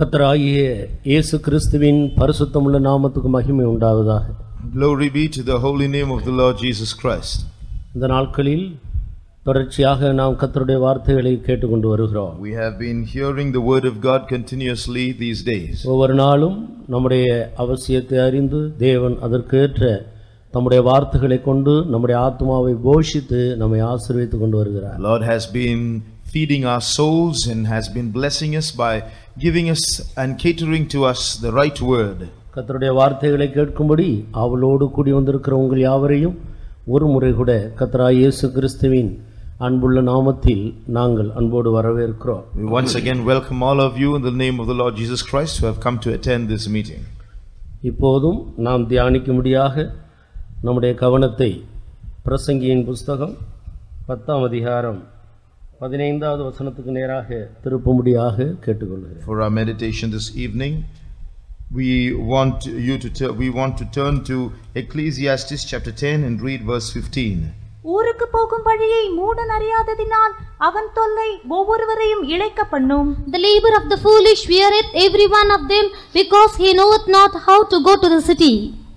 கர்த்தராகிய இயேசு கிறிஸ்துவின் பரிசுத்தமுள்ள நாமத்துக்கு மகிமை உண்டாவதாக. Glory be to the holy name of the Lord Jesus Christ. இந்த நாட்களில் தொடர்ச்சியாக நாம் கர்த்தருடைய வார்த்தைகளை கேட்டுக்கொண்டு வருகிறோம். We have been hearing the word of God continuously these days. ஒவ்வொரு நாளும் நம்முடைய அவசியத்தை அறிந்து தேவன் அதற்கேற்ற நம்முடைய வார்த்தைகளை கொண்டு நம்முடைய ஆத்மாவை போஷித்து நம்மை ஆசீர்வதித்துக் கொண்டு வருகிறார். Lord has been feeding our souls and has been blessing us by giving us and catering to us the right word. கர்த்தருடைய வார்த்தைகளை கேட்கும்படி அவளோடு கூடி வந்திருக்கிற உங்கள் யாவரையும் ஒரு முறை கூட கர்த்தராகிய இயேசு கிறிஸ்துவின் அன்புள்ள நாமத்தில் நாங்கள் அன்போடு வரவேற்கிறோம். We once again welcome all of you in the name of the Lord Jesus Christ who have come to attend this meeting. இப்போதும் நாம் தியானிக்கும்படியாக நம்முடைய கவனத்தை பிரசங்கியின் புஸ்தகம் 10ஆம் அதிகாரம் 15வது வசனத்துக்கு நேராக திருப்பும்படியாக கேட்டுக்கொள்கிறேன். For our meditation this evening, we want to turn to Ecclesiastes chapter 10 and read verse 15. ஊருக்கு போகும் வழியை மூடன் அறியாததினால் அவன் தொல்லை ஒவ்வொருவரையும் இளைக்க பண்ணும். The labor of the foolish weareth every one of them, because he knoweth not how to go to the city.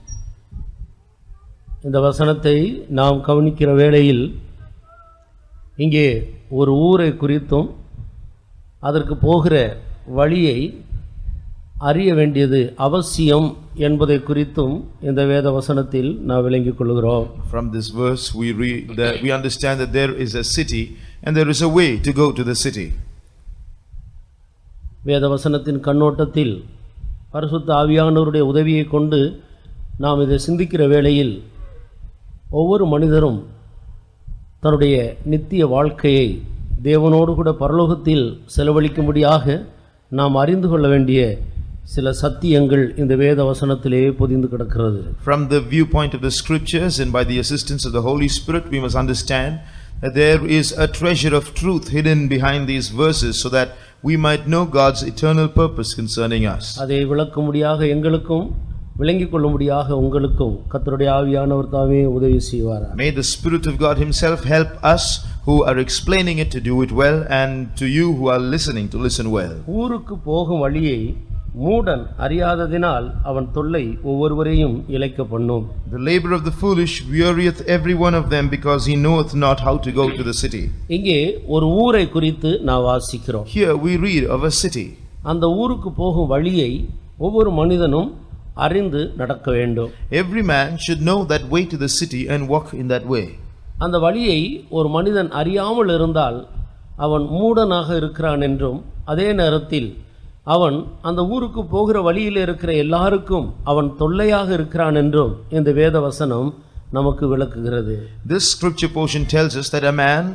இந்த வசனத்தை நாம் கவனிக்கிற வேளையில் இங்கே ஒரு ஊரை குறித்தும் அதற்கு போகிற வழியை அறிய வேண்டியது அவசியம் என்பதை குறித்தும் இந்த வேத வசனத்தில் நாம் விளங்கிக் கொள்கிறோம். From this verse we understand that there is a city and there is a way to go to the city. வேத வசனத்தின் கண்ணோட்டத்தில் பரிசுத்த ஆவியானவருடைய உதவியை கொண்டு நாம் இதை சிந்திக்கிற வேளையில் ஒவ்வொரு மனிதரும் தன்னுடைய நித்திய வாழ்க்கையை தேவனோடு கூட பரலோகத்தில் செலவழிக்கும்படியாக நாம் அறிந்து கொள்ள வேண்டிய சில சத்தியங்கள் இந்த வேத வசனத்திலே பொதிந்து கிடக்கிறது. From the viewpoint of the scriptures and by the assistance of the Holy Spirit, we must understand that there is a treasure of truth hidden behind these verses so that we might know God's eternal purpose concerning us. அதை விளக்கும்படியாக எங்களுக்கும் விளங்கிக் கொள்ளும்படியாக உங்களுக்கும் கர்த்தருடைய ஆவியானவர் தாமே உதவி செய்வாராக. May the Spirit of God himself help us who are explaining it to do it well, and to you who are listening to listen well. ஊருக்கு போகும் வழியை மூடன் அறியாததினால் அவன் தொல்லை ஒவ்வொருவரையும் இளைக்க பண்ணும். The labor of the foolish wearieth every one of them, because he knoweth not how to go to the city. இங்கே ஒரு ஊரை குறித்து நாம் வாசிக்கிறோம். Here we read of a city. அந்த ஊருக்கு போகும் வழியை ஒவ்வொரு மனிதனும் அறிந்து நடக்க வேண்டும். Every man should know that way to the city and walk in that way. அந்த வழியை ஒரு மனிதன் அறியாமல் இருந்தால் அவன் மூடனாக இருக்கிறான் என்றும், அதே நேரத்தில் அவன் அந்த ஊருக்கு போகிற வழியில் இருக்கிற எல்லாருக்கும் அவன் தொல்லையாக இருக்கிறான் என்றும் இந்த வேத வசனம் நமக்கு விளக்குகிறது. This scripture portion tells us that a man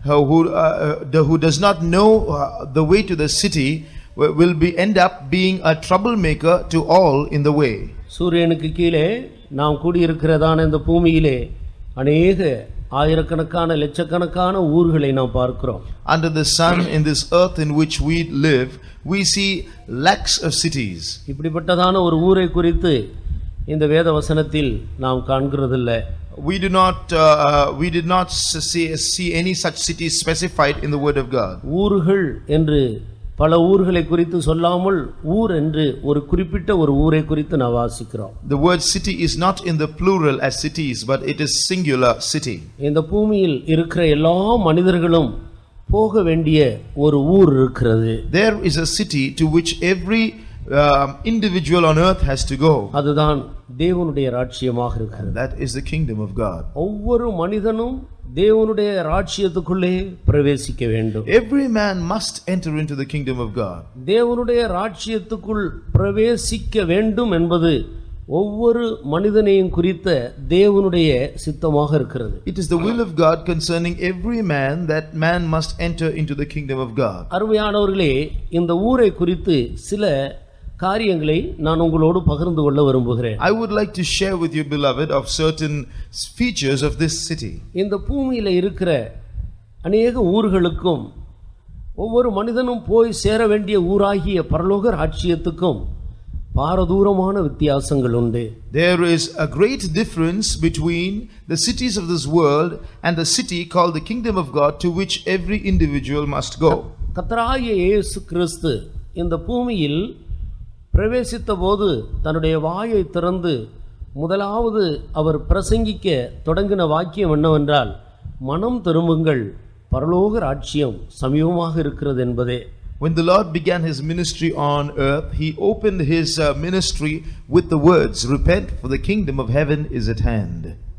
who does not know the way to the city will end up being a troublemaker to all in the way. சூரியனுக்கு கீழே நாம் கூடியிருக்கிறதான இந்த பூமியிலே அநேக ஆயிரக்கணக்கான லட்சக்கணக்கான ஊர்களை நாம் பார்க்கிறோம். Under the sun in this earth in which we live, we see lakhs of cities. இப்படிப்பட்டதான ஒரு ஊரை குறித்து இந்த வேத வசனத்தில் நாம் காண்கிறதில்லை. We did not see any such cities specified in the word of God. ஊர்கள் என்று பல ஊர்களை குறித்து சொல்லாமல் ஊர் என்று ஒரு குறிப்பிட்ட ஒரு ஊரை குறித்து நாம் வாசிக்கிறோம். The word city is not in the plural as cities, but it is singular city. இந்த பூமியில் இருக்கிற எல்லா மனிதர்களும் போக வேண்டிய ஒரு ஊர் இருக்கிறது. There is a city to which every individual on earth has to go. அதுதான் தேவனுடைய ராஜ்யமாக இருக்கிறது. That is the kingdom of God. ஒவ்வொரு மனிதனும் தேவனுடைய ராஜ்யத்துக்குள்ளே பிரவேசிக்க வேண்டும். Every man must enter into the kingdom of God. தேவனுடைய ராஜ்யத்துக்குள் பிரவேசிக்க வேண்டும் என்பது ஒவ்வொரு மனிதனையும் குறித்த தேவனுடைய சித்தமாக இருக்கிறது. It is the will of God concerning every man that man must enter into the kingdom of God. அருமையானவர்களே, இந்த ஊரை குறித்து சில காரியங்களை நான் உங்களோடு பகிர்ந்து கொள்ள விரும்புகிறேன். I would like to share with you, beloved, of certain features of this city. இந்த பூமியில இருக்கிற அநேக ஊர்களுக்கும் ஒவ்வொரு மனிதனும் போய் சேர வேண்டிய ஊராகிய பரலோக ராஜ்யத்துக்கும் பாரதூரமான வித்தியாசங்கள் உண்டு. There is a great difference between the cities of this world and the city called the kingdom of God, to which every individual must go. கர்த்தராகிய இயேசு கிறிஸ்து இந்த பூமியில் பிரவேசித்த போது தன்னுடைய வாயை திறந்து முதலாவது அவர் பிரசங்கிக்க தொடங்கின வாக்கியம் என்னவென்றால், மனம் திரும்புங்கள், பரலோக ராஜ்யம் சமீபமாக இருக்கிறது என்பதே. When the Lord began his ministry on earth, he opened his ministry with the words, repent, for the kingdom of heaven is at hand.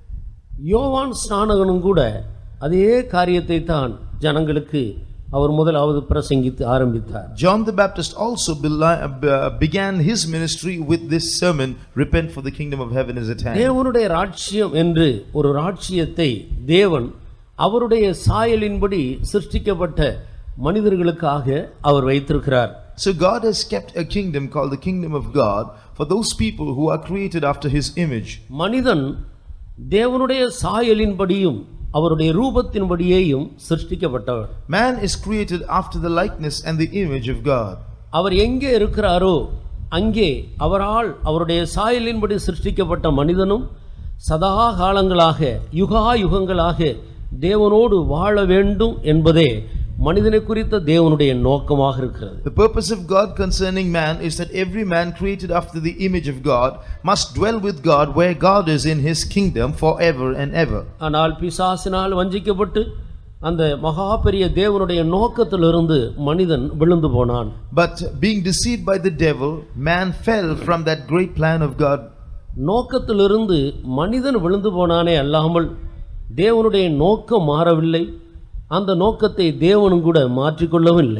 யோவான் ஸ்நானகனும் கூட அதே காரியத்தை தான் ஜனங்களுக்கு அவர் முதலாவது பிரசங்கித்து ஆரம்பித்தார். John the Baptist also began his ministry with this sermon, repent, for the kingdom of heaven is at hand. தேவனுடைய ராஜ்யம் என்று ஒரு ராஜ்யத்தை தேவன் அவருடைய சாயலின்படி சிருஷ்டிக்கப்பட்ட மனிதர்களுக்காக அவர் வைத்திருக்கிறார். So God has kept a kingdom called the kingdom of God for those people who are created after his image. மனிதன் தேவனுடைய சாயலின்படியும் அவருடைய ரூபத்தின்படியேயும் சிருஷ்டிக்கப்பட்டவர். Man is created after the likeness and the image of God. அவர் எங்கே இருக்கிறாரோ அங்கே அவரால் அவருடைய சாயலின்படி சிருஷ்டிக்கப்பட்ட மனிதனும் சதா காலங்களாக யுகாயுகங்களாக தேவனோடு வாழ வேண்டும் என்பதே மனிதனை குறித்த தேவனுடைய நோக்கமாக இருக்கிறது. The purpose of God concerning man is that every man created after the image of God must dwell with God where God is in his kingdom forever and ever. ஆனால் பிசாசினால் வஞ்சிக்கப்பட்டு அந்த மகா பெரிய தேவனுடைய நோக்கத்திலிருந்து மனிதன் விழுந்து போனான். But being deceived by the devil, man fell from that great plan of God. நோக்கத்திலிருந்து மனிதன் விழுந்து போனானே அல்லாமல் தேவனுடைய நோக்கம் மாறவில்லை. அந்த நோக்கத்தை தேவனும் கூட மாற்றிக்கொள்ளவில்லை.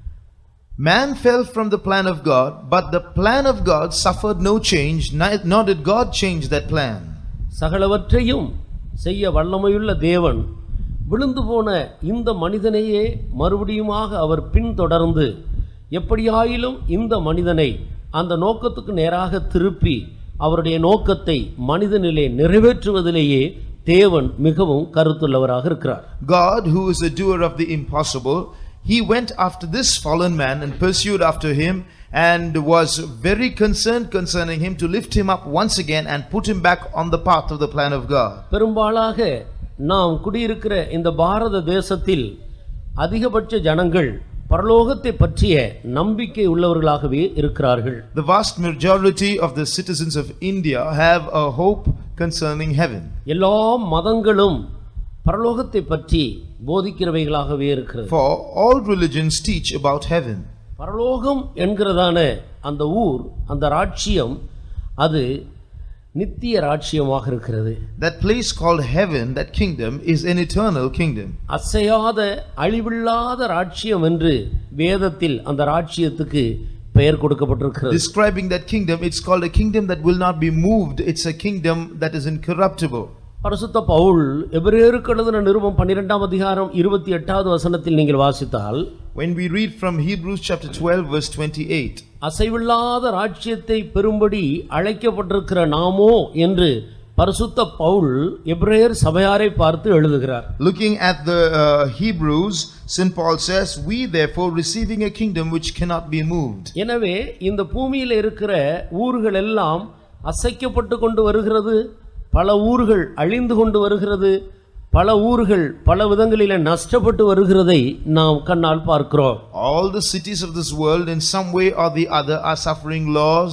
Man fell from the plan of God, but the plan of God suffered no change, nor did God change that plan. சகலவற்றையும் செய்ய வல்லமையுள்ள தேவன் விழுந்து போன இந்த மனிதனையே மறுபடியுமாக அவர் பின்தொடர்ந்து எப்படியாயிலும் இந்த மனிதனை அந்த நோக்கத்துக்கு நேராக திருப்பி அவருடைய நோக்கத்தை மனிதனிலே நிறைவேற்றுவதிலேயே தேவன் மிகவும் கருத்துள்ளவராக இருக்கிறார். God, who is a doer of the impossible, he went after this fallen man and pursued after him and was very concerned concerning him to lift him up once again and put him back on the path of the plan of God. பெரும்பாலாக நாம் குடியிருக்கிற இந்த பாரத தேசத்தில் அதிகபட்ச ஜனங்கள் பரலோகத்தை பற்றிய நம்பிக்கை உள்ளவர்களாகவே இருக்கிறார்கள். The vast majority of the citizens of India have a hope concerning heaven. எல்லா மதங்களும் பரலோகத்தை பற்றி போதிக்கிறவைகளாகவே இருக்கிறது. For all religions teach about heaven. பரலோகம் என்கிறதான அந்த ஊர், அந்த ராஜ்யம், அது நித்திய ராஜ்யமாக இருக்கிறது. That place called heaven, that kingdom, is an eternal kingdom. அசையாத அழிவில்லாத ராஜ்யம் என்று வேதத்தில் அந்த ராஜ்யத்துக்கு பெயர் கொடுக்கப்பட்டிருக்கிறது. Describing that kingdom, it's called a kingdom that will not be moved. It's a kingdom that is incorruptible. பரிசுத்த பவுல் எபிரேயருக்கு எழுதின நிருபம் 12ஆம் அதிகாரம் 28வது வசனத்தில் நீங்கள் வாசித்தால், when we read from Hebrews chapter 12 verse 28, அசைவில்லாத ராஜ்யத்தை பெறும்படி அழைக்கப்பட்டிருக்கிற நாமோ என்று பரிசுத்த பவுல் எபிரேயர் சபையாரை பார்த்து எழுதுகிறார். Looking at the Hebrews, St. Paul says, we therefore receiving a kingdom which cannot be moved. எனவே இந்த பூமியில் இருக்கிற ஊர்கள் எல்லாம் அசைக்கப்பட்டு கொண்டு வருகிறது. பல ஊர்கள் அழிந்து கொண்டு வருகிறது. பல ஊர்கள் பல விதங்களிலே நஷ்டப்பட்டு வருகிறதை நாம் கண்ணால் பார்க்கிறோம். All the cities of this world in some way or the other are suffering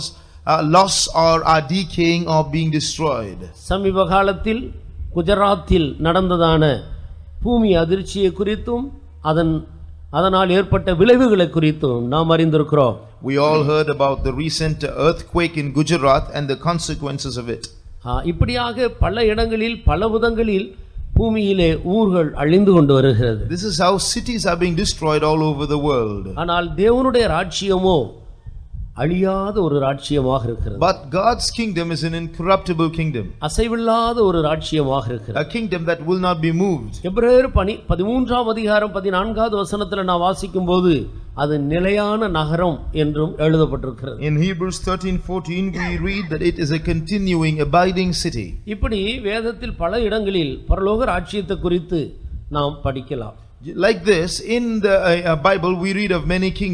loss or are decaying or being destroyed. சமீப காலத்தில் குஜராத்தில் நடந்ததான பூமி அதிர்ச்சியை குறித்தும் அதனால் ஏற்பட்ட விளைவுகளை குறித்தும் நாம் அறிந்திருக்கிறோம். We all heard about the recent earthquake in Gujarat and the consequences of it. இப்படியாக பல இடங்களில் பல விதங்களில் பூமியிலே ஊர்கள் அழிந்து கொண்டு வருகிறது. This is how cities are being destroyed all over the world. ஆனால் தேவனுடைய ராஜ்யமோ அழியாத ஒரு ராஜ்யமாக இருக்கிறது. But God's kingdom is an incorruptible kingdom. அசைவில்லாத ஒரு ராஜ்யமாக இருக்கிறது. A kingdom that will not be moved. எபிரேயர் 13ஆம் அதிகாரம் 14வது வசனத்தில் நான் வாசிக்கும்போது அது நிலையான நகரம் என்றும் எழுதப்பட்டிருக்கிறது. In Hebrews 13:14 we read that it is a continuing abiding city. இப்படி வேதத்தில் பல இடங்களில் பரலோக ராஜ்யத்தை குறித்து நாம் படிக்கலாம். Like this, in the Bible we read of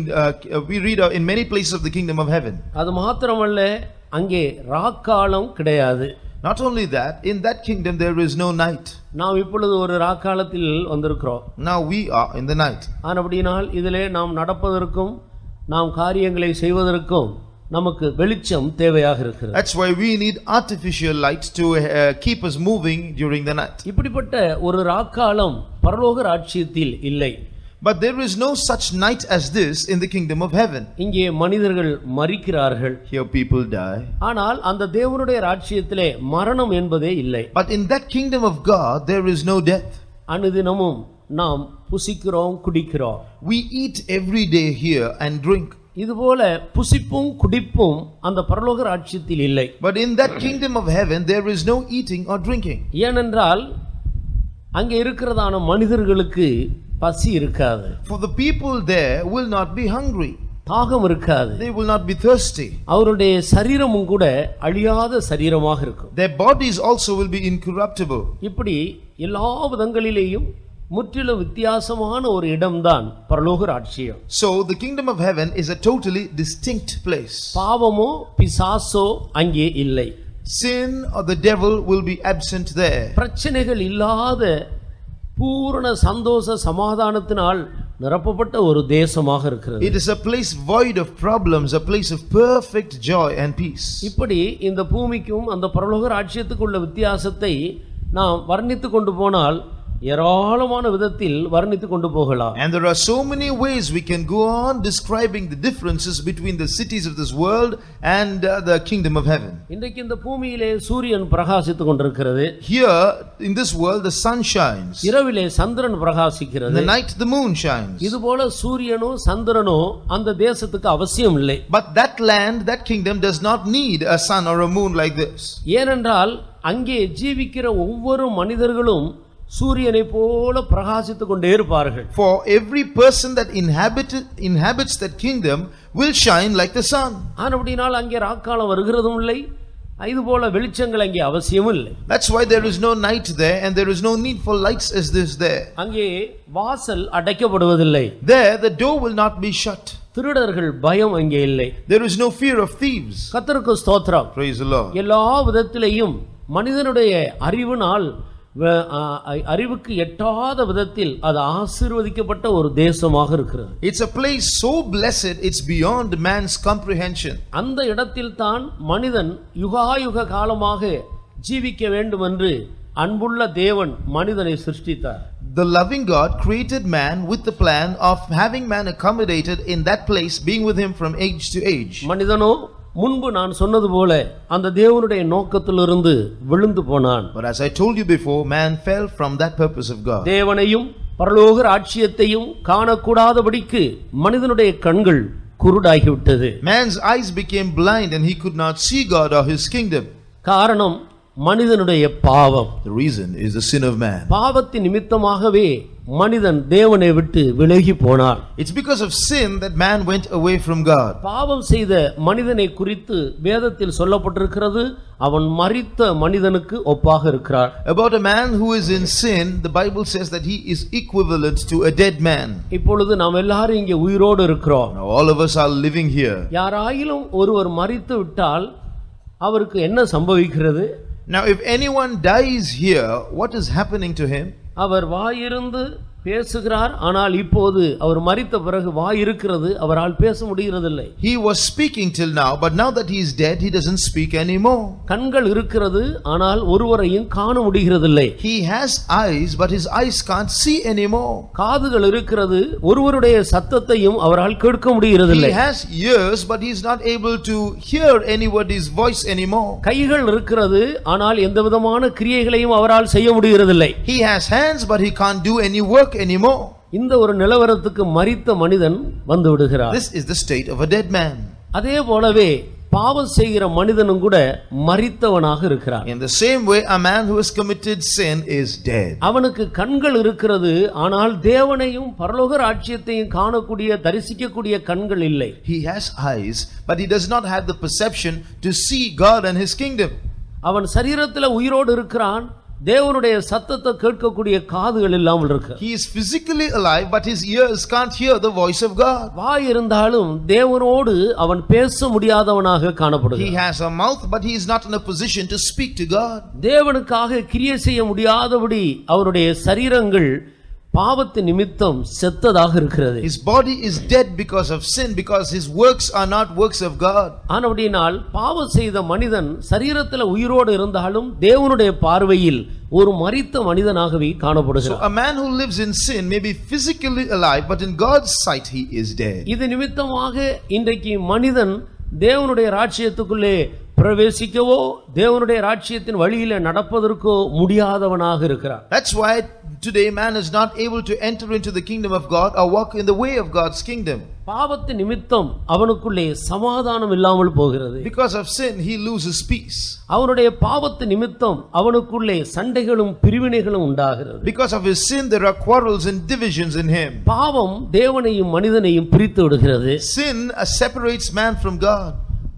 in many places of the kingdom of heaven. அது மாத்திரமல்ல, அங்கே ராக்காலம் கிடையாது. Not only that, in that kingdom there is no night. நாம் இப்பொழுது ஒரு ராக்காலத்தில் வந்திருக்கிறோம். Now we are in the night. அப்படினால் இதிலே நாம் நடப்பதற்கும் நாம் காரியங்களை செய்வதற்கும் நமக்கு வெளிச்சம் தேவையாக இருக்கிறது. That's why we need artificial lights to keep us moving during the night. இப்படிப்பட்ட ஒரு ராக்காலம் பரலோக ராஜ்யத்தில் இல்லை. But there is no such night as this in the kingdom of heaven. இங்கே மனிதர்கள் மரிக்கிறார்கள். Here people die. ஆனால் அந்த தேவனுடைய ராஜ்யத்திலே மரணம் என்பதே இல்லை. But in that kingdom of God there is no death. அனுதினமும் நாம் புசிக்கிறோம், குடிக்கிறோம். We eat every day here and drink. இதுபோல புசிப்பும் குடிப்பும் அந்த பரலோக ராஜ்யத்தில் இல்லை. But in that kingdom of heaven there is no eating or drinking. ஏனென்றால் அங்கே இருக்கிறதான மனிதர்களுக்கு பசி இருக்காது. For the people there will not be hungry. தாகம் இருக்காது. They will not be thirsty. அவருடைய சரீரமும் கூட அழியாத சரீரமாக இருக்கும். Their bodies also will be incorruptible. இப்படி எல்லா விதங்களிலேயும் முற்றிலும் வித்தியாசமான ஒரு இடம்தான் பரலோக ராஜ்யம். So the kingdom of heaven is a totally distinct place. பாவமோ பிசாசோ அங்கே இல்லை. Sin or the devil will be absent there. பிரச்சனைகள் இல்லாத பூரண சந்தோஷ சமாதானத்தினால் நிரப்பப்பட்ட ஒரு தேசமாக இருக்கிறது. It is a place void of problems, a place of perfect joy and peace. இப்படி இந்த பூமிக்கும் அந்த பரலோக ராஜ்யத்துக்குள்ள வித்தியாசத்தை நாம் வர்ணித்து கொண்டு போனால் ஏராளமான விதத்தில் வர்ணித்து கொண்டு போகலாம். And there are so many ways we can go on describing the differences between the cities of this world and the kingdom of heaven. இன்றைக்கு இந்த பூமியிலே சூரியன் பிரகாசித்துக் கொண்டிருக்கிறது. Here in this world the sun shines. இரவிலே சந்திரன் பிரகாசிக்கிறது. In the night the moon shines. இதுபோல சூரியனோ சந்திரனோ அந்த தேசத்துக்கு அவசியம் இல்லை. But that land, that kingdom does not need a sun or a moon like this. ஏனென்றால் அங்கே ஜீவிக்கிற ஒவ்வொரு மனிதர்களும் சூரியனை போல பிரகாசித்துக் கொண்டே இருப்பார்கள். For every person that inhabits that kingdom will shine like the sun. ஆனபடியால் அங்கே ராக்காலம் வருகிறதும் இல்லை, இதுபோல வெளிச்சங்கள் அங்கே அவசியம் இல்லை. That's why there is no night there and there is no need for lights as this there. அங்கே வாசல் அடைக்கப்படுவதில்லை. There the door will not be shut. திருடர்கள் பயம் அங்கே இல்லை. There is no fear of thieves. கர்த்தருக்கு ஸ்தோத்திரம். Praise the Lord. எல்லா விதத்திலேயும் மனிதனுடைய அறிவுக்கு எட்டாத விதத்தில் அது ஆசீர்வதிக்கப்பட்ட ஒரு தேசமாக இருக்கிறது. It's a place so blessed it's beyond man's comprehension. அந்த இடத்தில் தான் மனிதன் யுகாயுக காலமாக ஜீவிக்க வேண்டும் என்று அன்புள்ள தேவன் மனிதனை சிருஷ்டித்தார். The loving God created man with the plan of having man accommodated in that place, being with him from age to age. மனிதனோ முன்பு நான் சொன்னது போல அந்த தேவனுடைய நோக்கத்திலிருந்து விழுந்து போனான். But as I told you before, man fell from that purpose of God. தேவனையும் பரலோக ராஜ்யத்தையும் காணக்கூடாதபடிக்கு மனிதனுடைய கண்கள் குருடாகிவிட்டது. Man's eyes became blind and he could not see God or his kingdom. காரணம் மனிதனுடைய பாவம். The reason is the sin of man. பாவத்தின் நிமித்தமாகவே மனிதன் தேவனை விட்டு விலகி போனான். It's because of sin that man went away from God. பாவம் செய்த மனிதனை குறித்து வேதத்தில் சொல்லப்பட்டிருக்கிறது, அவன் மரித்த மனிதனுக்கு ஒப்பாக இருக்கிறார். About a man who is in sin, the Bible says that he is equivalent to a dead man. இப்பொழுது நாம் எல்லாரும் இங்கே உயிரோடு இருக்கிறோம். Now all of us are living here. யாராயிலும் ஒருவர் மரித்து விட்டால் அவருக்கு என்ன சம்பவிக்கிறது? Now if anyone dies here, what is happening to him? அவர் வாயிருந்து பேசுகிறார், ஆனால் இப்போது அவர் மரித்த பிறகு வாய் இருக்கிறது, அவரால் பேச முடிகிறதில்லை. He was speaking till now, but now that he is dead, he doesn't speak anymore. கண்கள் இருக்கிறது, ஆனால் ஒருவரையும் காண முடிகிறதில்லை. He has eyes, but his eyes can't see anymore. காதுகள் இருக்கிறது, ஒருவருடைய சத்தத்தையும் அவரால் கேட்க முடிகிறதில்லை. He has ears, but he is not able to hear anybody's voice anymore. கைகள் இருக்கிறது, ஆனால் எந்த விதமான கிரியைகளையும் அவரால் செய்ய முடிகிறதில்லை. He has hands, but he can't do any work anymore. இந்த ஒரு நிலவரத்துக்கு மரித்த மனிதன் வந்து விடுகிறார். This is the state of a dead man. அதே போலவே பாவம் செய்கிற மனிதனும் கூட மரித்தவனாக இருக்கிறான். In the same way, a man who has committed sin is dead. அவனுக்கு கண்கள் இருக்கிறது, ஆனால் தேவனையும் பரலோக ராஜ்யத்தையும் காணக்கூடிய தரிசிக்கக்கூடிய கண்கள் இல்லை. He has eyes, but he does not have the perception to see God and his kingdom. அவன் சரீரத்தில் உயிரோடு இருக்கிறான், தேவனுடைய சத்தத்தை கேட்கக்கூடிய காதுகள் இல்லாமல் இருக்கு. He is physically alive, but his ears can't hear the voice of God. வாய் இருந்தாலும் தேவனோடு அவன் பேச முடியாதவனாக காணப்படுகிறான். He has a mouth, but he is not in a position to speak to God. தேவனுக்காக கிரியை செய்ய முடியாதபடி அவருடைய சரீரங்கள் பாவத்தின் நிமித்தம் செத்ததாக இருக்கிறது. His body is dead because of sin, because his works are not works of God. ஆனபடியால் பாவம் செய்த மனிதன் சரீரத்தில் உயிரோடு இருந்தாலும் தேவனுடைய பார்வையில் ஒரு மரித்த மனிதனாகவே So காணப்படுகிறார். a man who lives in sin may be physically alive, but in God's sight he is dead. இது நிமித்தமாக இன்றைக்கு மனிதன் தேவனுடைய ராஜ்யத்துக்குள்ளே பிரவேசிக்கவோ தேவனுடைய ராஜ்யத்தின் வழியிலே நடப்பதற்கோ முடியாதவனாக இருக்கிறார். That's why today man is not able to enter into the kingdom of God or walk in the way of God's kingdom. பாவத்தின் நிமித்தம் அவனுக்குள்ளே சமாதானம் இல்லாமல் போகிறது. Because of sin he loses peace. அவனுடைய பாவத்தின் நிமித்தம் அவனுக்குள்ளே சண்டைகளும் பிரிவினைகளும் உண்டாகிறது. Because of his sin there are quarrels and divisions in him. பாவம் தேவனையும் மனிதனையும் பிரித்து விடுகிறது. Sin separates man from God.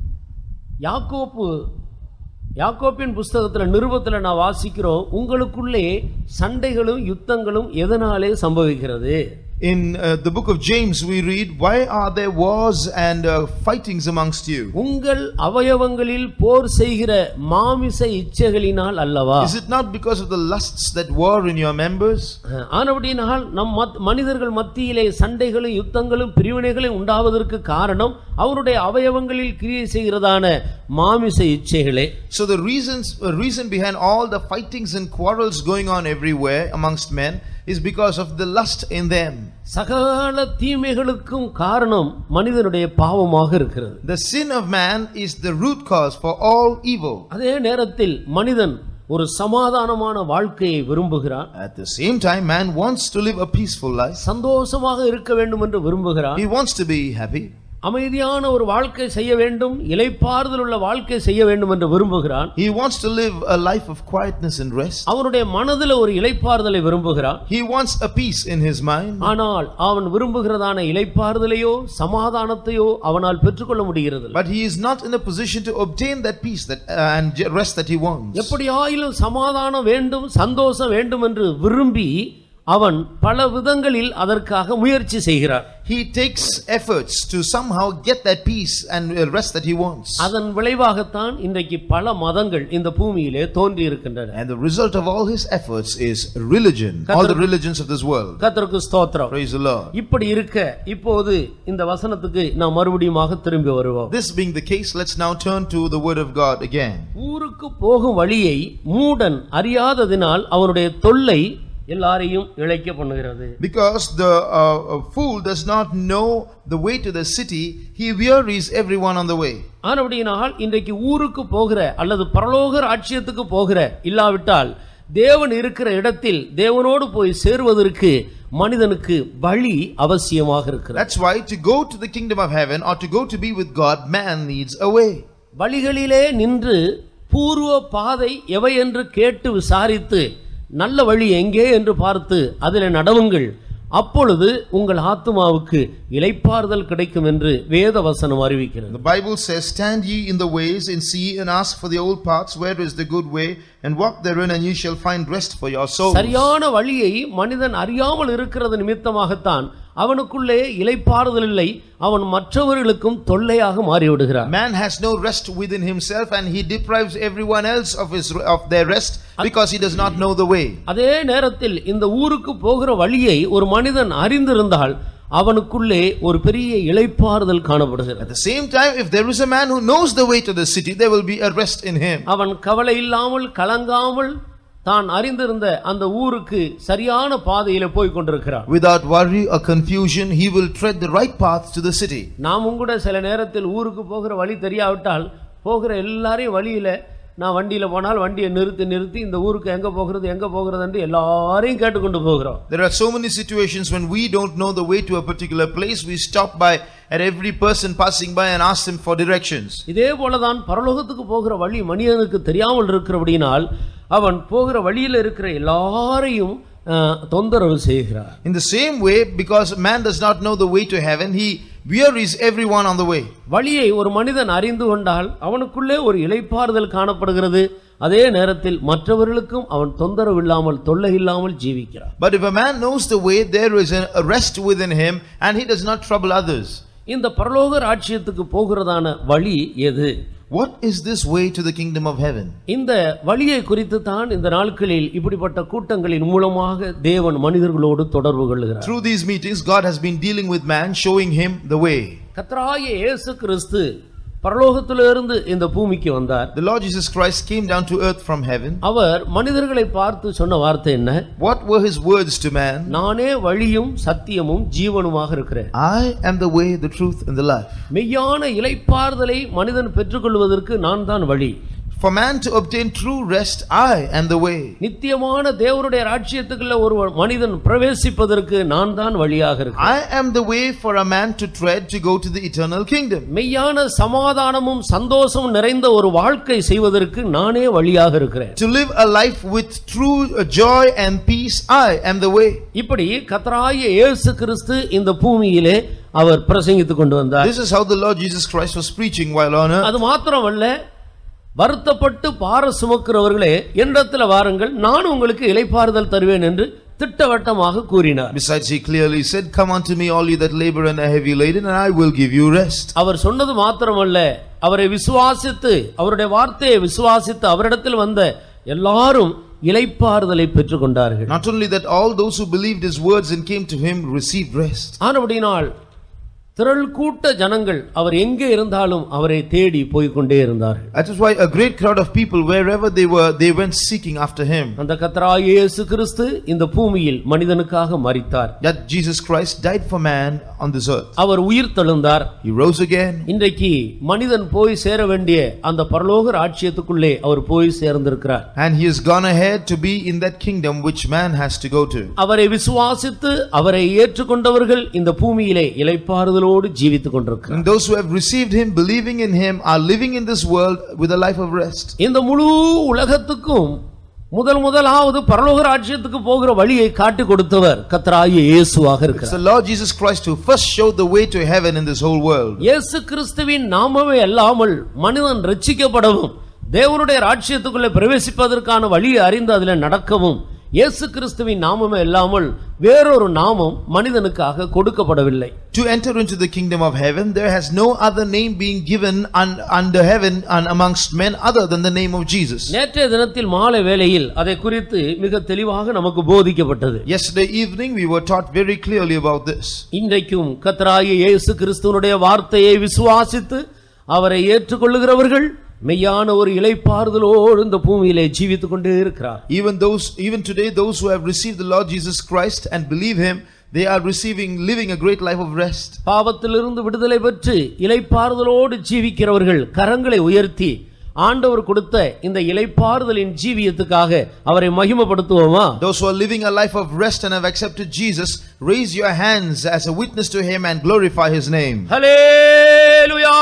யாக்கோப்பின் புஸ்தகத்தில் நிருபத்தில் நான் வாசிக்கிறோம், உங்களுக்குள்ளே சண்டைகளும் யுத்தங்களும் எதனாலே சம்பவிக்கிறது? In the book of James we read, why are there wars and fightings amongst you? உங்கள் அவயவங்களில் போர் செய்கிற மாமிச இச்சைகளினால் அல்லவா? Is it not because of the lusts that war in your members? ஆனபடியால் நம் மனிதர்கள் மத்தியிலே சண்டைகளும் யுத்தங்களும் பிரிவினைகளும் உண்டாவதற்கு காரணம் அவருடைய அவயவங்களில் கிரியை செய்கிறதான மாமிச இச்சைகளே. So the reason behind all the fightings and quarrels going on everywhere amongst men is because of the lust in them. சகல தீமைகளுக்கும் காரணம் மனிதனுடைய பாவமாக இருக்கிறது. The sin of man is the root cause for all evil. அதே நேரத்தில் மனிதன் ஒரு சமாதானமான வாழ்க்கையை விரும்புகிறான். At the same time man wants to live a peaceful life. சந்தோஷமாக இருக்க வேண்டும் என்று விரும்புகிறான். He wants to be happy. அமைதியான ஒரு வாழ்க்கை செய்ய வேண்டும், இளைப்பாறுதல் உள்ள வாழ்க்கை செய்ய வேண்டும் என்று விரும்புகிறான். He wants to live a life of quietness and rest. அவனுடைய மனதில் ஒரு இளைப்பாறுதலை விரும்புகிறான். He wants a peace in his mind. ஆனால் அவன் விரும்புகிறதான இளைப்பாறுதலையோ சமாதானத்தையோ அவனால் பெற்றுக்கொள்ள முடிகிறது. But he is not in a position to obtain that peace that and rest that he wants. எப்படியாயிலும் சமாதானம் வேண்டும், சந்தோஷம் வேண்டும் என்று விரும்பி அவன் பல விதங்களில் அதற்காக முயற்சி செய்கிறார். He takes efforts to somehow get that peace and rest that he wants. அதன் விளைவாகத்தான் இன்றைக்கு பல மதங்கள் இந்த பூமியிலே தோன்றி இருக்கின்றன. And the result of all his efforts is religion, all the religions of this world. கர்த்தருக்கு ஸ்தோத்திரம். Praise the Lord. இப்படி இருக்க இப்போது இந்த வசனத்துக்கு நாம் மறுபடியுமாக திரும்பி வருவோம். This being the case, let's now turn to the word of God again. ஊருக்கு போகும் வழியை மூடன் அறியாததினால் அவனுடைய தொல்லை எல்லாரையும் இளைக்க பண்ணுகிறது. Because the fool does not know the way to the city, he wearies everyone on the way. ஆனபடியால் இன்றைக்கு ஊருக்கு போகிற அல்லது பரலோக ராஜ்யத்துக்கு போகிற இல்லாவிட்டால் தேவன் இருக்கிற இடத்தில் தேவனோடு போய் சேருவதற்கு மனிதனுக்கு வழி அவசியமாக இருக்கிறது. That's why to go to the kingdom of heaven or to go to be with God, man needs a way. வழிகளிலே நின்று பூர்வ பாதை எவை என்று கேட்டு விசாரித்து நல்ல வழி எங்கே என்று பார்த்து அதிலே நடவுங்கள், அப்பொழுது உங்கள் ஆத்துமாவுக்கு இளைப்பாறுதல் கிடைக்கும் என்று வேத வசனம் அறிவிக்கிறது. The Bible says, stand ye in the ways and see and ask for the old paths, where is the good way, and walk therein, and ye shall find rest for your souls. சரியான வழியை மனிதன் அறியாமல் இருக்கிறது நிமித்தமாகத்தான் அவனுக்குள்ளே இளைப்பாறுதல் இல்லை, அவன் மற்றவர்களுக்கும் தொல்லையாக மாறிவிடுகிறான். Man has no rest within himself and he deprives everyone else of their rest because he does not know the way. அதே நேரத்தில் இந்த ஊருக்கு போகிற வழியை ஒரு மனிதன் அறிந்திருந்தால் அவனுக்குள்ளே ஒரு பெரிய இளைப்பாறுதல் காணப்படுகிறது. At the same time, if there is a man who knows the way to the city, there will be a rest in him. அவன் கவலை இல்லாமல் கலங்காமல் தான் அறிந்திருந்த அந்த ஊருக்கு சரியான பாதையிலே போய் கொண்டிருக்கிறான். Without worry or confusion, he will tread the right path to the city. நாம் கூட சில நேரத்தில் ஊருக்கு போகிற வழி தெரியாவிட்டால் போகிற எல்லாரையும் வழியில நான் வண்டியில போனால் வண்டியை நிறுத்தி இந்த ஊருக்கு எங்க போகிறது என்று எல்லாரையும் கேட்டுக்கொண்டு போகிறோம். There are so many situations when we don't know the way to a particular place, we stop by at every person passing by and ask them for directions. இதே போலதான் பரலோகத்துக்கு போகிற வழி மனிதனுக்கு தெரியாமல் இருக்கிறபடியால் அவன் போகிற வழியில் இருக்கிற எல்லாரையும் தொந்தரவு செய்கிறார். In the same way, because man does not know the way to heaven, he wearies everyone on the way. வழியை ஒரு மனிதன் அறிந்து கொண்டால் அவனுக்குள்ளே ஒரு இளைப்பாறுதல் காணப்படுகிறது. அதே நேரத்தில் மற்றவர்களுக்கும் அவன் தொந்தரவு இல்லாமல் தொல்லை இல்லாமல் ஜீவிக்கிறார். But if a man knows the way, there is a rest within him and he does not trouble others. இந்த பரலோக ராஜ்யத்துக்கு போகிறதான வழி எது? What is this way to the kingdom of heaven? இந்த வழியை குறித்து தான் இந்த நாட்களில் இப்படிப்பட்ட கூட்டங்களின் மூலமாக தேவன் மனிதர்களோடு தொடர்பு கொள்கிறார். Through these meetings God has been dealing with man, showing him the way. கர்த்தராகிய இயேசு கிறிஸ்து பரலோகத்திலிருந்து இந்த பூமிக்கு வந்தார். The Lord Jesus Christ came down to earth from heaven. அவர் மனிதர்களை பார்த்து சொன்ன வார்த்தை என்ன? What were his words to man? நானே வழியும் சத்தியமும் ஜீவனுமாக இருக்கிறேன். I am the way, the truth and the life. மெய்யான இளைப்பாறுதலை மனிதன் பெற்றுக்கொள்வதற்கு நான் தான் வழி. For man to obtain true rest, I am the way. நித்தியமான தேவனுடைய ராஜ்யத்துக்குள்ள ஒரு மனிதன் பிரவேசிப்பதற்கு நான் தான் வழியாக இருக்கிறேன். I am the way for a man to tread to go to the eternal kingdom. மெய்யான சமாதானமும் சந்தோஷமும் நிறைந்த ஒரு வாழ்க்கை செய்வதற்கு நானே வழியாக இருக்கிறேன். To live a life with true joy and peace, I am the way. இப்படி கர்த்தராகிய இயேசு கிறிஸ்து இந்த பூமியிலே அவர் பிரசங்கித்துக் கொண்டு வந்தார். This is how the Lord Jesus Christ was preaching while on earth. அது மாத்திரமல்ல, வருத்தப்பட்டு பார சுமக்கிறவர்களே என்னிடத்தில் வாருங்கள், நான் உங்களுக்கு இளைப்பாறுதல் தருவேன் என்று திட்டவட்டமாக கூறினார். Besides, he clearly said, come unto me all you that labor and are heavy laden, and I will give you rest. அவர் சொன்னது மாத்திரமல்ல, அவரை விசுவாசித்து அவருடைய வார்த்தையை விசுவாசித்து அவரிடத்தில் வந்த எல்லாரும் இளைப்பாறுதலை பெற்றுக்கொண்டார்கள். Not only that, all those who believed his words and came to him received rest. ஆனபடியால் திரள் கூட்ட ஜனங்கள் அவர் எங்கே இருந்தாலும் அவரை தேடி போய் கொண்டே இருந்தார்கள். That is why a great crowd of people, wherever they were, they went seeking after him. அந்த கர்த்தராகிய இயேசு கிறிஸ்து இந்த பூமியில் மனிதனுக்காக மரித்தார். That Jesus Christ died for man on this earth. அவர் உயிர்த்தெழுந்தார். He rose again. இன்றைக்கு மனிதன் போய் சேர வேண்டிய அந்த பரலோக ராஜ்யத்துக்குள்ளே அவர் போய் சேர்ந்திருக்கிறார். And he has gone ahead to be in that kingdom which man has to go to. அவரை விசுவாசித்து அவரை ஏற்றுக்கொண்டவர்கள் இந்த பூமியிலே இளைப்பாறுதல் ஜீவித்துக் கொண்டிருக்கிறார். And those who have received him, believing in him, are living in this world with a life of rest. இந்த முழு உலகத்துக்கும் முதலாவது பரலோக ராஜ்யத்துக்கு போகிற வழியை காட்டி கொடுத்தவர் கர்த்தராகிய இயேசுவாக இருக்கிறார். It's the Lord Jesus Christ who first showed the way to heaven in this whole world. இயேசு கிறிஸ்துவின் நாமமே அல்லாமல் மனிதன் ரட்சிக்கப்படவும் தேவனுடைய ராஜ்யத்துக்குள்ளே பிரவேசிப்பதற்கான வழியை அறிந்து அதில் நடக்கவும் இயேசு கிறிஸ்துவின் நாமமே இல்லாமல் வேறொரு நாமம் மனிதனுக்காக கொடுக்கப்படவில்லை. To enter into the kingdom of heaven, there has no other name being given under heaven and amongst men other than the name of Jesus. நேற்றைய தினத்தில் மாலை வேளையில் அதை குறித்து மிக தெளிவாக நமக்கு போதிக்கப்பட்டது. Yesterday evening we were taught very clearly about this. இன்றைக்கும் கர்த்தராகிய இயேசு கிறிஸ்துவினுடைய வார்த்தையை விசுவாசித்து அவரை ஏற்றுக்கொள்ளுகிறவர்கள் மெய்யான ஒரு இளைப்பாறுதலோடு இந்த பூமியிலே ஜீவித்துக் கொண்டே இருக்கிறார். Even today, those who have received the Lord Jesus Christ and believe him, they are living a great life of rest. பாவத்திலிருந்து விடுதலை பெற்று இளைப்பாறுதலோடு ஜீவிக்கிறவர்கள் கரங்களை உயர்த்தி ஆண்டவர் கொடுத்த இந்த இளைப்பாறுதலின் ஜீவியத்துக்காக அவரை மகிமைப்படுத்துவோமா? Those who are living a life of rest and have accepted Jesus, raise your hands as a witness to him and glorify his name. Hallelujah!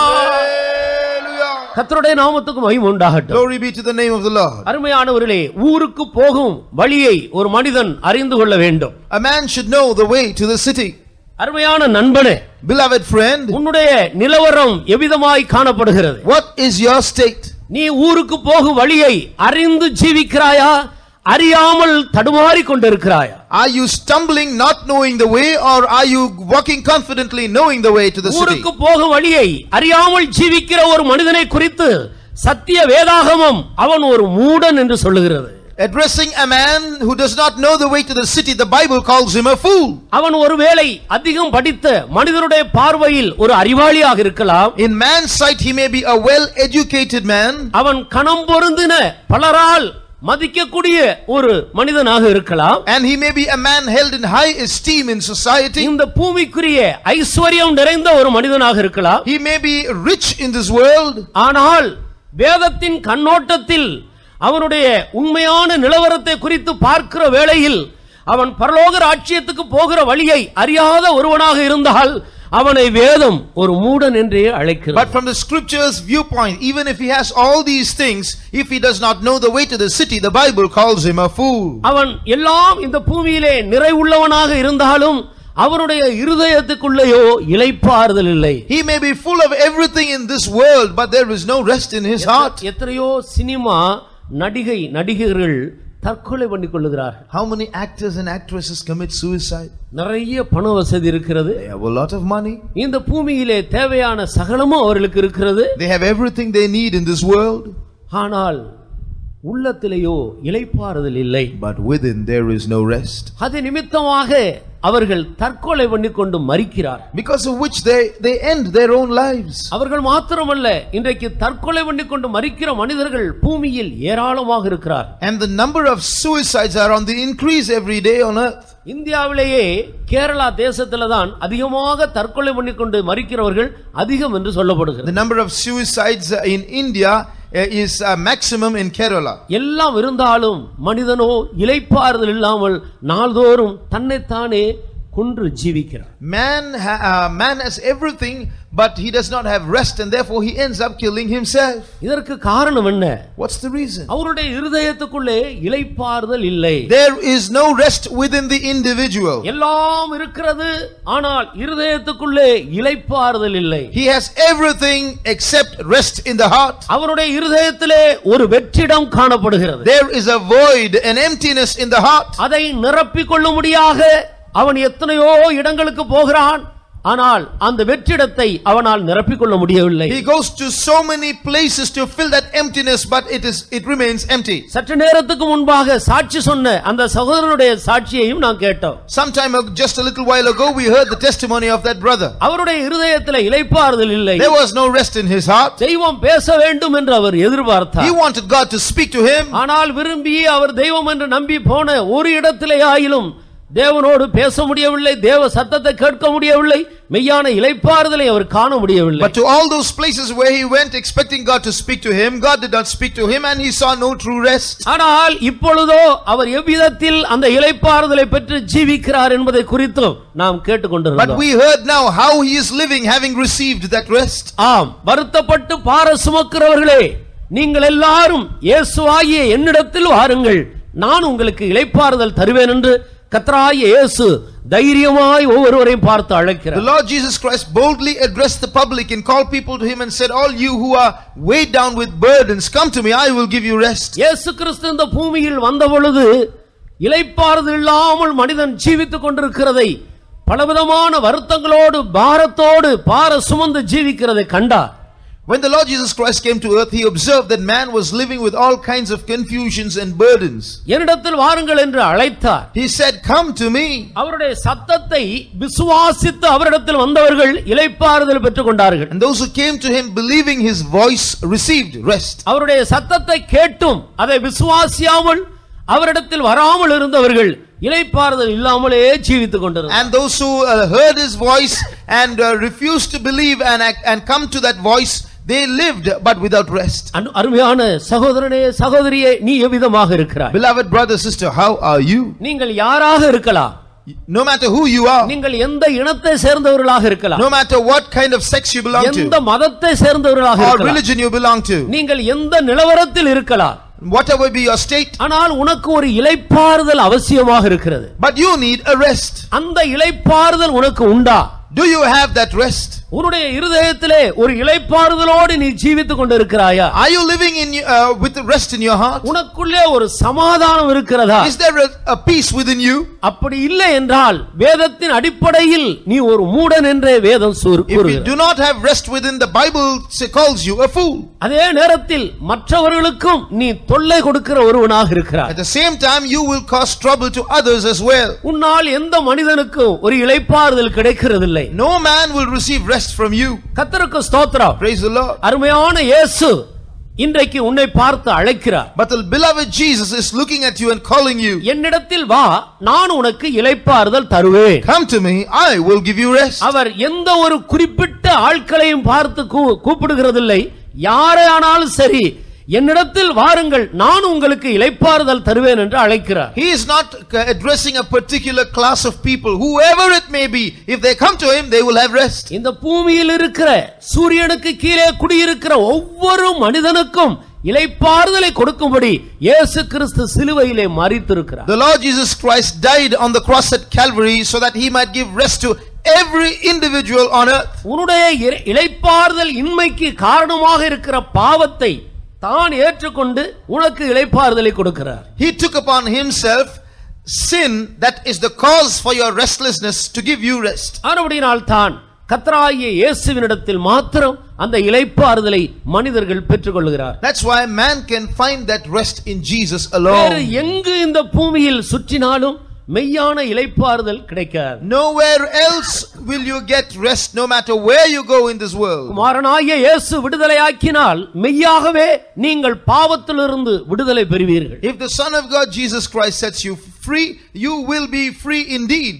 கர்த்தருடைய நாமத்துக்கு மகிமை உண்டாகட்டும். Glory be to the name of the Lord. அருமையானவர்களே, ஊருக்கு போகும் வழியை ஒரு மனிதன் அறிந்து கொள்ள வேண்டும். A man should know the way to the city. அருமையான நண்பனே, beloved friend, உன்னுடைய நிலவரம் எவ்விதமாய் காணப்படுகிறது? What is your state? நீ ஊருக்கு போகும் வழியை அறிந்து ஜீவிக்கிறாயா, அறியாமல் தடுமாறிக் கொண்டிருக்கிறாயா? Are you stumbling not knowing the way, or are you walking confidently knowing the way to the city? ஊருக்கு போகும் வழியை அறியாமல் ஜீவிக்கிற ஒரு மனிதனை குறித்து சத்திய வேதாகமம் அவன் ஒரு மூடன் என்று சொல்லுகிறது. Addressing a man who does not know the way to the city, the Bible calls him a fool. அவன் ஒருவேளை அதிகம் படித்த மனிதனுடைய பார்வையில் ஒரு அறிவாளியாக இருக்கலாம். In man's sight he may be a well educated man. அவன் கணம் பொருந்தின பலரால் மதிக்கக்கூடிய ஒரு மனிதனாக இருக்கலாம். And he may be a man held in high esteem in society. இந்த பூமிக்குரிய ஐஸ்வர்யம் நிறைந்த ஒரு மனிதனாக இருக்கலாம். He may be rich in this world. ஆனால் வேதத்தின் கண்ணோட்டத்தில் அவனுடைய உண்மையான நிலவரத்தை குறித்து பார்க்கிற வேளையில் அவன் பரலோக ராஜ்யத்துக்கு போகிற வழியை அறியாத ஒருவனாக இருந்தால் அவனை வேதம் ஒரு மூடன் என்றே அழைக்கிறது. But from the scriptures viewpoint, even if he has all these things, if he does not know the way to the city, the Bible calls him a fool. அவன் எல்லாம் இந்த பூமியிலே நிறைவுள்ளவனாக இருந்தாலும் அவருடைய இருதயத்துக்குள்ளேயோ இளைப்பாறுதல் இல்லை. He may be full of everything in this world, but there is no rest in his heart. எத்தனையோ cinema நடிகர்கள் தற்கொலை பண்ணிக் கொள்ளுகிறார்கள். How many actors and actresses commit suicide? நிறைய பண வசதி இருக்கிறது. They have a lot of money. இந்த பூமியிலே தேவையான சகலமும் அவர்களுக்கு இருக்கிறது. They have everything they need in this world. ஆனால் உள்ளத்திலேயோ இளைப்பாறுதல் இல்லை. But within there is no rest. அது நிமித்தமாக அவர்கள் தற்கொலை பண்ணிக்கொண்டு மரிக்கிறார். Because of which they end their own lives. அவர்கள் மாத்திரமல்ல, இன்றைக்கு தற்கொலை பண்ணிக்கொண்டு மரிக்கிற மனிதர்கள் பூமியில் ஏராளமாக இருக்கிறார். And the number of suicides are on the increase every day on earth. இந்தியாவிலேயே கேரளா தேசத்துல தான் அதிகமாக தற்கொலை பண்ணிக்கொண்டு மரிக்கிறவர்கள் அதிகம் என்று சொல்லப்படுகிறது. The number of suicides in India is maximum in Kerala. எல்லாம் இருந்தாலும் மனிதனோ இளைப்பாறுதல் இல்லாமல் நாள்தோறும் தன்னைத்தானே கொன்று ஜீவிக்கிறார். Man has everything, but he does not have rest, and therefore he ends up killing himself. இதற்கு காரணம் என்ன? What's the reason? அவருடைய இருதயத்துக்குள்ளே இளைப்பாறுதல் இல்லை. There is no rest within the individual. எல்லாம் இருக்கிறது, ஆனால் இருதயத்துக்குள்ளே இளைப்பாறுதல் இல்லை. He has everything except rest in the heart. அவருடைய இருதயத்திலே ஒரு வெற்றிடம் காணப்படுகிறது. There is a void, an emptiness in the heart. அதை நிரப்பிக் கொள்ளும்படியாக அவன் எத்தனையோ இடங்களுக்கு போகிறான், ஆனால் அந்த வெற்றிடத்தை அவனால் நிரப்பிக் கொள்ள முடியவில்லை. He goes to so many places to fill that emptiness, but it remains empty. சற்று நேரத்துக்கு முன்பாக சாட்சி சொன்ன அந்த சகோதரனுடைய சாட்சியையும் நான் கேட்டோம். Sometime just a little while ago we heard the testimony of that brother. அவருடைய இருதயத்திலே இளைப்பாறுதல் இல்லை. There was no rest in his heart. தெய்வம் பேச வேண்டும் என்று அவர் எதிர்பார்த்தார். He wanted God to speak to him. ஆனால் விரும்பி அவர் தெய்வம் என்று நம்பி போன ஒரு இடத்திலே ஆயிலும் தேவனோடு பேச முடியவில்லை, தேவ சத்தத்தை கேட்க முடியவில்லை, மெய்யான இளைப்பாறுதலை அவர் காண முடியவில்லை. But to all those places where he went expecting God to speak to him, God did not speak to him, and he saw no true rest. ஆனால் இப்பொழுதோ அவர் எவ்விதத்தில் அந்த இளைப்பாறுதலை பெற்று ஜீவிக்கிறார் என்பதை குறித்து நாம் கேட்டுக்கொண்டிருந்தோம். But we heard now how he is living, having received that rest. ஆம், வருத்தப்பட்டு பார சுமக்கிறவர்களே, நீங்கள் எல்லாரும் இயேசுவாகிய என்னிடத்தில் வாருங்கள், நான் உங்களுக்கு இளைப்பாறுதல் தருவேன் என்று கர்த்தராகிய இயேசு தைரியமாய் ஒவ்வொருவரையும் பார்த்து அழைக்கிறார். The Lord Jesus Christ boldly addressed the public and called people to him and said, all you who are weighed down with burdens, come to me, I will give you rest. இயேசு கிறிஸ்து இந்த பூமியில் வந்த பொழுது இளைப்பாறுதல் இல்லாமல் மனிதன் ஜீவித்துக் கொண்டிருக்கிறதை, பலவிதமான வருத்தங்களோடு பாரத்தோடு பார சுமந்து ஜீவிக்கிறதை கண்டார். When the Lord Jesus Christ came to earth, he observed that man was living with all kinds of confusions and burdens. என்னிடத்தில் வாருங்கள் என்று அழைத்தார். He said, come to me. அவருடைய சத்தத்தை விசுவாசித்து அவரிடத்தில் வந்தவர்கள் இளைப்பாறுதல் பெற்றுக் கொண்டார்கள். And those who came to him believing his voice received rest. அவருடைய சத்தத்தை கேட்டும் அதை விசுவாசியாமல் அவரிடத்தில் வராமல் இருந்தவர்கள் இளைப்பாறுதல் இல்லாமலே ஜீவித்துக் கொண்டிருந்தார்கள். And those who heard his voice and refused to believe and come to that voice, they lived but without rest. அருமையான சகோதரனே, சகோதரியே, நீ எவ்விதமாக இருக்கிறாய்? Beloved brother, sister, how are you? நீங்கள் யாராக இருக்கலாம், no matter who you are, நீங்கள் எந்த இனத்தை சேர்ந்தவர்களாக இருக்கலாம், no matter what kind of sex you belong to, எந்த மதத்தை சேர்ந்தவர்களாக or இருக்கலாம், religion you belong to, நீங்கள் எந்த நிலவரத்தில் இருக்கலாம், whatever be your state, ஆனால் உனக்கு ஒரு இளைப்பாறுதல் அவசியமாக இருக்கிறது. but you need a rest. அந்த இளைப்பாறுதல் உனக்கு உண்டா? Do you have that rest? உன்னுடைய இருதயத்திலே ஒரு இளைப்பாறுதலோடு நீ ஜீவித்துக் கொண்டிருக்கிறாயா? Are you living with the rest in your heart? உனக்குள்ளே ஒரு சமாதானம் இருக்கிறதா? Is there a peace within you? அப்படி இல்லை என்றால் வேதத்தின் அடிப்படையில் நீ ஒரு மூடன் என்றே வேதம் If you கூறுகிறது. do not have rest within, the Bible calls you a fool. அதே நேரத்தில் மற்றவர்களுக்கும் நீ தொல்லை கொடுக்கிற ஒருவனாக இருக்கிறாய். At the same time, you will cause trouble to others as well. உன்னால் எந்த மனிதனுக்கும் ஒரு இளைப்பாறுதல் கிடைக்கிறதில்லை. No man will receive rest from you. கர்த்தருக்கு ஸ்தோத்திரம். Praise the Lord. அருமையான இயேசு இன்றைக்கு உன்னை பார்த்து அழைக்கிறார். But the beloved Jesus is looking at you and calling you. என்னிடத்தில் வா, நான் உனக்கு இளைப்பாறுதல் தருவேன். Come to me, I will give you rest. அவர் எந்த ஒரு குறிப்பிட்ட ஆட்களையும் பார்த்து கூப்பிடுகிறதில்லை. யாரே ஆனாலும் சரி, என்னிடத்தில் வாருங்கள், நான் உங்களுக்கு இளைப்பாறுதல் தருவேன் என்று அழைக்கிறார். He is not addressing a particular class of people. Whoever it may be, if they come to him, they will have rest. இந்த பூமியில் இருக்கிற சூரியனுக்கு கீழே குடியிருக்கிற ஒவ்வொரு மனிதனுக்கும் இளைப்பாறுதலை கொடுக்கும்படி இயேசு கிறிஸ்து சிலுவையிலே மரித்திருக்கிறார். The Lord Jesus Christ died on the cross at Calvary so that he might give rest to every individual on earth. உன்னுடைய இளைப்பாறுதல் இன்மைக்கு காரணமாக இருக்கிற பாவத்தை தான் ஏற்றுக்கொண்டு உனக்கு இளைப்பாறுதலை கொடுக்கிறார். He took upon himself sin that is the cause for your restlessness to give you rest. ஆனபடியால் தான் கர்த்தராகிய இயேசுவினிடத்தில் மாத்திரம் அந்த இளைப்பாறுதலை மனிதர்கள் பெற்றுக்கொள்கிறார். That's why man can find that rest in Jesus வேறு alone. எங்கு இந்த பூமியில் சுற்றினாலும் மெய்யான இளைப்பாறுதல் கிடைக்காது. Nowhere else will you get rest, no matter where you go in this world. குமாரனாகிய இயேசு விடுதலையாக்கினால் மெய்யாகவே நீங்கள் பாவத்திலிருந்து விடுதலை பெறுவீர்கள். If the Son of God Jesus Christ sets you free, you will be free indeed.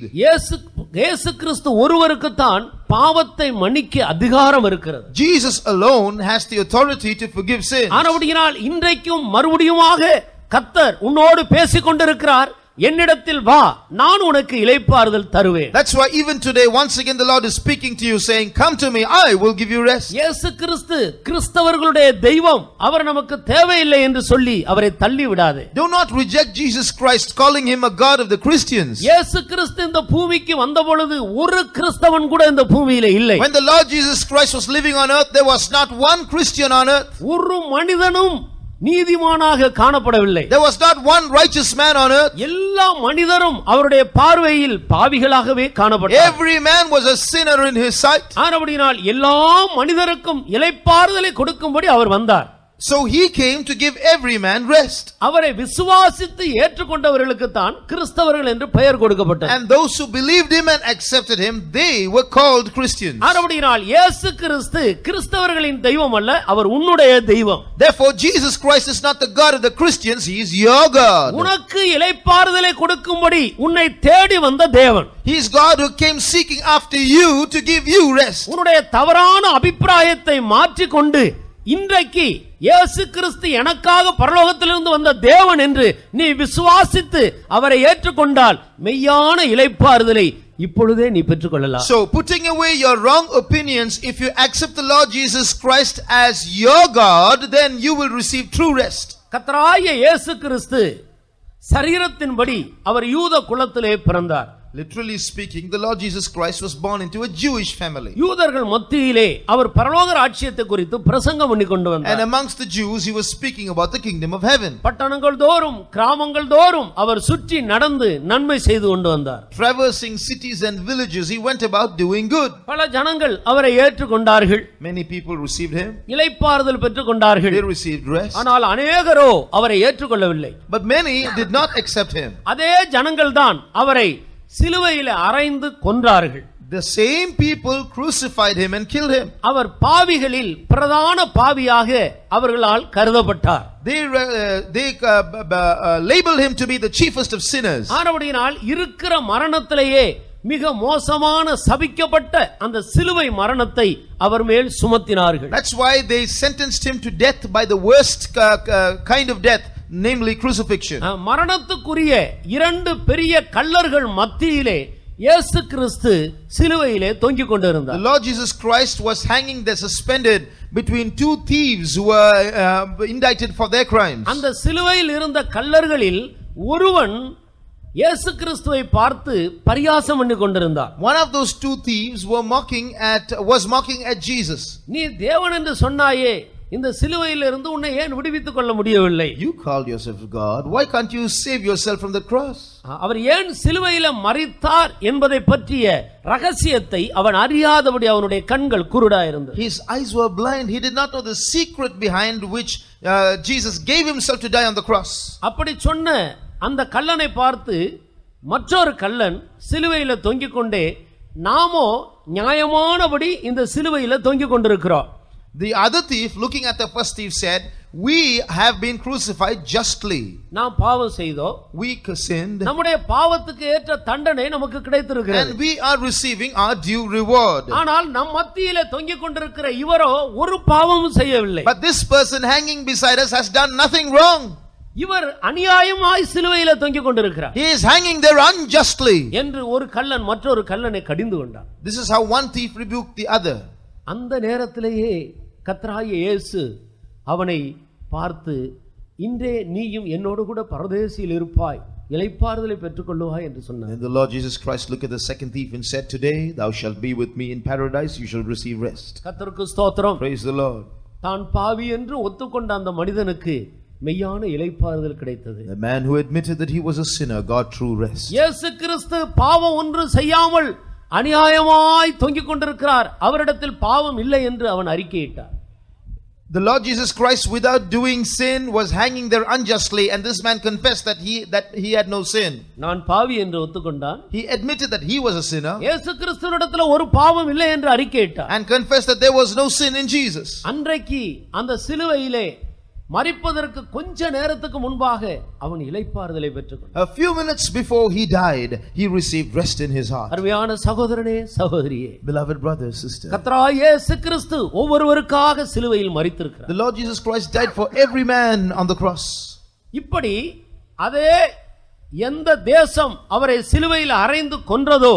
இயேசு கிறிஸ்து ஒருவருக்கு தான் பாவத்தை மன்னிக்க அதிகாரம் இருக்கிறது. Jesus alone has the authority to forgive sin. ஆனபடியால் இன்றைக்கும் மறுபடியுமாக கர்த்தர் உன்னோடு பேசிக் கொண்டிருக்கிறார். என்னிடத்தில் வா, நான் உனக்கு இளைப்பாறுதல் தருவேன். That's why even today once again the Lord is speaking to you saying, come to me, I will give you rest. இயேசு கிறிஸ்து கிறிஸ்தவர்களுடைய தெய்வம், அவர் நமக்கு தேவையில்லை என்று சொல்லி அவரை தள்ளி விடாதே. Do not reject Jesus Christ, calling him a God of the Christians. இயேசு கிறிஸ்து இந்த பூமிக்கு வந்த பொழுது ஒரு கிறிஸ்தவன் கூட இந்த பூமியிலே இல்லை. When the Lord Jesus Christ was living on earth, there was not one Christian on earth. ஒரு மனிதனும் நீதிமானாக காணப்படவில்லை. There was not one righteous man on earth. எல்லா மனிதரும் அவருடைய பார்வையில் பாவிகளாகவே காணப்பட்டார்கள். Every man was a sinner in his sight. ஆனபடியால் எல்லா மனிதருக்கும் இளைப்பாறுதலை கொடுக்கும்படி அவர் வந்தார். So he came to give every man rest. அவரை விசுவாசித்து ஏற்றுக்கொண்டவர்களுக்கு தான் கிறிஸ்தவர்கள் என்று பெயர் கொடுக்கப்பட்டது. And those who believed him and accepted him, they were called Christians. ஆனபடியால் இயேசு கிறிஸ்து கிறிஸ்தவர்களின் தெய்வம் அல்ல, அவர் உன்னுடைய தெய்வம். Therefore Jesus Christ is not the God of the Christians, he is your God. உனக்கு இளைப்பாறுதலை கொடுக்கும்படி உன்னை தேடி வந்த தேவன். He is God who came seeking after you to give you rest. உன்னுடைய தவறான அபிப்பிராயத்தை மாற்றிக் கொண்டு இன்றைக்கு இயேசு கிறிஸ்து எனக்காக பரலோகத்திலிருந்து வந்த தேவன் என்று நீ விசுவாசித்து அவரை ஏற்றுக்கொண்டால் மெய்யான இளைப்பாறுதலை இப்பொழுதே நீ பெற்றுக்கொள்ளலாம். So putting away your wrong opinions, if you accept the Lord Jesus Christ as your God, then you will receive true rest. கர்த்தராகிய இயேசு கிறிஸ்து சரீரத்தின்படி அவர் யூத குலத்திலே பிறந்தார். Literally speaking, the Lord Jesus Christ was born into a Jewish family. யூதர்கள் மத்தியிலே அவர் பரலோக ராஜ்யத்தை குறித்து பிரசங்கம் பண்ணி கொண்டு வந்தார். And amongst the Jews he was speaking about the kingdom of heaven. பட்டணங்கள் தோறும் கிராமங்கள் தோறும் அவர் சுற்றி நடந்து நன்மை செய்து கொண்டு வந்தார். Traversing cities and villages, he went about doing good. பல ஜனங்கள் அவரை ஏற்றுக்கொண்டார்கள். Many people received him. இளைப்பாறுதல் பெற்றுக்கொண்டார்கள். They received rest. ஆனால் அநேகரோ அவரை ஏற்றுக்கொள்ளவில்லை. But many did not accept him. அதே ஜனங்கள் தான் அவரை சிலுவையிலே அறைந்து கொன்றார்கள். The same people crucified him and killed him. அவர் பாவிகளில் பிரதான பாவியாக அவர்களால் கருதப்பட்டார். They labeled him to be the chiefest of sinners. ஆனபடியால் இருக்கிற மரணத்திலேயே மிக மோசமான சபிக்கப்பட்ட அந்த சிலுவை மரணத்தை அவர் மேல் சுமத்தினார்கள். That's why they sentenced him to death by the worst kind of death, namely crucifixion. மரணத்துக்குரிய இரண்டு பெரிய கல்லர்கள் மத்தியிலே இயேசு கிறிஸ்து சிலுவையிலே தொங்கிக் கொண்டிருந்தார். The Lord Jesus Christ was hanging there suspended between two thieves who were indicted for their crimes. அந்த சிலுவையில் இருந்த கல்லர்களில் ஒருவன் இயேசு கிறிஸ்துவை பார்த்து பரியாசம் பண்ணி கொண்டிருந்தார். One of those two thieves was mocking at Jesus. நீ தேவன் என்று சொன்னாயே, இந்த சிலுவையில் இருந்து உன்னை ஏன் விடுவித்துக் கொள்ள முடியவில்லை? You called yourself God, why can't you save yourself from the cross? அவர் ஏன் சிலுவையில மரித்தார் என்பதை பற்றிய ரகசியத்தை அவன் அறியாதபடி அவனுடைய கண்கள் குருடா இருந்தது. His eyes were blind. He did not know the secret behind which Jesus gave himself to die on the cross. அப்படி சொன்ன அந்த கல்லனை பார்த்து மற்றொரு கல்லன் சிலுவையில தொங்கிக் கொண்டே, நாமோ நியாயமானபடி இந்த சிலுவையில தொங்கிக் கொண்டிருக்கிறோம். The other thief, looking at the first thief, said, we have been crucified justly. நாம் பாவம் செய்தோம், we sinned, நம்முடைய பாவத்துக்கு ஏற்ற தண்டனை நமக்கு கிடைத்திருக்கிறது, and we are receiving our due reward. ஆனால் நம் மத்தியிலே தொங்கிக் கொண்டிருக்கிற இவரோ ஒரு பாவமும் செய்யவில்லை. But this person hanging beside us has done nothing wrong. இவர் அநியாயமாய் சிலுவையில தொங்கிக் கொண்டிருக்கிறார். He is hanging there unjustly. என்று ஒரு கல்லன் மற்றொரு கல்லனை கடிந்து கொண்டார். This is how one thief rebuked the other. அந்த நேரத்திலேயே கர்த்தராகிய இயேசு அவனை பார்த்து, இன்றே நீயும் என்னோடு கூட பரதேசியில் இருப்பாய், இளைப்பாறுதலை பெற்றுக்கொள்ளுவாய் என்று சொன்னார். And the Lord Jesus Christ looked at the second thief and said, today thou shalt be with me in paradise, you shall receive rest. கர்த்தருக்கு ஸ்தோத்திரம். Praise the Lord. தான் பாவி என்று ஒத்துக்கொண்ட அந்த மனிதனுக்கு மெய்யான இளைப்பாறுதல் கிடைத்தது. The man who admitted that he was a sinner got true rest. இயேசு கிறிஸ்து பாவம் ஒன்று செய்யாமல் அநியாயமாய் தொங்கிக் கொண்டிருக்கிறார், அவரிடத்தில் பாவம் இல்லை என்று அவன் அறிக்கையிட்டார். The Lord Jesus Christ, without doing sin, was hanging there unjustly, and this man confessed that he had no sin. நான் பாவி என்று ஒத்துக்கொண்டான். He admitted that he was a sinner. இயேசு கிறிஸ்துவினிடத்தில் ஒரு பாவம் இல்லை என்று அறிக்கையிட்டார். And confessed that there was no sin in Jesus. அன்றைக்கு அந்த சிலுவையிலே மரிப்பதற்கு கொஞ்ச நேரத்துக்கு முன்பாக அவன் இளைப்பாறுதலை பெற்றுக்கொண்டான். A few minutes before he died, he received rest in his heart. அருமையான சகோதரனே சகோதரியே, Beloved brother, sister, கர்த்தராகிய இயேசு கிறிஸ்து ஒவ்வொருவருக்காக சிலுவையில் மரித்திருக்கிறார். the Lord Jesus Christ died for every man on the cross. இப்படி அதே எந்த தேசம் அவரை சிலுவையில் அறைந்து கொன்றதோ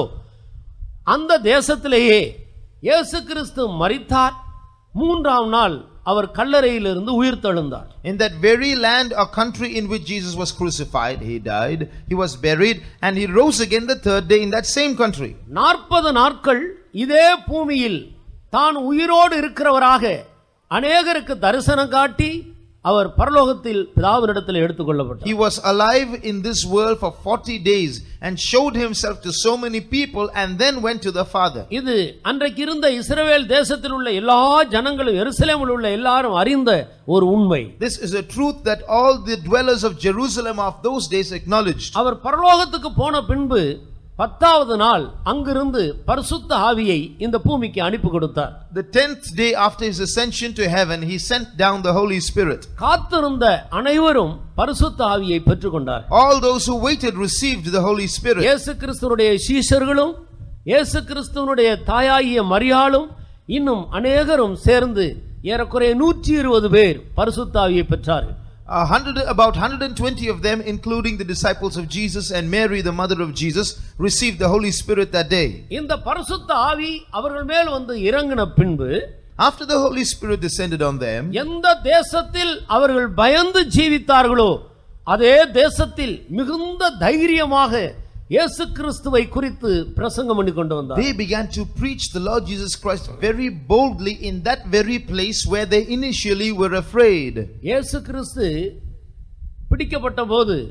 அந்த தேசத்திலேயே இயேசு கிறிஸ்து மரித்தார். மூன்றாம் நாள் அவர் கல்லறையிலிருந்து உயிர்த்தெழுந்தார். In that very land or country in which Jesus was crucified, he died, he was buried, and he rose again the third day in that same country. 40 நாட்கள் இதே பூமியில் தான் உயிரோடு இருக்கிறவராக அநேகருக்கு தரிசனம் காட்டி அவர் பரலோகத்தில் பிதாவினிடத்தில் எடுத்துக்கொள்ளப்பட்டார். He was alive in this world for 40 days and showed himself to so many people and then went to the Father. இது அன்றைக்கு இருந்த இஸ்ரவேல் தேசத்தில் உள்ள எல்லா ஜனங்களும் எருசலேமில் உள்ள எல்லாரும் அறிந்த ஒரு உண்மை. This is a truth that all the dwellers of Jerusalem of those days acknowledged. அவர் பரலோகத்துக்கு போன பின்பு 10வது நாள் அங்கிருந்து பரிசுத்த ஆவியை இந்த பூமிக்கு அனுப்பி கொடுத்தார். The 10th day after his ascension to heaven, he sent down the Holy Spirit. காத்திருந்த அனைவரும் பரிசுத்த ஆவியை பெற்றுக்கொண்டார். All those who waited received the Holy Spirit. இயேசு கிறிஸ்துவினுடைய சீஷர்களும் இயேசு கிறிஸ்துவினுடைய தாயாகிய மரியாளும் இன்னும் அநேகரும் சேர்ந்து ஏறக்குறைய 120 பேர் பரிசுத்த ஆவியை பெற்றார்கள். About 120 of them, including the disciples of Jesus and Mary, the mother of Jesus, received the Holy Spirit that day. இந்த பரிசுத்த ஆவி அவர்கள் மேல் வந்து இறங்கின பின்பு, after the Holy Spirit descended on them, எந்த தேசத்தில் அவர்கள் பயந்து ஜீவித்தார்களோ அதே தேசத்தில் மிகுந்த தைரியமாக இயேசு கிறிஸ்துவை குறித்து பிரசங்கம் பண்ணி கொண்டு வந்தார். they began to preach the Lord Jesus Christ very boldly in that very place where they initially were afraid. இயேசு கிறிஸ்து பிடிக்கப்பட்டபோது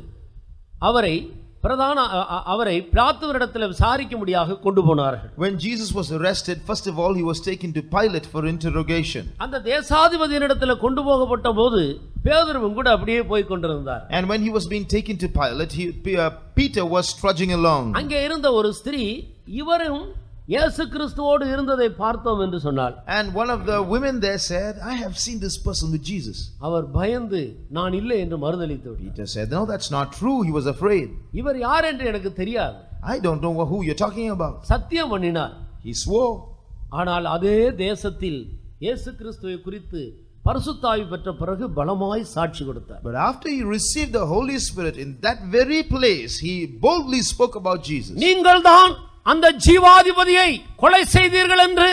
அவரை பிலாத்துவினிடத்தில் விசாரிக்கும்படியாக கொண்டு போனார்கள். When Jesus was arrested, first of all he was taken to Pilate for interrogation. அந்த தேசாதிபதியினிடத்தில் கொண்டு போகப்பட்டபோது பேதுருவும் கூட அப்படியே போய் கொண்டிருந்தார். And when he was being taken to Pilate, Peter was trudging along. அங்கே இருந்த ஒரு ஸ்திரீ இவரும் இயேசு கிறிஸ்துவோடு இருந்ததை பார்த்தோம் என்று சொன்னாள். And one of the women there said, I have seen this person with Jesus. அவர் பயந்து நான் இல்லை என்று மறுதலித்து விட்டார். Peter said, no, that's not true. He was afraid. இவர் யார் என்று எனக்கு தெரியாது. I don't know who you're talking about. சத்தியம் பண்ணினார். He swore. ஆனால் அதே தேசத்தில் இயேசு கிறிஸ்துவை குறித்து பரிசுத்த ஆவி பெற்ற பிறகு பலமாய் சாட்சி கொடுத்தார். But after he received the Holy Spirit in that very place, he boldly spoke about Jesus. நீங்கள்தான் அந்த ஜீவாதிபதியை கொலை செய்தீர்கள் என்று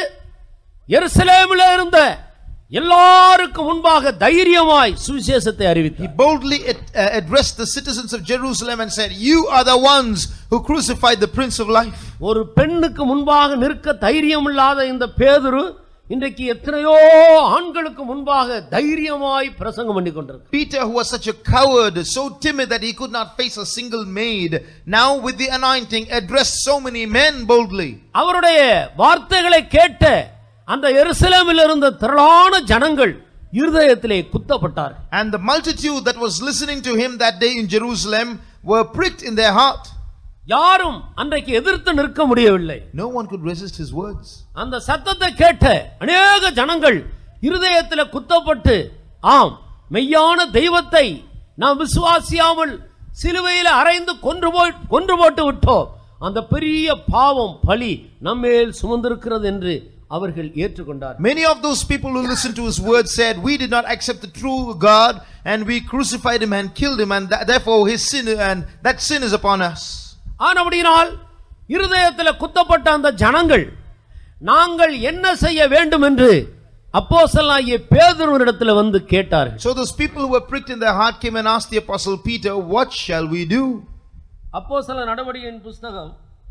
எருசலேமில் இருந்த எல்லாருக்கும் முன்பாக தைரியமாய் சுவிசேஷத்தை அறிவித்தார். He boldly addressed the citizens of Jerusalem and said, you are the ones who crucified the Prince of Life. ஒரு பெண்ணுக்கு முன்பாக நிற்க தைரியம் இல்லாத இந்த பேதுரு இன்றைக்கு எத்தனையோ ஆண்களுக்கு முன்பாக தைரியமாய் பிரசங்கம் பண்ணி கொண்டிருக்கிறார். Peter, who was such a coward, so timid that he could not face a single maid, now with the anointing addressed so many men boldly. அவருடைய வார்த்தைகளை கேட்ட அந்த எருசலேமில் இருந்த திரளான ஜனங்கள் இருதயத்திலே குத்தப்பட்டார். And the multitude that was listening to him that day in Jerusalem were pricked in their heart. யாரும் அன்றைக்கு எதிர்த்து நிற்க முடியவில்லை. No one could resist his words. அந்த சத்தத்தை கேட்ட அநேக ஜனங்கள் இருதயத்தில் குத்தப்பட்டு, ஆம், மெய்யான தெய்வத்தை நாம் விசுவாசியாமல் சிலுவையில் அறைந்து கொன்று போட்டு விட்டோம், அந்த பெரிய பாவம் பழி நம்மேல் சுமந்திருக்கிறது என்று அவர்கள் ஏற்றுக்கொண்டார். Many of those people who listened to his words said, we did not accept the true God and we crucified him and killed him, and therefore his sin, and that sin is upon us. ஆனபடியால் இருதயத்தில் குத்தப்பட்ட அந்த ஜனங்கள் நாங்கள் என்ன செய்ய வேண்டும் என்று அப்போஸ்தலனாகிய பேதுருவினிடத்தில் வந்து கேட்டார்கள். So those people who were pricked in their heart came and asked the apostle Peter, what shall we do? அப்போஸ்தல நடவடிக்கையின் புத்தகம்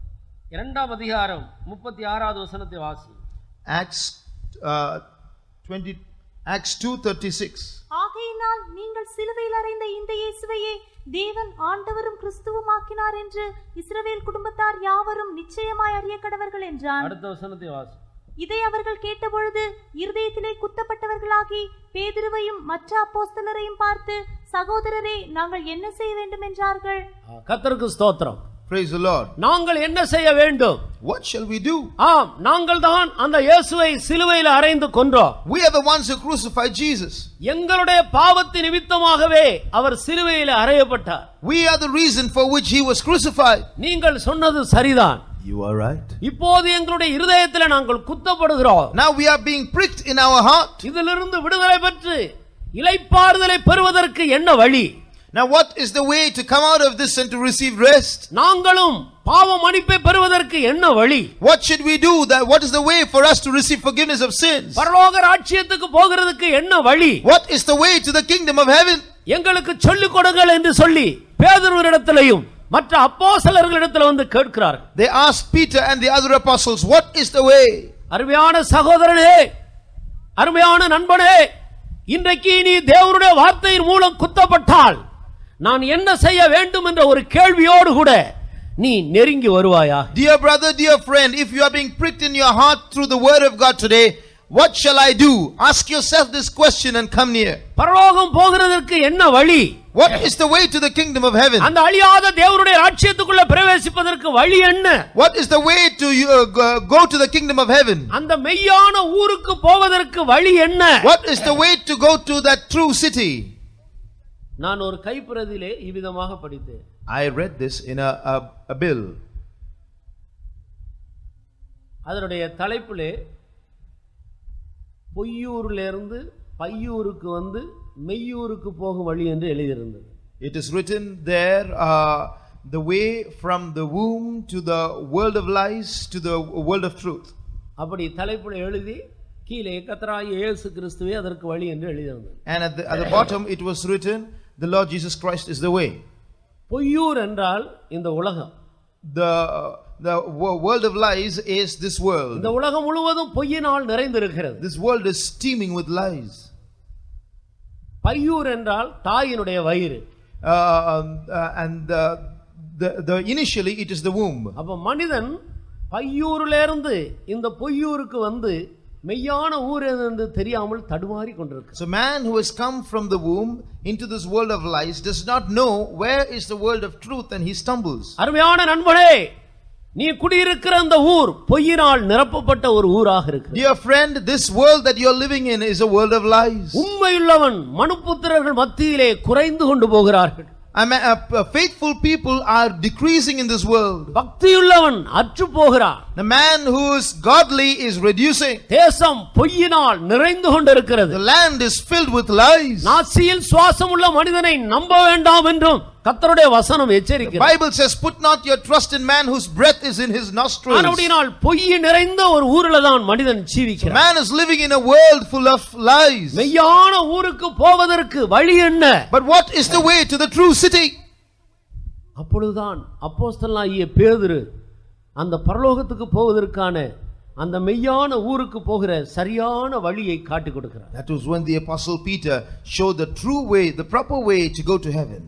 2ஆம் அதிகாரம் 36வது வசனத்தை வாசி. Acts 20 Acts 2:36. ஆகையினால் நீங்கள் சிலுவையில் அறைந்த இந்த இயேசுவையே தேவன் ஆண்டவரும் கிறிஸ்துவுமாக்கினார் என்று இஸ்ரவேல் குடும்பத்தார் யாவரும் நிச்சயமாய் அறிய கடவர்கள் என்றான். அடுத்த வசனத்தை வாசி. இதை அவர்கள் கேட்டபொழுது இருதயத்திலே குத்தப்பட்டவர்களாகி பேதுருவையும் மற்ற அப்போஸ்தலரையும் பார்த்து, சகோதரரே, நாங்கள் என்ன செய்ய வேண்டும் என்றார்கள். கர்த்தருக்கு ஸ்தோத்திரம். Praise the Lord. நாங்கள் என்ன செய்ய வேண்டும்? What shall we do? ஆம், நாங்கள் தான் அந்த இயேசுவை சிலுவையில் அறைந்து கொன்றோம். We are the ones who crucified Jesus. எங்களுடைய பாவத்தின் நிமித்தமாகவே அவர் சிலுவையில் அறையப்பட்டார். We are the reason for which he was crucified. நீங்கள் சொன்னது சரிதான். You are right. இப்போது எங்களுடைய இருதயத்தில் நாங்கள் குத்தப்படுகிறோம். Now we are being pricked in our heart. இதிலிருந்து விடுதலை பெற்று இளைப்பாறுதலை பெறுவதற்கு என்ன வழி? Now what is the way to come out of this and to receive rest? நாங்களும் பாவ மன்னிப்பை பெறுவதற்கு என்ன வழி? What should we do? What is the way for us to receive forgiveness of sins? பரலோக ராஜ்யத்துக்கு போகிறதுக்கு என்ன வழி? What is the way to the kingdom of heaven? எங்களுக்கு சொல்லிக் கொடுங்கள் என்று சொல்லி பேதுருவினிடத்திலேயும் மற்ற அப்போஸ்தலர்களிடத்தில் வந்து கேட்கிறார்கள். They asked Peter and the other apostles, what is the way? அருமையான சகோதரனே, அருமையான நண்பனே, இன்றைக்கு நீ தேவனுடைய வார்த்தையின் மூலம் குத்தப்பட்டால் நான் என்ன செய்ய வேண்டும் என்ற ஒரு கேள்வியோடு கூட நீ நெருங்கி வருவாயா? Dear brother, dear friend, if you are being pricked in your heart through the word of God today, what shall I do? Ask yourself this question and come near. பரலோகம் போகிறதற்கு என்ன வழி? What is the way to the kingdom of heaven? அந்த அழியாத தேவனுடைய ராஜ்யத்துக்குள்ள பிரவேசிப்பதற்கு வழி என்ன? What is the way to go to the kingdom of heaven? அந்த மெய்யான ஊருக்கு போவதற்கு வழி என்ன? What is the way to go to that true city? நான் ஒரு கைப்பிரதியிலே இவ்விதமாக படித்தேன். I read this in a bill. அதனுடைய தலைப்பிலே பொய்யூரிலிருந்து பையூருக்கு வந்து மெய்யூருக்கு போகும் வழி என்று எழுதியிருந்தது. It is written there, the way from the womb to the world of lies to the world of truth. அப்படி தலைப்பில் எழுதி கீழே கர்த்தராகிய இயேசு கிறிஸ்துவே அதற்கு வழி என்று எழுதியிருந்தது. And at the bottom it was written, the Lord Jesus Christ is the way. Poyyur என்றால் இந்த உலகம். The world of lies is this world. இந்த உலகம் முழுவதும் பொய்யினால் நிறைந்திருக்கிறது. This world is steaming with lies. Paiyur என்றால் தாயினுடைய வயிறு. And initially it is the womb. அப்ப மனிதன் பையூரிலிருந்து இந்த பொய்யூருக்கு வந்து மெய்யான ஊர் என்று தெரியாமல் தடுமாறி கொண்டிருக்கிறார். So man who has come from the womb into this world of lies does not know where is the world of truth and he stumbles. அருமையான நண்பனே, நீ குடியிருக்கிற அந்த ஊர் பொய்யினால் நிரப்பப்பட்ட ஒரு ஊராக இருக்கு. Dear friend, this world that you are living in is a world of lies. உண்மையுள்ளவன் மனுபுத்திரர்கள் மத்தியிலே குறைந்து கொண்டு போகிறார்கள். Faithful people are decreasing in this world. பக்தியுள்ளவன் அற்று போகிறான். The man who is godly is reducing. தேசம் பொய்யினால் நிறைந்து கொண்டிருக்கிறது. The land is filled with lies. நாசியில் சுவாசம் உள்ள மனிதனை நம்ப வேண்டாம் என்றும் கர்த்தருடைய வசனம் எச்சரிக்கிறது. The Bible says, put not your trust in man whose breath is in his nostrils. ஆனபடியால் பொய் நிறைந்த ஒரு ஊரில தான் மனிதன் ஜீவிக்கிறான். Man is living in a world full of lies. மெய்யான ஊருக்கு போவதற்கு வழி என்ன? But what is the way to the true city? அப்பொழுதுதான் அப்போஸ்தலனாகிய பேதுரு அந்த பரலோகத்துக்கு போவதற்கான அந்த மெய்யான ஊருக்கு போகிற சரியான வழியை காட்டிக் கொடுக்கிறார். That was when the apostle Peter showed the true way, the proper way to go to heaven.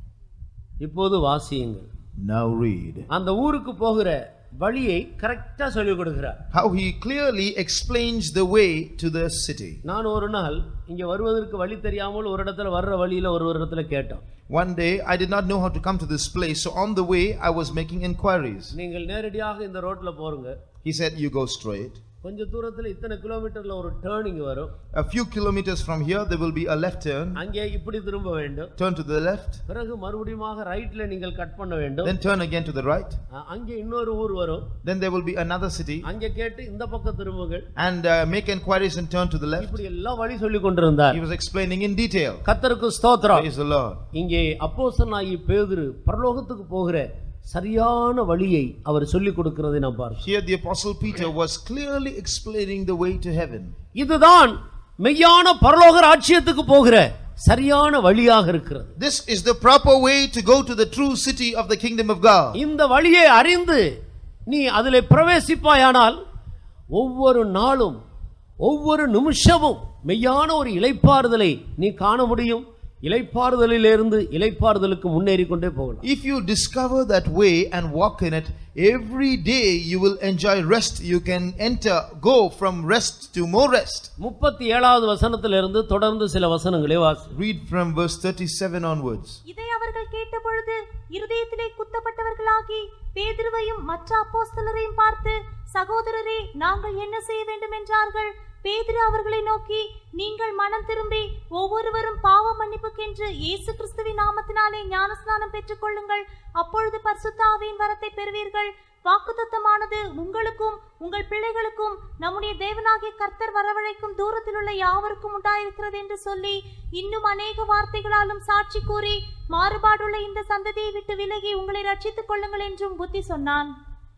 இப்போது வாசியுங்கள். Now read. அந்த ஊருக்கு போகிற வழியை கரெக்ட்டா சொல்லிக் கொடுக்கிறார். How he clearly explains the way to the city. நான் ஒரு நாள் இங்க வருவதற்கு வழி தெரியாமல் ஒரு இடத்துல வர்ற வழியில ஒரு இடத்துல கேட்டோம். One day I did not know how to come to this place, so on the way I was making inquiries. நீங்கள் நேரடியாக இந்த ரோட்ல போறீங்க. He said, you go straight. கொஞ்ச தூரத்துல இத்தனை கிலோமீட்டர்ல ஒரு டர்னிங் வரும். A few kilometers from here there will be a left turn. அங்கே இப்படி திரும்ப வேண்டும். Turn to the left. பிறகு மறுபடியுமாக ரைட்ல நீங்கள் கட் பண்ண வேண்டும். Then turn again to the right. அங்கே இன்னொரு ஊர் வரும். Then there will be another city. அங்கே கேட்டு இந்த பக்கம் திரும்புங்கள். And make inquiries and turn to the left. இப்படி எல்லாம் வழி சொல்லிக் கொண்டிருந்தார். He was explaining in detail. கர்த்தருக்கு ஸ்தோத்திரம். Praise the Lord. இங்கே அப்போஸ்தலனாகிய பேதுரு பரலோகத்துக்கு போகிற சரியான வழியை அவர் சொல்லிக் கொடுக்கிறதை நாம் பார்க்கிறோம். Here the apostle Peter was clearly explaining the way to heaven. இதுதான் மெய்யான பரலோக ராஜ்யத்துக்கு போகிற சரியான வழியாக இருக்கிறது. This is the proper way to go to the true city of the kingdom of God. இந்த வழியை அறிந்து நீ அதிலே பிரவேசிப்பாயானால் ஒவ்வொரு நாளும் ஒவ்வொரு நிமிஷமும் மெய்யான ஒரு இளைப்பாறுதலை நீ காண முடியும். இளைப்பாறுதலிலிருந்து இளைப்பாறுதலுக்கு முன்னேறி கொண்டே போகலாம். If you discover that way and walk in it, every day you will enjoy rest. You can go from rest to more rest. 37வது வசனத்திலிருந்து தொடர்ந்து சில வசனங்களை வாசி. Read from verse 37 onwards. இதை அவர்கள் கேட்டபொழுது இருதயத்திலே குத்தப்பட்டவர்களாகி பேதுருவையும் மற்ற அப்போஸ்தலரையும் பார்த்து, சகோதரரே, நாங்கள் என்ன செய்ய வேண்டும் என்றார்கள். பேதுரு அவர்களை நோக்கி, நீங்கள் மனம் திரும்பி ஒவ்வொருவரும் பாவ மன்னிப்புக்கென்று இயேசு கிறிஸ்துவின் நாமத்தினாலே ஞானஸ்நானம் பெற்றுக் கொள்ளுங்கள். அப்பொழுது பரிசுத்த ஆவியின் வரத்தை பெறுவீர்கள். வாக்குத்தத்தமானது உங்களுக்கும் உங்கள் பிள்ளைகளுக்கும் நம்முடைய தேவனாகிய கர்த்தர் வரவழைக்கும் தூரத்தில் உள்ள யாவருக்கும் உண்டாயிருக்கிறது என்று சொல்லி இன்னும் அநேக வார்த்தைகளாலும் சாட்சி கூறி, மாறுபாடுள்ள இந்த சந்ததியை விட்டு விலகி உங்களை ரட்சித்துக் கொள்ளுங்கள் என்றும் புத்தி சொன்னான்.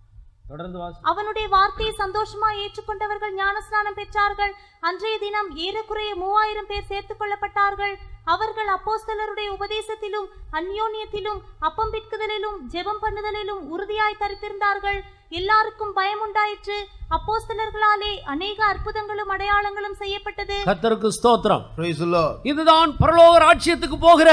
அவனுடைய வார்த்தையை சந்தோஷமாய் ஏற்றுக்கொண்டவர்கள் ஞானஸ்நானம் பெற்றார்கள். அன்றைய தினம் ஏறக்குறைய 3000 பேர் சேர்த்துக் கொள்ளப்பட்டார்கள். அவர்கள் அப்போஸ்தலருடைய உபதேசத்திலும் அந்யோன்யத்திலும் அப்பம் பிற்குதலிலும் ஜெபம் பண்ணுதலிலும் உறுதியாய் தரித்திருந்தார்கள். எல்லாருக்கும் பயம் உண்டாயிற்று. அப்போஸ்தலர்களாலே அநேக அற்புதங்களும் அடையாளங்களும் செய்யப்பட்டது. கர்த்தருக்கு ஸ்தோத்திரம். Praise the Lord. இதுதான் பரலோக ராஜ்யத்துக்கு போகிற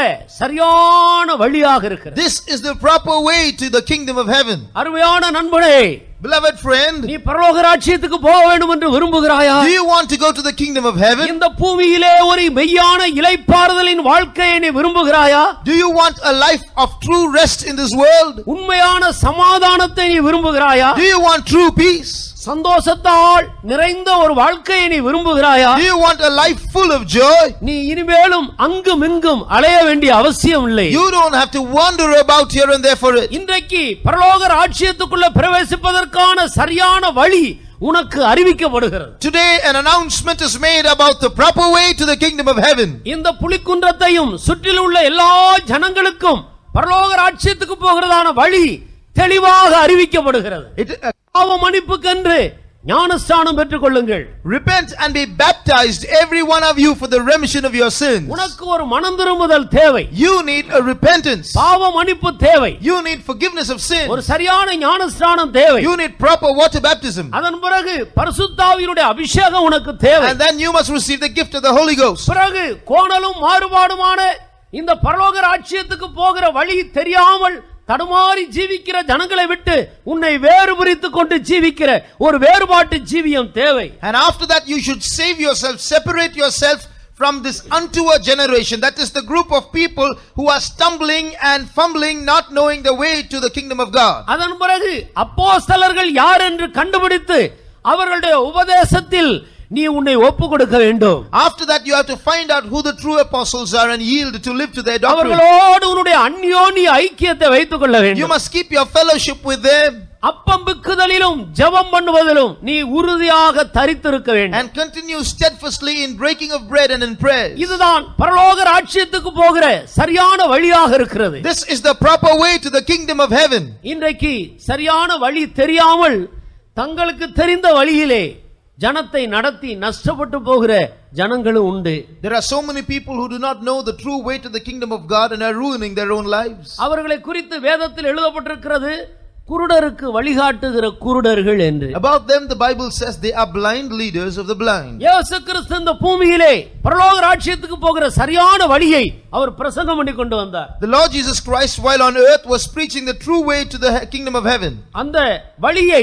சரியான வழியாக இருக்கிறது. This is the proper way to the kingdom of heaven. அருமையான நண்பனே, beloved friend, நீ பரலோக ராஜ்யத்துக்கு போக வேண்டும் என்று விரும்புகிறாயா? Do you want to go to the kingdom of heaven? இந்த பூமியிலே ஒரு மெய்யான இளைப்பாறுதலின் வாழ்க்கையை நீ விரும்புகிறாயா? Do you want a life of true rest in this world? உண்மையான சமாதானத்தை நீ விரும்புகிறாயா? Do you want true peace? சந்தோஷத்தால் நிறைந்த ஒரு வாழ்க்கையை நீ விரும்புகிறாயா? Do you want a life full of joy? நீ இனிமேலும் அங்கும் இங்கும் அலைய வேண்டிய அவசியம் இல்லை. You don't have to wander about here and there for it. இன்றைக்கு பரலோக ராஜ்யத்துக்குள்ள பிரவேசிப்பதற்கான சரியான வழி உனக்கு அறிவிக்கப்படுகிறது. Today an announcement is made about the proper way to the kingdom of heaven. இந்த புலிக்குன்றத்தையும் சுற்றிலும் உள்ள எல்லா ஜனங்களுக்கும் பரலோக ராஜ்யத்துக்கு போகிறதான வழி தெளிவாக அறிவிக்கப்படுகிறது. பாவ மன்னிப்புக்கென்று ஞானஸ்நானம் பெற்றுக் கொள்ளுங்கள். Repent and be baptized, every one of you, for the remission of your sins. உனக்கு ஒரு மனம் திரும்புதல் தேவை. You need a repentance. பாவ மன்னிப்பு தேவை. You need forgiveness of sin. ஒரு சரியான ஞானஸ்நானம் தேவை. You need proper water baptism. அதன் பிறகு பரிசுத்த ஆவியினுடைய அபிஷேகம் உனக்கு தேவை. And then you must receive the gift of the Holy Ghost. பிறகு கோணலும் மாறுபாடுமான இந்த பரலோக ராஜ்யத்துக்கு போகிற வழி தெரியாமல் தடுமாறி ஜீவிக்கிற ஜனங்களை விட்டு உன்னை வேறு பிரித்துக் கொண்டு ஜீவிக்கிற ஒரு வேறுபாட்டு ஜீவியம் தேவை. And after that you should save yourself, separate yourself from this untoward generation. That is the group of people who are stumbling and fumbling, not knowing the way to the kingdom of God. அதன் பிறகு அப்போஸ்தலர்கள் யார் என்று கண்டுபிடித்து அவர்களுடைய உபதேசத்தில் நீ உன்னை ஒப்பு கொடுக்க வேண்டும். After that you have to find out who the true apostles are and yield to live to their doctrine. அவர்களோடு உன்னுடைய அந்யோன்ய ஐக்கியத்தை வைத்துக் கொள்ள வேண்டும். You must keep your fellowship with them. அப்பம் பிக்குதலிலும் ஜெபம் பண்ணுவதிலும் நீ உறுதியாக தரித்திருக்க வேண்டும். And continue steadfastly in breaking of bread and in prayer. இதுதான் பரலோக ராஜ்யத்துக்கு போகிற சரியான வழியாக இருக்கிறது. This is the proper way to the kingdom of heaven. இன்றைக்கு சரியான வழி தெரியாமல் தங்களுக்கு தெரிந்த வழியிலே ஜனத்தை நடத்தி நஷ்டப்பட்டு போகிற ஜனங்களும் உண்டு. There are so many people who do not know the true way to the kingdom of God and are ruining their own lives. அவர்களை குறித்து வேதத்தில் எழுதப்பட்டிருக்கிறது குருடருக்கு வழிகாட்டுகிற குருடர்கள் என்று. About them the Bible says they are blind leaders of the blind. இயேசு கிறிஸ்து இந்த பூமியிலே பரலோக ராஜ்யத்துக்கு போகிற சரியான வழியை அவர் பிரசங்கம் பண்ணி கொண்டு வந்தார். The Lord Jesus Christ while on earth was preaching the true way to the kingdom of heaven. அந்த வழியை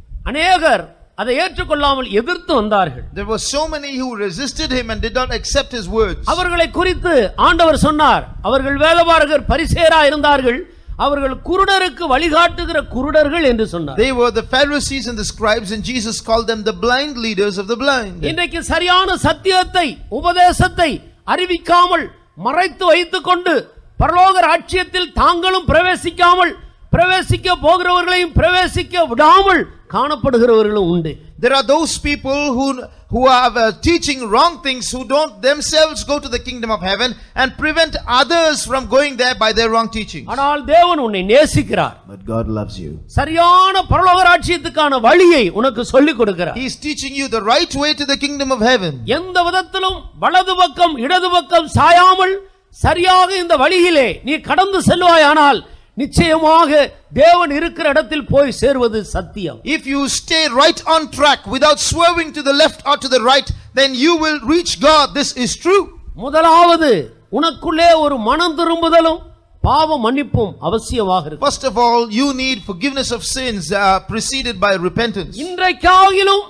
அநேகர் அதை ஏற்றுக்கொள்ளாமல் எதிர்த்து வந்தார்கள். There were so many who resisted him and did not accept his words. அவர்களை குறித்து ஆண்டவர் சொன்னார், அவர்கள் வேதபாரகர் பரிசேயராய் இருந்தார்கள், அவர்கள் குருடருக்கு வழிகாட்டுகிற குருடர்கள் என்று சொன்னார். They were the Pharisees and the scribes and Jesus called them the blind leaders of the blind. இன்றைக்கு சரியான சத்தியத்தை உபதேசத்தை அறிவிக்காமல் மறைத்து வைத்துக்கொண்டு பரலோக ராஜ்யத்தில் தாங்களும் பிரவேசிக்காமல் பிரவேசிக்க போகிறவர்களையும் பிரவேசிக்க விடாமல் காணப்படுகிறவர்களும் உண்டு. There are those people who are teaching wrong things, who don't themselves go to the kingdom of heaven and prevent others from going there by their wrong teachings. ஆனால் தேவன் உன்னை நேசிக்கிறார். But God loves you. சரியான பரலோக ராஜ்யத்துக்கான வழியை உனக்கு சொல்லிக் கொடுக்கிறார். He is teaching you the right way to the kingdom of heaven. எந்த விதத்திலும் வலது பக்கம் இடது பக்கம் சாயாமல் சரியாக இந்த வழியிலே நீ கடந்து செல்வாயானால் நிச்சயமாக தேவன் இருக்கிற இடத்தில் போய் சேர்வது சத்தியம். If you stay right on track without swerving to the left or to the right, then you will reach God. This is true. முதலாவது உனக்குள்ளே ஒரு மனம் திரும்புதலும் பாவ மன்னிப்பும் அவசியமாக இருக்கு. First of all, you need forgiveness of sins preceded by repentance. இன்றைக்காகிலும்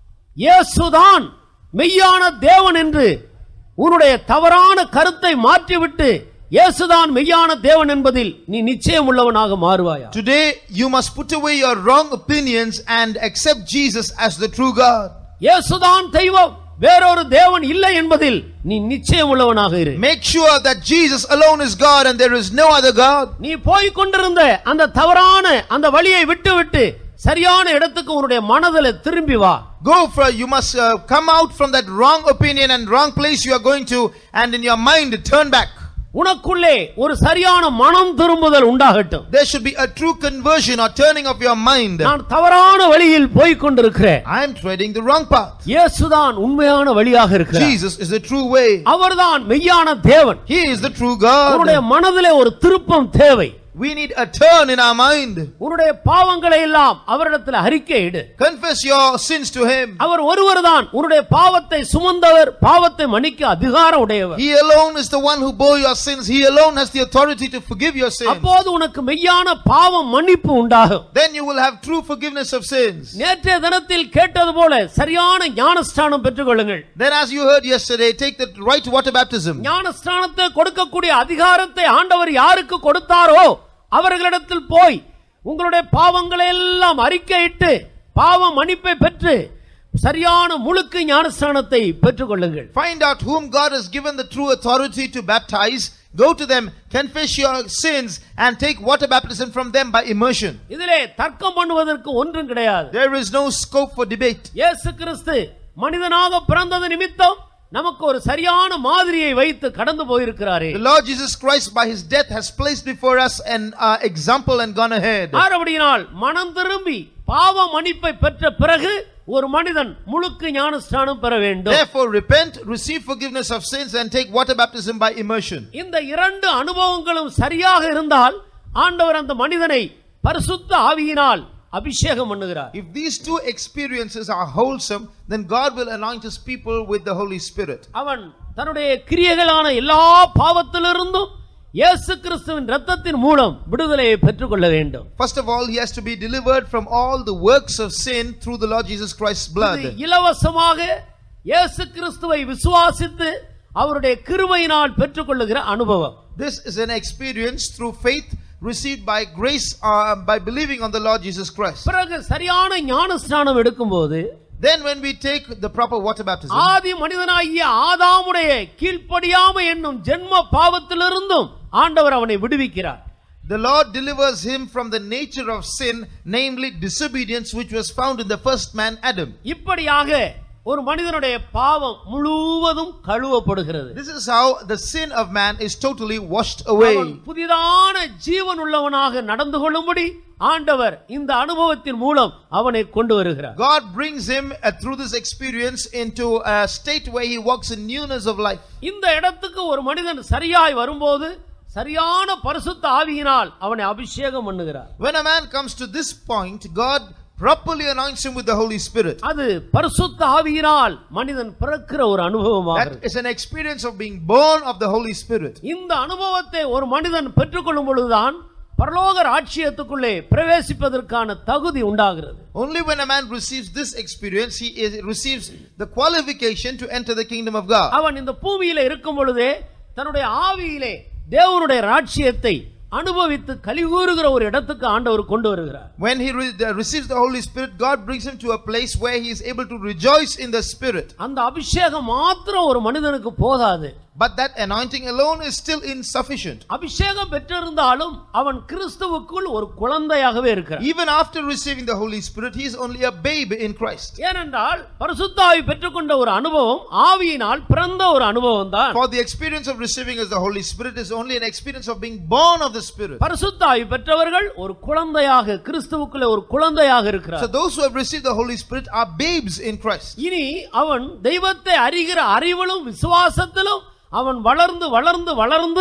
இயேசுதான் மெய்யான தேவன் என்று உன்னுடைய தவறான கருத்தை மாற்றிவிட்டு இயேசுதான் மெய்யான தேவன் என்பதில் நீ நிச்சயம் உள்ளவனாக மாறுவாயா? Today you must put away your wrong opinions and accept Jesus as the true God. இயேசுதான் தெய்வம், வேறொரு தேவன் இல்லை என்பதில் நீ நிச்சயம் உள்ளவனாக இரு. Make sure that Jesus alone is God and there is no other God. நீ போய் கொண்டிருந்த அந்த தவறான அந்த வழியை விட்டுவிட்டு சரியான இடத்துக்கு உன்னுடைய மனதில் திரும்பி வா. You must come out from that wrong opinion and wrong place you are going to, and in your mind turn back. உனக்குள்ளே ஒரு சரியான மனம் திரும்புதல் உண்டாகட்டும். There should be a true conversion or turning of your mind. நான் தவறான வழியில் போய் கொண்டிருக்கிறேன். I am treading the wrong path. இயேசுதான் உண்மையான வழியாக இருக்கிறார். Jesus is the true way. அவர்தான் மெய்யான தேவன். He is the true God. உன்னுடைய மனதிலே ஒரு திருப்பம் தேவை. We need a turn in our mind. உன்னுடைய பாவங்களை எல்லாம் அவரிடத்தில் அறிக்கையிடு. Confess your sins to him. அவர் ஒருவர்தான் உன்னுடைய பாவத்தை சுமந்தவர், பாவத்தை மன்னிக்க அதிகாரம் உடையவர். He alone is the one who bore your sins. He alone has the authority to forgive your sins. அப்போது உனக்கு மெய்யான பாவ மன்னிப்பு உண்டாகும். Then you will have true forgiveness of sins. நேற்றைய தினத்தில் கேட்டது போல சரியான ஞானஸ்நானம் பெற்றுக்கொள்ளுங்கள். Then as you heard yesterday, take the right water baptism. ஞானஸ்நானத்தை கொடுக்கக்கூடிய அதிகாரத்தை ஆண்டவர் யாருக்கு கொடுத்தாரோ அவர்களிடத்தில் போய் உங்களுடைய பாவங்களை எல்லாம் அறிக்கையிட்டு பாவ மன்னிப்பை பெற்று சரியான முழுக்கு ஞானஸ்நானத்தை பெற்றுக்கொள்ளுங்கள். Find out whom God has given the true authority to baptize. Go to them, confess your sins and take water baptism from them by immersion. இதிலே தர்க்கம் பண்ணுவதற்கு ஒன்றும் கிடையாது. There is no scope for debate. இயேசு கிறிஸ்து மனிதனாக பிறந்தது நிமித்தம் நமக்கு ஒரு சரியான மாதிரியை வைத்து கடந்து போயிருக்கிறாரே. The Lord Jesus Christ by his death has placed before us an example and gone ahead. ஆறபடியினால் மனம் திரும்பி பாவ மன்னிப்பை பெற்ற பிறகு ஒரு மனிதன் முழுக்கு ஞானஸ்நானம் பெற வேண்டும். Therefore repent, receive forgiveness of sins and take water baptism by immersion. இந்த இரண்டு அனுபவங்களும் சரியாக இருந்தால் ஆண்டவர் அந்த மனிதனை பரிசுத்த ஆவியினால் அபிஷேகம் பண்ணுகிறார். If these two experiences are wholesome, then God will anoint his people with the Holy Spirit. அவன் தன்னுடைய கிரியைகளான எல்லா பாவத்திலிருந்தும் இயேசு கிறிஸ்துவின் இரத்தத்தின் மூலம் விடுதலையை பெற்றுக்கொள்ள வேண்டும். First of all, he has to be delivered from all the works of sin through the Lord Jesus Christ's blood. இலவசமாக இயேசு கிறிஸ்துவை விசுவாசித்து அவருடைய கிருபையினால் பெற்றுக்கொள்ளுகிற அனுபவம். This is an experience through faith received by grace by believing on the Lord Jesus Christ. பிறகு சரியான ஞானஸ்நானம் எடுக்கும்போது then when we take the proper water baptism, ஆதி மனிதனாகிய ஆதாமுடைய கீழ்ப்படியாமை என்னும் ஜென்ம பாவத்திலிருந்தும் ஆண்டவர் அவனை விடுவிக்கிறார். The Lord delivers him from the nature of sin, namely disobedience, which was found in the first man Adam. இப்படியாக ஒரு மனிதனுடைய பாவம் முழுவதும் கழுவப்படுகிறது. This is how the sin of man is totally washed away. புதிதான ஜீவன் உள்ளவனாக நடந்து கொள்ளும்படி ஆண்டவர் இந்த அனுபவத்தின் மூலம் அவனை கொண்டு வருகிறார். God brings him through this experience into a state where he walks in newness of life. இந்த இடத்துக்கு ஒரு மனிதன் சரியாய் வரும்போது சரியான பரிசுத்த ஆவியினால் அவனை அபிஷேகம் பண்ணுகிறார். When a man comes to this point, God properly anoints him with the Holy Spirit. அது பரிசுத்த ஆவியினால் மனிதன் பிறக்கிற ஒரு அனுபவமாக That is an experience of being born of the Holy Spirit. இந்த அனுபவத்தை ஒரு மனிதன் பெற்றுக்கொள்ளும் பொழுதுதான் பரலோக ராஜ்யத்துக்குள்ளே பிரவேசிப்பதற்கான தகுதி உண்டாகிறது. Only when a man receives this experience, he receives the qualification to enter the kingdom of God. அவன் இந்த பூமியிலே இருக்கும் பொழுதே தன்னுடைய ஆவியிலே தேவனுடைய ராஜ்யத்தை அனுபவித்து கலிகூறுகிற ஒரு இடத்துக்கு ஆண்டவர் கொண்டு வருகிறார். When he receives the Holy Spirit, God brings him to a place where he is able to rejoice in the Spirit. அந்த அபிஷேகம் மாத்திரம் ஒரு மனிதனுக்கு போதாது. But that anointing alone is still insufficient. அபிஷேகம் பெற்றிருந்தாலும் அவன் கிறிஸ்துவுக்குள் ஒரு குழந்தையாகவே இருக்கிறான். Even after receiving the Holy Spirit, he is only a babe in Christ. ஏனென்றால் பரிசுத்த ஆவி பெற்றுக்கொண்ட ஒரு அனுபவம் ஆவியினால் பிறந்த ஒரு அனுபவம் தான். For the experience of receiving as the Holy Spirit is only an experience of being born of the Spirit. பரிசுத்த ஆவி பெற்றவர்கள் ஒரு குழந்தையாக கிறிஸ்துவுக்குள்ளே ஒரு குழந்தையாக இருக்கிறார். So those who have received the Holy Spirit are babes in Christ. இனி அவன் தெய்வத்தை அறிகிற அறிவிலும் விசுவாசத்திலும் அவன் வளர்ந்து வளர்ந்து வளர்ந்து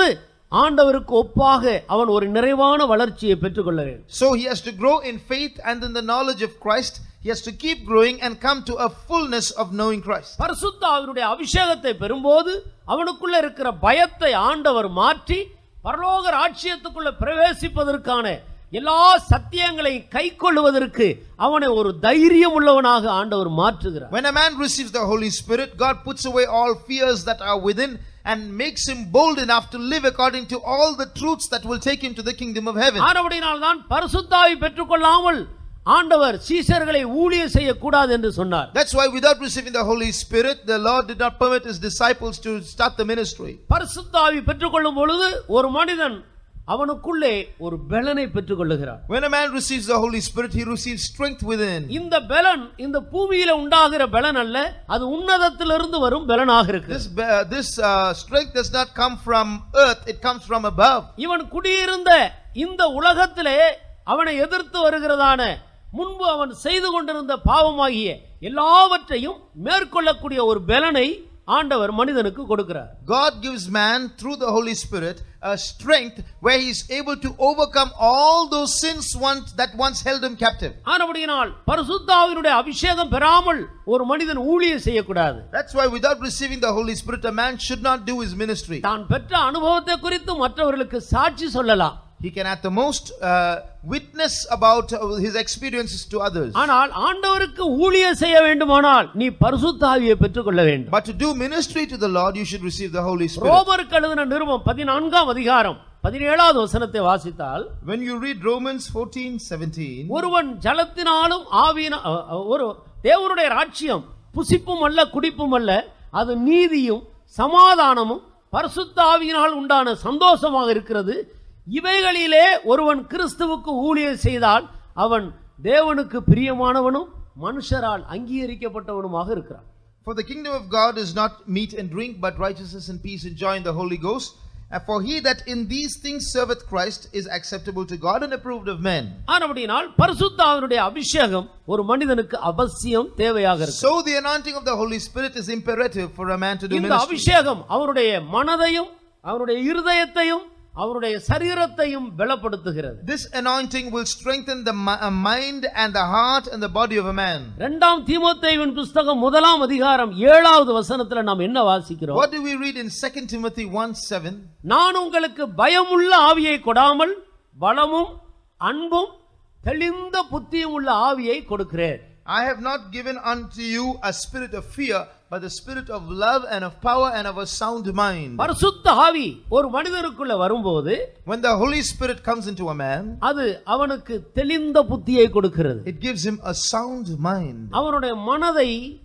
ஆண்டவருக்கு ஒப்பாக அவன் ஒரு நிறைவான வளர்ச்சியை பெற்றுக்கொள்ள வேண்டும். So he has to grow in faith and in the knowledge of Christ. He has to keep growing and come to a fullness of knowing Christ. பரிசுத்த ஆவியினுடைய அபிஷேகத்தை பெறும்போது அவனுக்குள்ள இருக்கிற பயத்தை ஆண்டவர் மாற்றி பரலோக ராஜ்யத்துக்குள்ள பிரவேசிப்பதற்கான எல்லா சத்தியங்களையும் கைக்கொள்வதற்கு அவனை ஒரு தைரியம் உள்ளவனாக ஆண்டவர் மாற்றுகிறார். When a man receives the Holy Spirit, God puts away all fears that are within and makes him bold enough to live according to all the truths that will take him to the kingdom of heaven. ஆனபடியால் தான் பரிசுத்த ஆவி பெற்றுக்கொள்ளாமல் ஆண்டவர் சீஷர்களை ஊழியம் செய்யக்கூடாது என்று சொன்னார். That's why without receiving the Holy Spirit, the Lord did not permit his disciples to start the ministry. பரிசுத்த ஆவி பெற்றுக்கொள்ளும் பொழுது ஒரு மனிதன் அவனுக்குள்ளே ஒரு பலனை பெற்றுக்கொள்ளுகிறார். When a man receives the Holy Spirit, he receives strength within. இந்த பலன் இந்த பூமியில உண்டாகிற பலன் அல்ல, அது உன்னதத்திலிருந்து வரும் பலனாக இருக்கிறது. This strength does not come from earth, it comes from above. இவன் குடியிருந்த இந்த உலகத்திலே அவனை எதிர்த்து வருகிறதான முன்பு அவன் செய்து கொண்டிருந்த பாவமாகிய எல்லாவற்றையும் மேற்கொள்ளக்கூடிய ஒரு பலனை ஆண்டவர் மனிதனுக்கு கொடுக்கிறார். God gives man through the Holy Spirit a strength where he is able to overcome all those sins that once held him captive. ஆனபடியால் பரிசுத்த ஆவியினுடைய அபிஷேகம் பெறாமல் ஒரு மனிதன் ஊழியம் செய்யக்கூடாது. That's why without receiving the Holy Spirit, a man should not do his ministry. தான் பெற்ற அனுபவத்தை குறித்து மற்றவர்களுக்கு சாட்சி சொல்லலாம். He can at the most witness about his experiences to others. ஆனால் ஆண்டவருக்கு ஊழியம் செய்ய வேண்டுமானால் நீ பரிசுத்த ஆவியை பெற்றுக்கொள்ள வேண்டும். But to do ministry to the Lord, you should receive the Holy Spirit. ரோமருக்கு எழுதின நிருபம் 14ஆம் அதிகாரம் 17வது வசனத்தை வாசித்தால், when you read Romans 14:17, ஒருவன் ஜலத்தினாலும் ஒரு தேவனுடைய ராஜ்யம் புசிப்பும் அல்ல குடிப்பும் அல்ல, அது நீதியும் சமாதானமும் பரிசுத்த ஆவியினால் உண்டான சந்தோஷமாக இருக்கிறது. இவைகளிலே ஒருவன் கிறிஸ்துவுக்கு ஊழியம் செய்தால் அவன் தேவனுக்கு பிரியமானவனும் மனுஷரால் அங்கீகரிக்கப்பட்டவனுமாக இருக்கிறான். For the kingdom of God is not meat and drink, but righteousness and peace and joy in the Holy Ghost. And for he that in these things serveth Christ is acceptable to God and approved of men. ஆனபடியால் பரிசுத்த ஆவியினுடைய அபிஷேகம் ஒரு மனிதனுக்கு அவசியம் தேவையாக இருக்கு. So the anointing of the Holy Spirit is imperative for a man to do ministry. இந்த அபிஷேகம் அவருடைய மனதையும் அவருடைய இருதயத்தையும் அவருடைய சரீரத்தையும் பலப்படுத்துகிறது. This anointing will strengthen the mind and the heart and the body of a man. 2 தீமோத்தேயுவின் புத்தகம் 1ஆம் அதிகாரம் 7வது வசனத்துல நாம் என்ன வாசிக்கிறோம்? What do we read in 2 Timothy 1:7? நான் உங்களுக்கு பயமுள்ள ஆவியை கொடாமல் பலமும் அன்பும் தெளிந்த புத்தியும் உள்ள ஆவியை கொடுக்கிறேன். I have not given unto you a spirit of fear, but the spirit of love and of power and of a sound mind. பரிசுத்த ஆவி ஒரு மனிதனுக்குள்ள வரும்போது, when the Holy Spirit comes into a man, அது அவனுக்கு தெளிந்த புத்தியை கொடுக்கிறது. it gives him a sound mind. அவனுடைய மனதை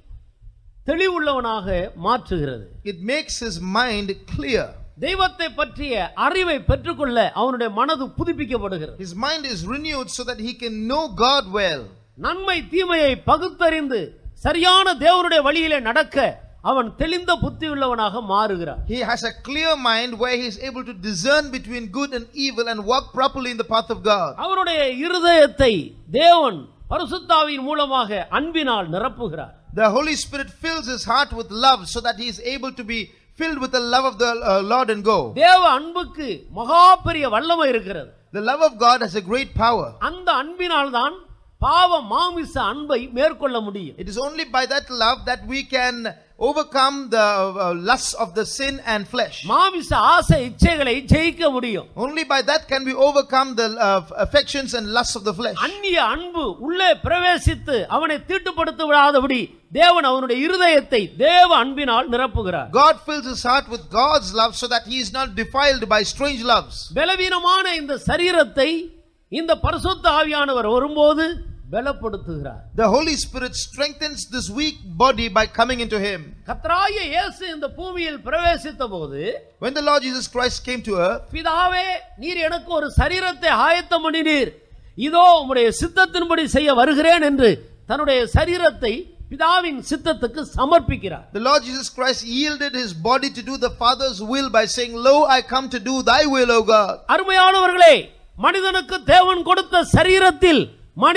தெளிவுள்ளவனாக மாற்றுகிறது. It makes his mind clear. தெய்வத்தை பற்றிய அறிவை பெற்றுக்கொள்ள அவனுடைய மனது புதுப்பிக்கப்படுகிறது. His mind is renewed so that he can know God well. நன்மை தீமையை பகுத்தறிந்து சரியான தேவனுடைய வழியிலே நடக்க அவன் தெளிந்த புத்தி உள்ளவனாக மாறுகிறான். He has a clear mind where he is able to discern between good and evil and walk properly in the path of God. அவனுடைய இருதயத்தை தேவன் பரிசுத்த ஆவியின் மூலமாக அன்பினால் நிரப்புகிறார். The Holy Spirit fills his heart with love so that he is able to be filled with the love of the Lord and go. தேவ அன்புக்கு மகா பெரிய வல்லமை இருக்கிறது. The love of God has a great power. அந்த அன்பினால் தான் பாவ மாமிச அன்பை மேற்கொள்ள முடியும். It is only by that love that we can overcome the lusts of the sin and flesh. மாமிச ஆசை இச்சைகளை ஜெயிக்க முடியும். Only by that can we overcome the affections and lusts of the flesh. அந்நிய அன்பு உள்ளே பிரவேசித்து அவனை தீட்டுப்படுத்த விடாதபடி தேவன் அவனுடைய இருதயத்தை தேவ அன்பினால் நிரப்புகிறார். God fills his heart with God's love so that he is not defiled by strange loves. பலவீனமான இந்த சரீரத்தை இந்த பரிசுத்த ஆவியானவர் வரும்போது பலப்படுத்துகிறார். The Holy Spirit strengthens this weak body by coming into him. கர்த்தராகிய இயேசு இந்த பூமியில் பிரவேசித்தபோது, when the Lord Jesus Christ came to earth, பிதாவே நீர் எனக்கு ஒரு சரீரத்தை ஆயத்தம் பண்ணினீர், இதோ உம்முடைய சித்தத்தின்படி செய்ய வருகிறேன் என்று தன்னுடைய சரீரத்தை பிதாவின் சித்தத்துக்கு சமர்ப்பிக்கிறார். The Lord Jesus Christ yielded his body to do the Father's will by saying, lo, I come to do thy will, O God. அருமையானவர்களே, மனிதனுக்கு தேவன் கொடுத்த சரீரத்தில் மனிதன்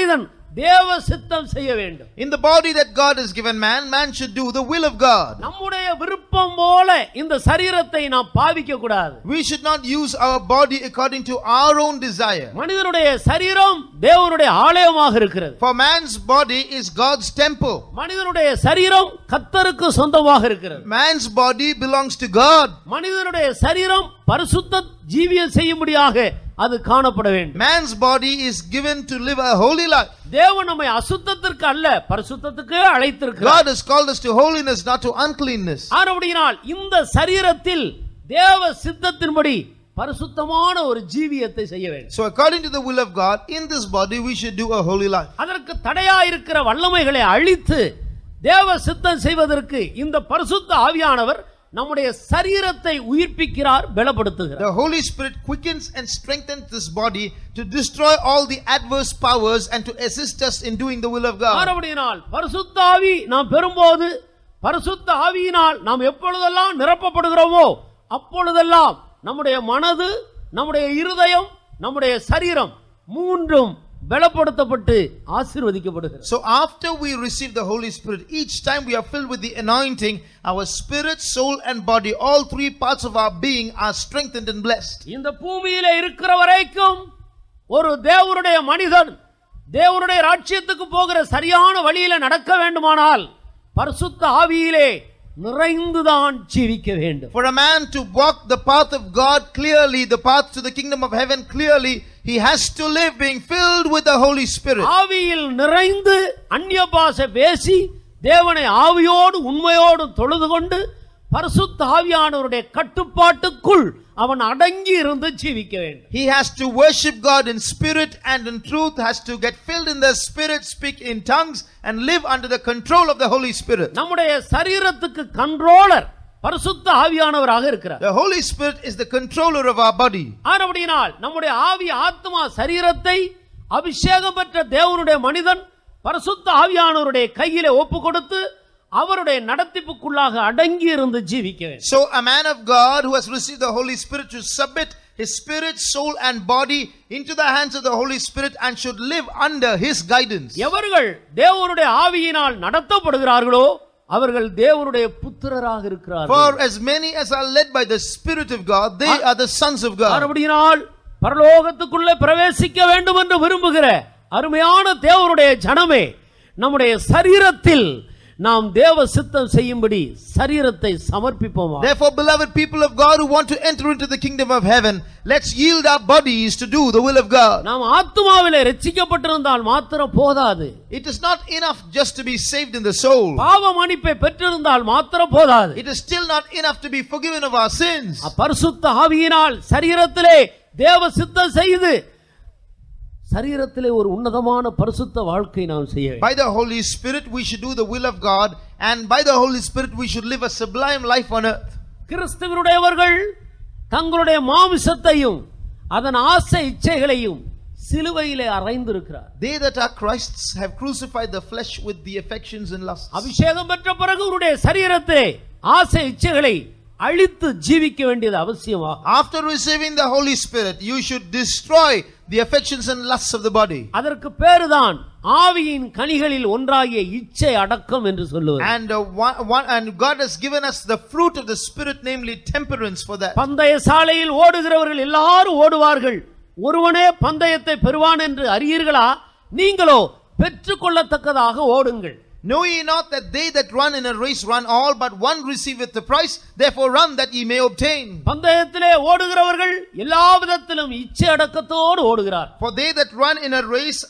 தேவ சித்தம் செய்ய வேண்டும். In the body that God has given man, man should do the will of God. நம்முடைய விருப்பம் போல இந்த சரீரத்தை நாம் பாவிக்க கூடாது. We should not use our body according to our own desire. மனிதனுடைய சரீரம் தேவனுடைய ஆலயமாக இருக்கிறது. For man's body is God's temple. மனிதனுடைய சரீரம் கர்த்தருக்கு சொந்தமாக இருக்கிறது. Man's body belongs to God. மனிதனுடைய சரீரம் பரிசுத்த ஜீவியம் செய்யும்படியாக அது காணப்பட வேண்டும். Man's body is given to live a holy life. தேவன் நம்மை அசுத்தத்திற்கு அல்ல பரிசுத்தத்துக்கு அழைத்திருக்கிறார். God has called us to holiness, not to uncleanness. ஆனபடியால் இந்த சரீரத்தில் தேவ சித்தத்தின்படி பரிசுத்தமான ஒரு ஜீவியத்தை செய்ய வேண்டும். So according to the will of God, in this body we should do a holy life. அதற்கு தடையா இருக்கிற வல்லமைகளை அழித்து தேவ சித்தம் செய்வதற்கு இந்த பரிசுத்த ஆவியானவர் நம்முடைய சரீரத்தை உயிர்ப்பிக்கிறார், பலப்படுத்துகிறார். The Holy Spirit quickens and strengthens this body to destroy all the adverse powers and to assist us in doing the will of God. ஆனபடியால் பரிசுத்த ஆவி நாம் பெறும்போது பரிசுத்த ஆவியினால் நாம் எப்பொழுதெல்லாம் நிரப்பப்படுகிறோமோ அப்பொழுதெல்லாம் நம்முடைய மனது, நம்முடைய இருதயம், நம்முடைய சரீரம் மூன்றும் பலப்படுத்தப்பட்டு ஆசீர்வதிக்கப்படுகிறது. So after we receive the Holy Spirit, each time we are filled with the anointing, our spirit, soul and body, all three parts of our being are strengthened and blessed. இந்த பூமியிலே இருக்கிற வரைக்கும் ஒரு தேவனுடைய மனிதன் தேவனுடைய ராஜ்யத்துக்கு போகிற சரியான வழியில நடக்க வேண்டுமானால் பரிசுத்த ஆவியிலே நிறைந்துதான் ஜீவிக்க வேண்டும். For a man to walk the path of God clearly, the path to the kingdom of heaven clearly, he has to live being filled with the Holy Spirit. ஆவியில் நிறைந்து அந்நிய பாஷை பேசி தேவனை ஆவியோடு உண்மையோடு தொழுது கொண்டு பரிசுத்த ஆவியானவருடைய கட்டுப்பாட்டுக்குள் அவன் அடங்கி இருந்து ஜீவிக்க வேண்டும். He has to worship God in spirit and in truth, has to get filled in the spirit, speak in tongues and live under the control of the Holy Spirit. நம்முடைய சரீரத்துக்கு கண்ட்ரோலர் பரிசுத்த ஆவியானவராக இருக்கிறார். The Holy Spirit is the controller of our body. ஆனபடியால் நம்முடைய ஆவி ஆத்மா சரீரத்தை அபிஷேகம் பெற்ற தேவனுடைய மனிதன் பரிசுத்த ஆவியானவருடைய கையிலே ஒப்பு கொடுத்து அவருடைய நடத்திப்புக்குள்ளாக அடங்கி இருந்து ஜீவிக்க வேண்டும். So a man of God who has received the Holy Spirit should submit his spirit, soul and body into the hands of the Holy Spirit and should live under his guidance. எவர்கள் தேவனுடைய ஆவியினால் நடத்தப்படுகிறார்களோ அவர்கள் தேவனுடைய புத்திரராக இருக்கிறார்கள். For as many as are led by the Spirit of God, they are the sons of God. ஆனபடியால் பரலோகத்துக்குள்ளே பிரவேசிக்க வேண்டும் என்று விரும்புகிற அருமையான தேவனுடைய ஜனமே, நம்முடைய சரீரத்தில் நாம் தேவ சித்தம் செய்யும்படி சரீரத்தை சமர்ப்பிப்போம். Therefore, beloved people of God who want to enter into the kingdom of heaven, let's yield our bodies to do the will of God. நாம் ஆத்துமாவிலே ரட்சிக்கப்பட்டிருந்தால் மாத்திரம் போதாது. It is not enough just to be saved in the soul. பாவ மன்னிப்பை பெற்றிருந்தால் மாத்திரம் போதாது. It is still not enough to be forgiven of our sins. பரிசுத்த ஆவியினால் சரீரத்திலே தேவ சித்தம் செய்து சரீரத்திலே ஒரு உன்னதமான பரிசுத்த வாழ்க்கை நாம் செய்ய வேண்டும். By the Holy Spirit we should do the will of God, and by the Holy Spirit we should live a sublime life on earth. கிறிஸ்துவினுடையவர்கள் தங்களுடைய மாமிசத்தையும் அதன் ஆசை இச்சைகளையும் சிலுவையிலே அறைந்திருக்கிறார். They that are Christ's have crucified the flesh with the affections and lusts. அபிஷேகம் பெற்ற பிறகு உங்களுடைய சரீரத்தை ஆசை இச்சைகளை அழித்து ஜீவிக்க வேண்டியது அவசியமாகும். After receiving the Holy Spirit, you should destroy the affections and lusts of the body. அதற்கு பேருதான் ஆவியின் கனிகளில் ஒன்றாகிய இச்சை அடக்கம் என்று சொல்லுவது. And God has given us the fruit of the Spirit, namely temperance, for that. பந்தய சாலையில் ஓடுகிறவர்கள் எல்லாரும் ஓடுவார்கள், ஒருவனே பந்தயத்தை பெறுவான் என்று அறியீர்களா? நீங்களோ பெற்றுக்கொள்ளத்தக்கதாக ஓடுங்கள். Know ye not that they that run in a race run all, but one receiveth the prize? Therefore run that ye may obtain. பந்தயத்திலே ஓடுகிறவர்கள் எல்லா விதத்திலும் இச்சை அடக்கத்தோடு ஓடுகிறார். For they that run in a race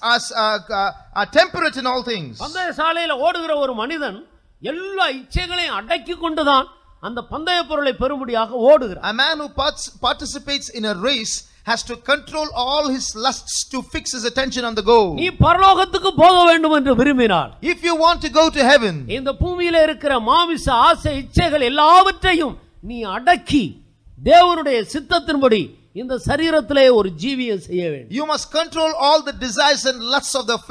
are temperate in all things. பந்தய சாலையில ஓடுகிற ஒரு மனிதன் எல்லா இச்சைகளையும் அடக்கி கொண்டுதான் அந்த பந்தய பொருளை பெறும்படியாக ஓடுகிறார். A man who participates in a race has to control all his lusts to fix his attention on the goal. நீ பரலோகத்துக்கு போக வேண்டும் என்று விரும்பினார், if you want to go to heaven, இந்த பூமியிலே இருக்கிற மாமிச ஆசை இச்சைகள் எல்லாவற்றையும் நீ அடக்கி தேவனுடைய சித்தத்தின்படி இந்த சரீரத்திலே ஒரு ஜீவியம் செய்ய வேண்டும். You must control all the desires and lusts of the flesh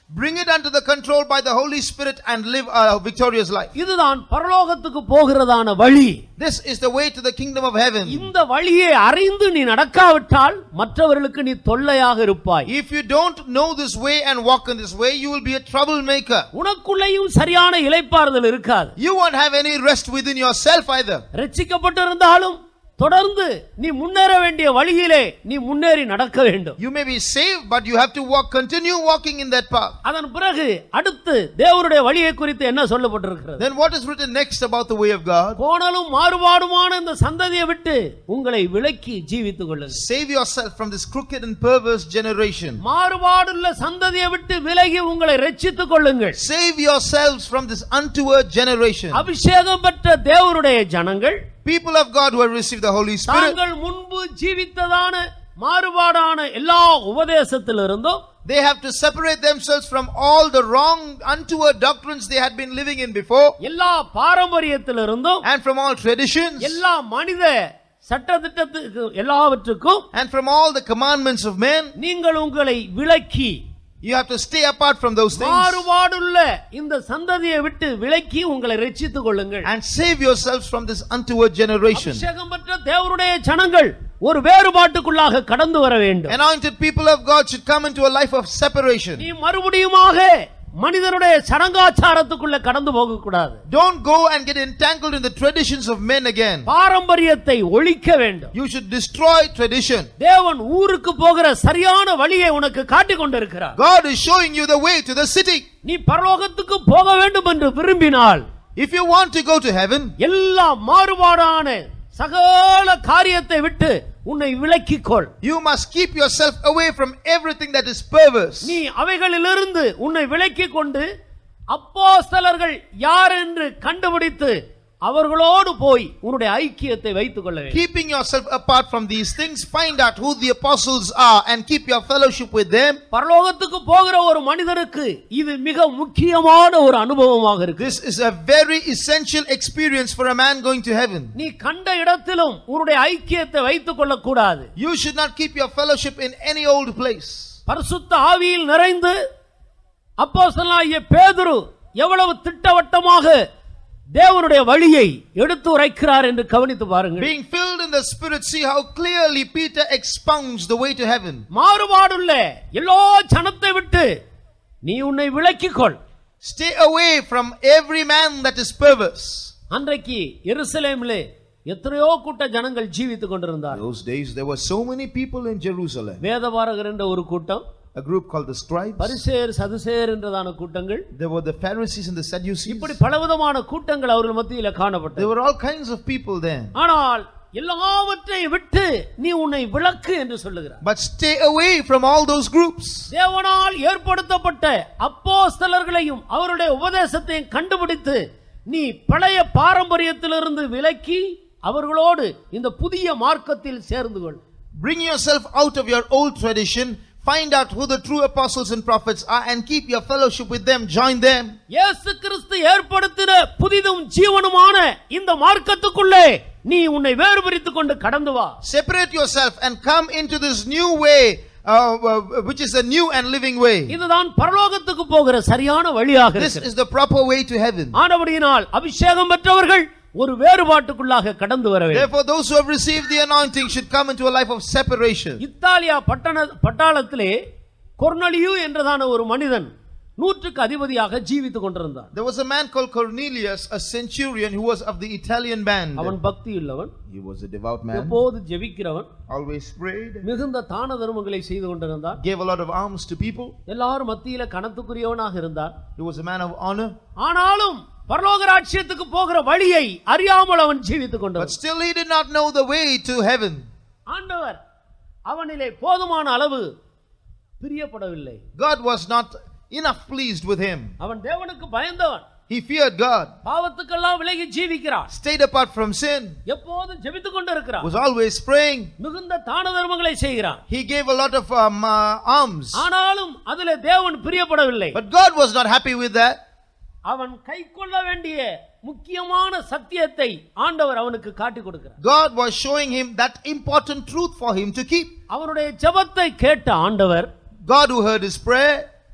bring it under the control by the Holy Spirit and live a victorious life. இதுதான் பரலோகத்துக்கு போகிறதான வழி. This is the way to the kingdom of heaven. இந்த வழியை அறிந்து நீ நடக்காவிட்டால் மற்றவர்களுக்கு நீ தொல்லையாக இருப்பாய். If you don't know this way and walk in this way, you will be a troublemaker. உனக்குள்ளேயும் சரியான இளைப்பாறுதல் இருக்காது. You won't have any rest within yourself either. ரட்சிக்கப்பட்டிருந்தாலும் தொடர்ந்து நீ முன்னேற வேண்டிய வழியிலே நீ முன்னேறி நடக்க வேண்டும். You may be saved, but you have to continue walking in that path. அதன் பிறகு அடுத்து தேவனுடைய வழியை குறித்து என்ன சொல்லப்பட்டிருக்கிறது? Then what is written next about the way of God? கோணலும் மாறுபாடுமான இந்த சந்ததியை விட்டு உங்களை விலக்கி ஜீவித்துக் கொள்ளுங்கள். Save yourself from this crooked and perverse generation. மாறுபாடுள்ள சந்ததியை விட்டு விலகி உங்களை ரட்சித்துக் கொள்ளுங்கள். Save yourselves from this untoward generation. அபிஷேகம் பெற்ற தேவனுடைய ஜனங்கள், people of God who have received the Holy Spirit, தாங்கள் முன்பு ஜீவித்ததான மாறுபாடான எல்லா உபதேசத்திலிருந்தும் they have to separate themselves from all the wrong untoward doctrines they had been living in before, எல்லா பாரம்பரியத்திலிருந்தும் and from all traditions, எல்லா மனித சட்டதிட்டத்துக்கு எல்லாவற்றுக்கும், and from all the commandments of men. நீங்கள் உங்களை விலக்கி, You have to stay apart from those things மாறுபாடுள்ள இந்த சந்ததியை விட்டு விலக்கி உங்களை ரட்சித்துக் கொள்ளுங்கள். and save yourselves from this untoward generation. அபிஷேகம் பெற்ற தேவனுடைய ஜனங்கள் ஒரு வேறுபாட்டுக்குள்ளாக கடந்து வர வேண்டும். Anointed people of God should come into a life of separation. நீ மறுபடியுமாக மனிதனுடைய சடங்காச்சாரத்துக்குள்ள கடந்து போக கூடாது. Don't go and get entangled in the traditions of men again. பாரம்பரியத்தை ஒழிக்க வேண்டும். You should destroy tradition. தேவன் ஊருக்கு போகிற சரியான வழியை உனக்கு காட்டிக் கொண்டிருக்கிறார். God is showing you the way to the city. நீ பரலோகத்துக்கு போக வேண்டும் என்று விரும்பினால், If you want to go to heaven, எல்லா மாறுபாடான சகல காரியத்தை விட்டு உன்னை விலக்கிக்கொள். you must keep yourself away from everything that is perverse. நீ அவைகளிலிருந்து உன்னை விலக்கிக் கொண்டு அப்போஸ்தலர்கள் யார் என்று கண்டுபிடித்து அவர்களோடு போய் உன்னுடைய ஐக்கியத்தை வைத்துக் கொள்ள வேண்டும். Keeping yourself apart from these things, find out who the apostles are and keep your fellowship with them. பரலோகத்துக்கு போகிற ஒரு மனிதனுக்கு இது மிக முக்கியமான ஒரு அனுபவமாக இருக்கு. This is a very essential experience for a man going to heaven. நீ கண்ட இடத்திலும் உன்னுடைய ஐக்கியத்தை வைத்துக் கொள்ள கூடாது. You should not keep your fellowship in any old place. பரிசுத்த ஆவியில் நிறைந்து அப்போஸ்தலனாகிய பேதுரு எவ்வளவு திட்டவட்டமாக தேவனுடைய வழியை எடுத்து உரைக்கிறார் என்று கவனித்து பாருங்கள். Being filled in the Spirit, see how clearly Peter expounds the way to heaven. மாறுபாடுள்ள எல்லா ஜனத்தை விட்டு நீ உன்னை விலக்கிக்கொள். Stay away from every man that is perverse. அன்றைக்கு எருசலேமிலே எத்தனையோ கூட்ட ஜனங்கள் ஜீவித்துக் கொண்டிருந்தார். Those days there were so many people in Jerusalem. வேதபாரகர் என்ற ஒரு கூட்டம், A group called the scribes. பரிசேயர் சதுசேயர் என்றதான கூட்டங்கள், There were the Pharisees and the Sadducees. இப்படி பலவிதமான கூட்டங்கள் அவர்கள் மத்தியில காணப்பட்டது. There were all kinds of people there. ஆனால் எல்லாவற்றையும் விட்டு நீ உன்னை விலக்கு என்று சொல்லுகிறார். But stay away from all those groups. தேவனால் ஏற்படுத்தப்பட்ட அப்போஸ்தலர்களையும் அவருடைய உபதேசத்தையும் கண்டுபிடித்து நீ பழைய பாரம்பரியத்திலிருந்து விலக்கி அவர்களோடு இந்த புதிய மார்க்கத்தில் சேர்ந்து கொள். Bring yourself out of your old tradition. Find out who the true apostles and prophets are and keep your fellowship with them. Join them. இயேசு கிறிஸ்து ஏற்படுத்தின புதிதும் ஜீவனுமான இந்த மார்க்கத்துக்குள்ளே நீ உன்னை வேறுபடுத்திக் கொண்டு கடந்து வா. Separate yourself and come into this new way, which is a new and living way. இதுதான் பரலோகத்துக்கு போகிற சரியான வழியாக This இருக்கிறது. is the proper way to heaven. ஆனபடியினால் அபிஷேகம் பெற்றவர்கள் ஒரு வேறுபாட்டுக்குள்ளாக கடந்து வர வேண்டும். Therefore those who have received the anointing should come into a life of separation. Italia பட்டாளத்திலே கொர்னலியு என்றதான ஒரு மனிதன் 100க்கு அதிபதியாக ஜீவித்துக் கொண்டிருந்தான். There was a man called Cornelius, a centurion who was of the Italian band. அவன் பக்தி உள்ளவன், He was a devout man, எப்போது ஜெபிக்கிறவன், always prayed, மிகுந்த தான தர்மங்களை செய்து கொண்டிருந்தான், gave a lot of alms to people. எல்லாரும் மத்தியில கனத்துக்குரியவனாக இருந்தான். He was a man of honor. ஆனாலும் பரலோக ராஜ்யத்துக்கு போகிற வழியை அறியாமல் அவன் ஜீவித்துக் But கொண்டான். still he did not know the way to heaven. ஆண்டவர் அவனிலே போதுமான அளவு பிரியப்படவில்லை. God was not enough pleased with him. அவன் தேவனுக்கு பயந்தவன், He feared God, பாவத்துக்கெல்லாம் விலகி ஜீவிக்கிறான், stayed apart from sin, எப்போதும் ஜெபித்துக் கொண்டிருக்கிறான், was always praying. மிகுந்த தான தர்மங்களை செய்கிறான். He gave a lot of alms. ஆனாலும் அதிலே தேவன் பிரியப்படவில்லை. But God was not happy with that. அவன் கைக்கொள்ள வேண்டிய முக்கியமான சத்தியத்தை ஆண்டவர் அவனுக்கு காட்டிக் கொடுக்கிறார். God was showing him that important truth for him to keep. அவனுடைய ஜெபத்தை கேட்ட ஆண்டவர், God who heard his prayer,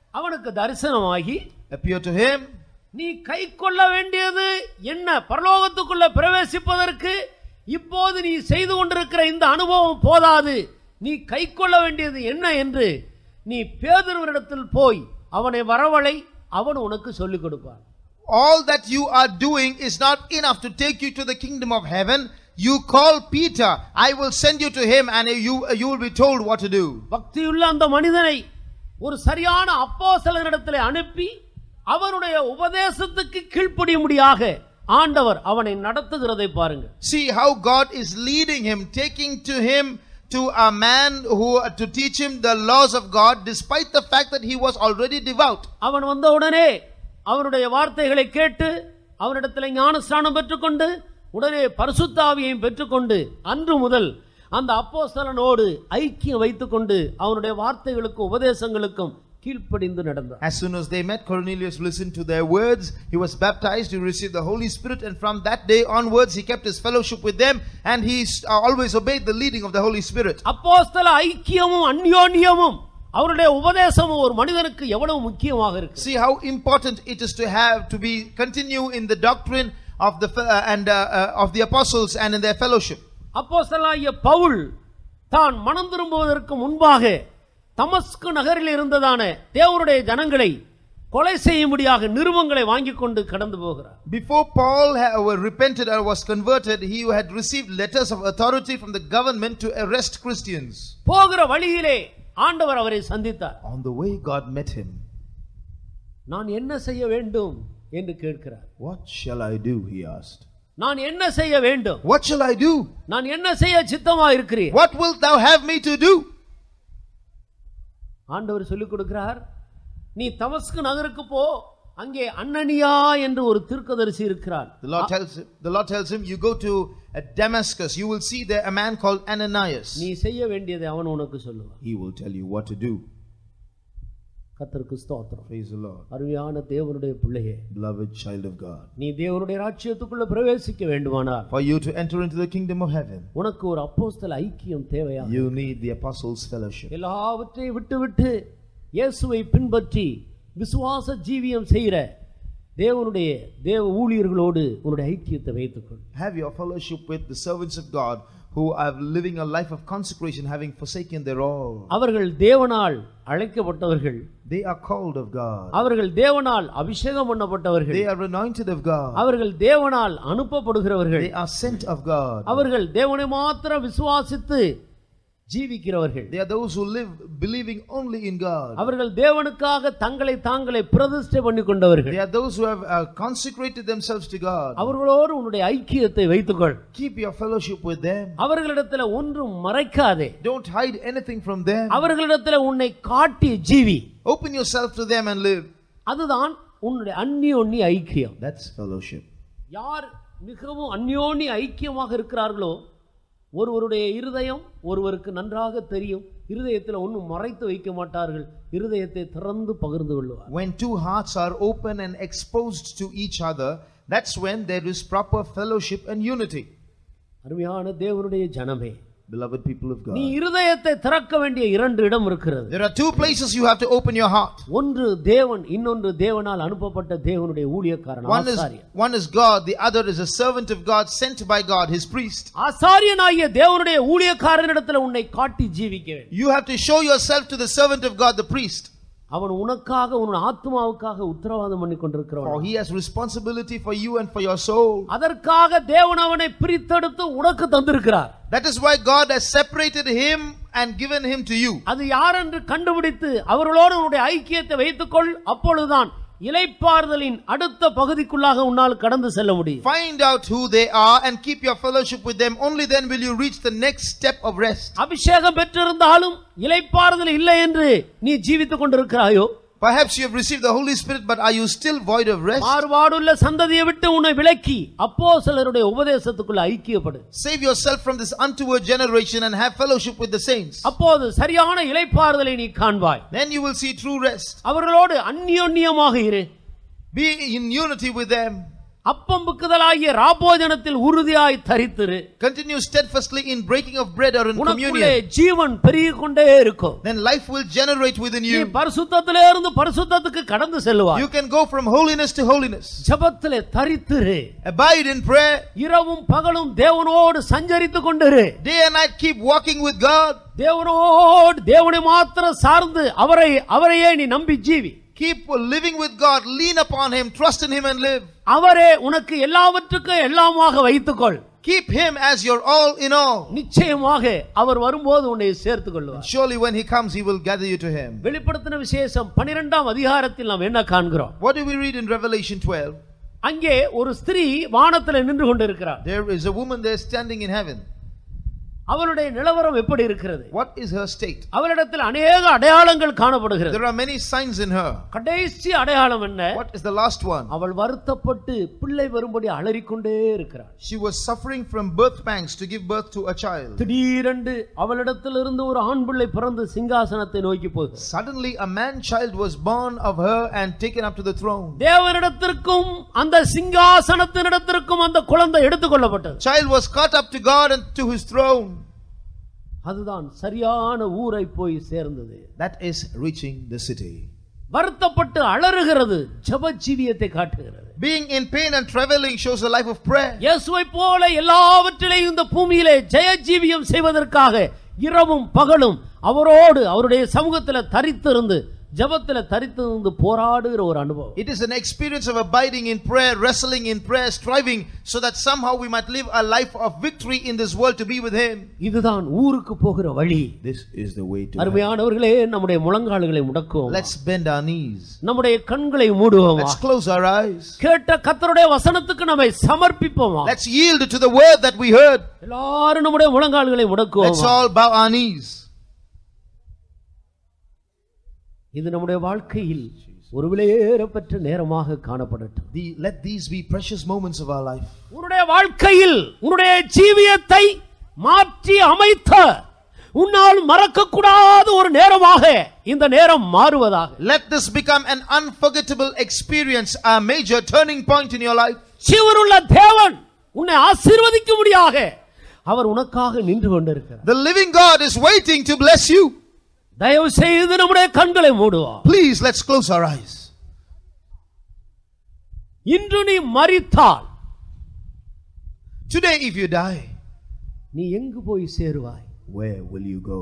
அவனுக்கு தரிசனமாகி appeared to him. நீ கைக்கொள்ள வேண்டியது என்ன, பரலோகத்துக்குள்ள பிரவேசிப்பதற்கு இப்போது நீ செய்து கொண்டிருக்கிற இந்த அனுபவம் போதாது, நீ கைக்கொள்ள வேண்டியது என்ன என்று நீ பேதுருவினிடத்தில் போய் அவனை வரவழை, அவன் உனக்கு சொல்லிக் கொடுப்பான். All that you are doing is not enough to take you to the kingdom of heaven. You call Peter, I will send you to him and you will be told what to do. பக்தியுள்ள அந்த மனிதனை ஒரு சரியான அப்போஸ்தலனிடத்தில் அனுப்பி அவருடைய உபதேசத்துக்கு கீழ்ப்படியும்படியாக ஆண்டவர் அவனை நடத்துகிறதை பாருங்க. See how God is leading him, taking him to a man who to teach him the laws of God despite the fact that he was already devout. அவன் வந்த உடனே அவருடைய வார்த்தைகளை கேட்டு அவரிடத்தில் ஞானஸ்நானம் பெற்றுக்கொண்டு உடனே பரிசுத்த ஆவியையும் பெற்றுக்கொண்டு அன்று முதல் அந்த அப்போஸ்தலனோடு ஐக்கியம் வைத்துக்கொண்டு அவனுடைய வார்த்தைகளுக்கும் உபதேசங்களுக்கும் கீழ்ப்படிந்து நடந்தார். As soon as they met, Cornelius listened to their words. He was baptized, he received the Holy Spirit, and from that day onwards he kept his fellowship with them, and he always obeyed the leading of the Holy Spirit. அப்போஸ்தல ஐக்கியமும் அந்யோன்யமும் அவருடைய உபதேசமும் ஒரு மனிதனுக்கு எவ்வளவு முக்கியமாக இருக்கு. See how important it is to have to be continue in the doctrine of the of the apostles and in their fellowship. அப்போஸ்தலனாகிய பவுல் தான் மனம் திரும்புவதற்கு முன்பாக தமஸ்கு நகரில் இருந்ததான தேவனுடைய ஜனங்களை கொலை செய்யும்படியாக நிருபங்களை வாங்கிக் கொண்டு கடந்து போகிறார். Before Paul repented or was converted, he had received letters of authority from the government to arrest Christians. போகிற வழியிலே ஆண்டவர் அவரை சந்தித்தார். On the way God met him. நான் என்ன செய்ய வேண்டும் என்று கேட்கிறார். What shall I do, he asked. நான் என்ன செய்ய வேண்டும்? What shall I do? நான் என்ன செய்ய சித்தமாக இருக்கிறேன்? What wilt thou have me to do? ஆண்டவர் சொல்லிக் கொடுக்கிறார், நீ தமஸ்கு நகருக்கு போ, அங்கே அனனியா என்று ஒரு தீர்க்கதரிசி இருக்கிறார். The Lord tells him, you go to Damascus, you will see there a man called Ananias. நீ செய்ய வேண்டியதை அவன் உனக்கு சொல்லுவான். He will tell you what to do. கர்த்தருக்கு ஸ்தோத்திரம். Praise the Lord. அருமையான தேவனுடைய பிள்ளையே, Beloved child of God, நீ தேவனுடைய ராஜ்யத்துக்குள்ள பிரவேசிக்க வேண்டுமானால், for you to enter into the kingdom of heaven, உனக்கு ஒரு அப்போஸ்தல ஐக்கியம் தேவையா? you need the apostles' fellowship. எல்லாவற்றையும் விட்டு இயேசுவை பின்பற்றி விசுவாச ஜீவியம் செய்கிற தேவனுடைய தேவ ஊழியர்களோடு உன்னுடைய ஐக்கியத்தை வைத்துக்கொள். Have your fellowship with the servants of God who are living a life of consecration, having forsaken their all. அவர்கள் தேவனால் அழைக்கப்பட்டவர்கள். They are called of God. அவர்கள் தேவனால் அபிஷேகம் பண்ணப்பட்டவர்கள். They are anointed of God. அவர்கள் தேவனால் அனுப்பப்படுகிறவர்கள். They are sent of God. அவர்கள் தேவனை மாத்திரம் விசுவாசித்து ஜீவிக்கிறவர்கள். They are those who live believing only in God. அவர்கள் தேவனுக்காக தங்களை தாங்களே பிரதிஷ்டை பண்ணிக்கொண்டவர்கள். They are those who have consecrated themselves to God. அவர்களோடு உன்னுடைய ஐக்கியத்தை வைத்துக்கொள். Keep your fellowship with them. அவர்களிடத்தில் ஒன்றும் மறைக்காதே. Don't hide anything from them. அவர்களிடத்தில் உன்னை காட்டி ஜீவி. Open yourself to them and live. அதுதான் உன்னுடைய அந்யோன்ய ஐக்கியம். That's fellowship. யார் மிகவும் அந்யோன்ய ஐக்கியமாக இருக்கிறார்களோ ஒருவருடைய இருதயம் ஒருவருக்கு நன்றாக தெரியும். இருதயத்தில் ஒன்றும் மறைத்து வைக்க மாட்டார்கள். இருதயத்தை திறந்து பகிர்ந்து கொள்வார். When two hearts are open and exposed to each other, that's when there is proper fellowship and unity. அருமையான தேவனுடைய ஜனமே, Beloved people of God, நீ இருதயத்தை திறக்க வேண்டிய இரண்டு இடம் இருக்கிறது. there are two places you have to open your heart. ஒன்று தேவன், இன்னொன்று தேவனால் அனுப்பப்பட்ட தேவனுடைய ஊழியக்காரன் ஆசாரியன். One is God, the other is a servant of God sent by God, his priest. ஆசாரியனாகிய தேவனுடைய ஊழியக்காரனிடத்தில் உன்னை காட்டி ஜீவிக்க வேண்டும். You have to show yourself to the servant of God, the priest. அவன் உனக்காக உன் ஆத்துமாவுக்காக உத்தரவாதம் பண்ணி கொண்டிருக்கிறான். For he has responsibility for you and for your soul. அதற்காக தேவன் அவனை பிரித்தெடுத்து உனக்கு தந்திருக்கிறார். That is why God has separated him and given him to you. அது யார் என்று கண்டுபிடித்து அவர்களோடு உன்னுடைய ஐக்கியத்தை வைத்துக்கொள். அப்பொழுதுதான் இளைப்பாறுதலின் அடுத்த பகுதிக்குள்ளாக உன்னால் கடந்து செல்ல முடியும். Find out who they are and keep your fellowship with them. Only then will you reach the next step of rest. அபிஷேகம் பெற்றிருந்தாலும் இளைப்பாறுதல் இல்லை என்று நீ ஜீவித்துக் கொண்டிருக்கிறாயோ? Perhaps you have received the Holy Spirit, but are you still void of rest? மாறுபாடுள்ள சந்ததியை விட்டு உன்னை விலக்கி அப்போஸ்தலருடைய உபதேசத்துக்குள்ள ஐக்கியப்படு. Save yourself from this untoward generation and have fellowship with the saints. அப்போது சரியான இளைப்பாறுதலை நீ காண்பாய். Then you will see true rest. அவர்களோடு அந்யோன்யமாக இரு. Be in unity with them. அப்பம் புக்குதலாகிய ராபோஜனத்தில் உறுதியாய் தரித்திரு. Continue steadfastly in breaking of bread or in communion. ஜீவன் பெருகிக் கொண்டே இருக்கும். Then life will generate within you. நீ பரிசுத்தத்திலே இருந்து பரிசுத்தத்துக்கு கடந்து செல்வாய். You can go from holiness to holiness. ஜெபத்திலே தரித்திரு. Abide in prayer. இரவும் பகலும் தேவனோடு சஞ்சரித்துக் கொண்டிரு. Day and night keep walking with God. தேவனை மாத்திரம் சார்ந்து அவரையே நீ நம்பி ஜீவி. Keep living with God, lean upon him, trust in him and live. அவரே உனக்கு எல்லாவற்றுக்கும் எல்லாமாக வைத்துக்கொள். Keep him as your all in all. நிச்சயமாக அவர் வரும்போது உன்னை சேர்த்துக் கொள்வார். Surely when he comes he will gather you to him. வெளிப்படுத்தின விசேஷம் 12ஆம் அதிகாரத்தில் நாம் என்ன காண்கிறோம்? What do we read in Revelation 12? அங்கே ஒரு ஸ்திரீ வானத்தில் நின்று கொண்டிருக்கிறார். There is a woman there standing in heaven. அவளுடைய நிலவரம் எப்படி இருக்கிறது? What is her state? அவளிடத்தில் अनेक அடையாளங்கள் காணப்படுகிறது. There are many signs in her. கடைசி அடையாளம் என்ன? What is the last one? அவள் வருத்தப்பட்டு பிள்ளை வரும்படி அலறிக்கொண்டே இருக்கிறார். She was suffering from birth pangs to give birth to a child. திடீரென்று அவளிடத்திலிருந்து ஒரு ஆண் பிள்ளை பிறந்து சிங்காசனத்தை நோக்கி போகுது. Suddenly a man child was born of her and taken up to the throne. தேவனிடத்திற்கும் அந்த சிங்காசனத்தினிடத்திற்கும் அந்த குழந்தை எடுத்துக்கொள்ளப்பட்டது. Child was caught up to God and to his throne. அதுதான் சரியான ஊரை போய் சேர்ந்தது. That is reaching the city. வருத்தப்பட்டு அலறுகிறது ஜெப ஜீவியத்தை காட்டுகிறது. Being in pain and traveling shows a life of prayer. இயேசுவை போல எல்லாவற்றிலேயும் இந்த பூமியிலே ஜெய ஜீவியம் செய்வதற்காக இரவும் பகலும் அவரோடு அவருடைய சமூகத்தில் தரித்திருந்து ஜெபத்தில் தரித்திருந்து போராடுகிற ஒரு அனுபவம். It is an experience of abiding in prayer, wrestling in prayer, striving so that somehow we might live a life of victory in this world to be with him. இதுதான் ஊருக்கு போகிற வழி. This is the way to. அருமையானவர்களே, நம்முடைய முழங்கால்களை முடக்குவோம். Let's bend our knees. நம்முடைய கண்களை மூடுவோம். Let's close our eyes. கேட்ட கர்த்தருடைய வசனத்துக்கு நம்மை சமர்ப்பிப்போம். Let's yield to the word that we heard. எல்லாரும் நம்முடைய முழங்கால்களை முடக்குவோம். Let's all bow our knees. இது நம்முடைய வாழ்க்கையில் ஒரு விலையேறப்பட்ட நேரமாக காணப்படட்டும். Let these be precious moments of our life. உன்னுடைய வாழ்க்கையில் உன்னுடைய ஜீவியத்தை மாற்றி அமைத்த உன்னால் மறக்க கூடாத ஒரு நேரமாக இந்த நேரம் மாறுவதாக. Let this become an unforgettable experience, a major turning point in your life. ஜீவனுள்ள தேவன் உன்னை ஆசீர்வதிக்கும்படியாக அவர் உனக்காக நின்று கொண்டிருக்கிறார். The living God is waiting to bless you. தயவு செய்து நம்முடைய கண்களை மூடுவோம். Please let's close our eyes. இன்று நீ மரித்தால், today if you die, நீ எங்கு போய் சேருவாய்? Where will you go?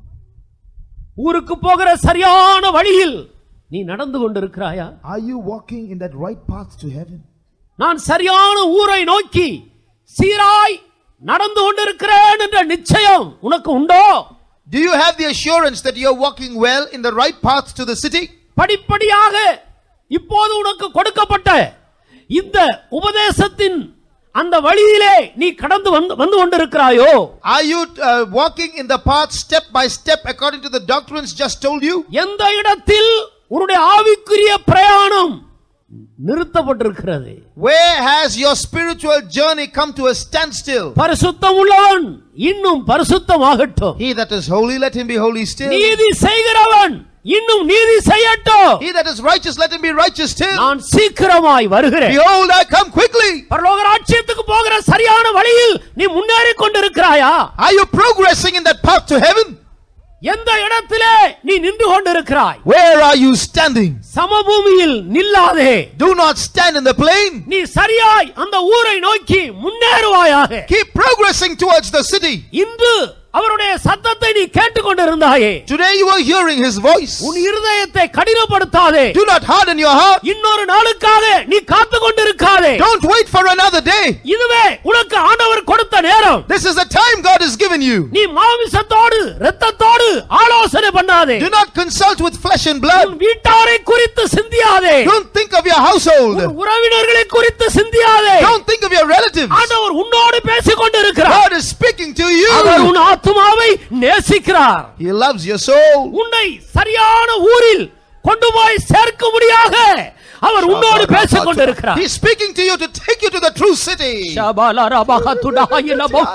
ஊருக்கு போகிற சரியான வழியில் நீ நடந்து கொண்டிருக்கிறாயா? Are you walking in that right path to heaven? நான் சரியான ஊரை நோக்கி சீராய் நடந்து கொண்டிருக்கிறேன் என்ற நிச்சயம் உனக்கு உண்டோ? Do you have the assurance that you are walking well in the right path to the city? படிப்படியாக இப்போது உனக்கு கொடுக்கப்பட்ட இந்த உபதேசத்தின் அந்த வழியிலே நீ கடந்து வந்து கொண்டிருக்கிறாயோ? Are you walking in the path step by step according to the doctrines just told you? எந்த இடத்தில் உன்னுடைய ஆவிக்குரிய பிரயாணம் நிறுத்தப்பட்டிருக்கிறது? Where has your spiritual journey come to a standstill? பரிசுத்தம் உள்ளவன் இன்னும் பரிசுத்தமாகட்டும். He that is holy, let him be holy still. நீதி செய்கிறவன் இன்னும் நீதி செய்யட்டும். He that is righteous, let him be righteous still. நான் சீக்கிரமாய் வருகிறேன். Behold, I come quickly. பரலோக ராஜ்யத்துக்கு போகிற சரியான வழியில் நீ முன்னேறிக் கொண்டிருக்கிறாயா? Are you progressing in that path to heaven? எந்த இடத்திலே நீ நின்று கொண்டிருக்கிறாய்? Where are you standing? சமபூமியில் நில்லாதே. Do not stand in the plain. நீ சரியாய் அந்த ஊரை நோக்கி முன்னேறுவாயாக. Keep progressing towards the city. இன்று அவருடைய சத்தத்தை நீ கேட்டுக்கொண்டிருந்தாயே. Today you are hearing his voice. உன் இருதயத்தை கடினப்படுத்தாதே. Do not harden your heart. இன்னொரு நாளுக்காக நீ காத்து கொண்டிருக்காதே. Don't wait for another day. இதுவே உனக்கு ஆண்டவர் கொடுத்த நேரம். This is the time God has given you. நீ மாமிசத்தோடு இரத்தத்தோடு ஆலோசனை பண்ணாதே. Do not consult with flesh and blood. உன் வீட்டாரை குறித்து சிந்தியாதே. Don't think of your household. உன் உறவினர்களை குறித்து சிந்தியாதே. Don't think of your relatives. ஆண்டவர் உன்னோடு பேசிக் கொண்டிருக்கிறார். God is speaking to you. அவர் உன் ஆத்துமாவை நேசிக்கிறார். He loves your soul. உன்னை சரியான ஊரில் கொண்டு போய் சேர்க்கும்படியாக அவர் உன்னோடு பேசிக் கொண்டிருக்கிறார். He is speaking to you to take you to the true city. ஷபாலரபகதுடாயிலபம்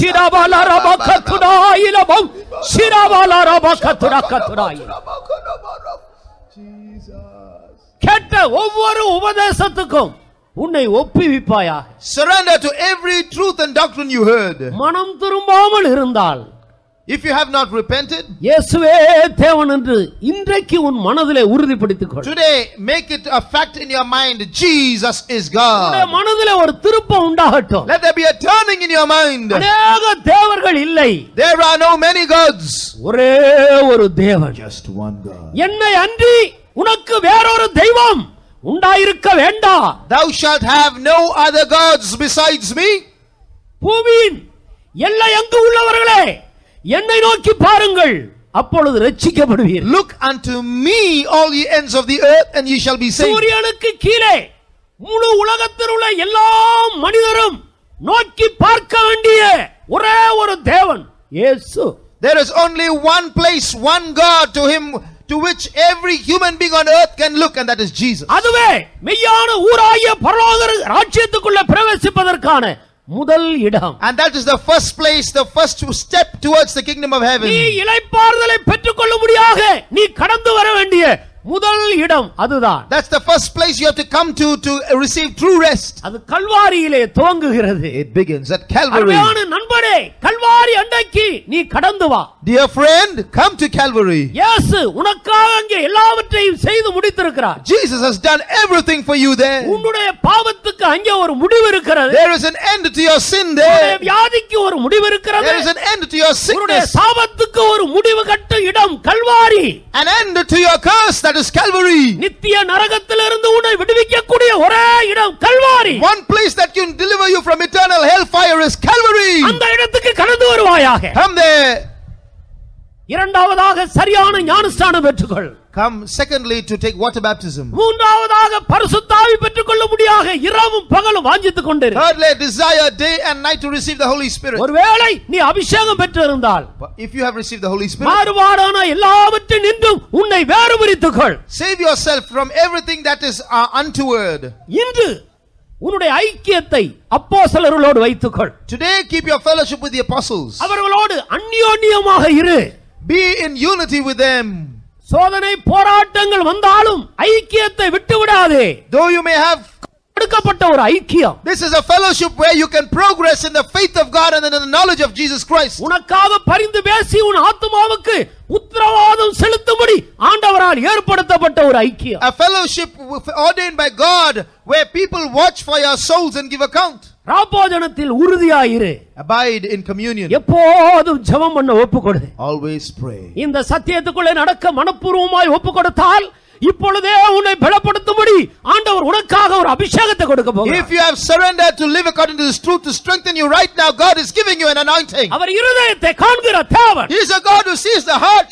ஷிரபாலரபகதுடாயிலபம் ஷிரபாலரபகதுடாகதுடாயில. கேட்ட ஒவ்வொரு உபதேசத்துக்கும் உன்னை ஒப்புவிப்பாயாக. Surrender to every truth and doctrine you heard. மனம் திரும்பாமல் இருந்தால், If you have not repented, இயேசுவே தேவன் என்று இன்றைக்கு உன் மனதிலே உறுதிப்படுத்திக் கொள். today make it a fact in your mind, Jesus is God. உன்னுடைய மனதிலே ஒரு திருப்பம் உண்டாகட்டும். Let there be a turning in your mind. அநேக தேவர்கள் இல்லை, There are no many gods, ஒரே ஒரு தேவன். just one God. என்னை அன்றி உனக்கு வேறொரு தெய்வம் உண்டாயிருக்க வேண்டாம். Thou shalt have no other gods besides me. பூமியின் எல்லை எங்கு உள்ளவர்களே, என்னை நோக்கி பாருங்கள், அப்பொழுது ரட்சிக்கப்படுவீர்கள். Look unto me, all ye ends of the earth, and ye shall be saved. சூரியனுக்கு கீழே முழு உலகத்தில் உள்ள எல்லா மனிதரும் நோக்கி பார்க்க வேண்டிய ஒரே ஒரு தேவன் இயேசு. There is only one place, one God to him to which every human being on earth can look, and that is Jesus. அதுவே மெய்யான ஊராகிய பரலோக ராஜ்யத்துக்குள்ள பிரவேசிப்பதற்கான முதல் இடம். And that is the first place, the first step towards the kingdom of heaven. நீ இளைப்பாறுதலை பெற்றுக்கொள்ளும்படியாக நீ கடந்து வர வேண்டிய முதல் இடம் அதுதான். That's the first place you have to come to receive true rest. அது கல்வாரியிலே துவங்குகிறது. It begins at Calvary. அருமையான நண்பரே, கல்வாரி அண்டைக்கு நீ கடந்து வா. Dear friend, come to Calvary. இயேசு உனக்காக அங்கே எல்லாவற்றையும் செய்து முடித்திருக்கிறார். Jesus has done everything for you there. உன்னுடைய பாவத்துக்கு அங்கே ஒரு முடிவு இருக்கிறது. There is an end to your sin உன்னுடைய there. வியாதிக்கு ஒரு முடிவு இருக்கிறது. There is an end to your உன்னுடைய sickness. சாபத்துக்கு ஒரு முடிவு கட்டும் இடம் Kalvari. An end to your curse, that is Calvary. நித்திய நரகத்திலிருந்து உன்னை விடுவிக்கக்கூடிய ஒரே இடம் Kalvari. One place that can deliver you from eternal hellfire is Calvary. அந்த இடத்துக்கு கடந்து வருவாயாக. Come there. இரண்டாவதாக சரியான ஞானஸ்நானம் பெற்றுக்கொள். Come secondly to take water baptism. மூன்றாவதாக பரிசுத்த ஆவி பெற்றுக்கொள்ளும்படியாக இரவும் பகலும் வாஞ்சித்துக் கொண்டிரு. Thirdly, desire day and night to receive the Holy Spirit. ஒருவேளை நீ அபிஷேகம் பெற்றிருந்தால், If you have received the Holy Spirit, மாறுபாடான எல்லாவற்றினின்றும் உன்னை வேறுபடுத்திக்கொள். save yourself from everything that is untoward. இன்று உன்னுடைய ஐக்கியத்தை அப்போஸ்தலர்களோடு வைத்துக்கொள். Today keep your fellowship with the apostles. அவர்களோடு அந்யோன்யமாக இரு. Be in unity with them. சோதனை போராட்டங்கள் வந்தாலும் ஐக்கியத்தை விட்டு விடாதே. Though you may have கொடுக்கப்பட்ட ஒரு ஐக்கியம். This is a fellowship where you can progress in the faith of God and in the knowledge of Jesus Christ. உனக்காக பரிந்து பேசி உன் ஆத்துமாவுக்கு உத்தரவாதம் செலுத்தும்படி ஆண்டவரால் ஏற்படுத்தப்பட்ட ஒரு ஐக்கியம். A fellowship ordained by God where people watch for your souls and give account. ராபோஜனத்தில் உறுதியாயிரு. Abide in communion. எப்போதும் ஜெபம் பண்ண ஒப்புக்கொடு. Always pray. இந்த சத்தியத்துக்குள்ளே நடக்க மனப்பூர்வமாய் ஒப்புக்கொடுத்தால் இப்பொழுதே உன்னை பலப்படுத்தும்படி ஆண்டவர் உனக்காக ஒரு அபிஷேகத்தை கொடுக்க போகிறார். If you have surrendered to live according to this truth to strengthen you right now, God is giving you an anointing. அவர் இருதயத்தை காண்கிற தேவன். He is a God who sees the heart.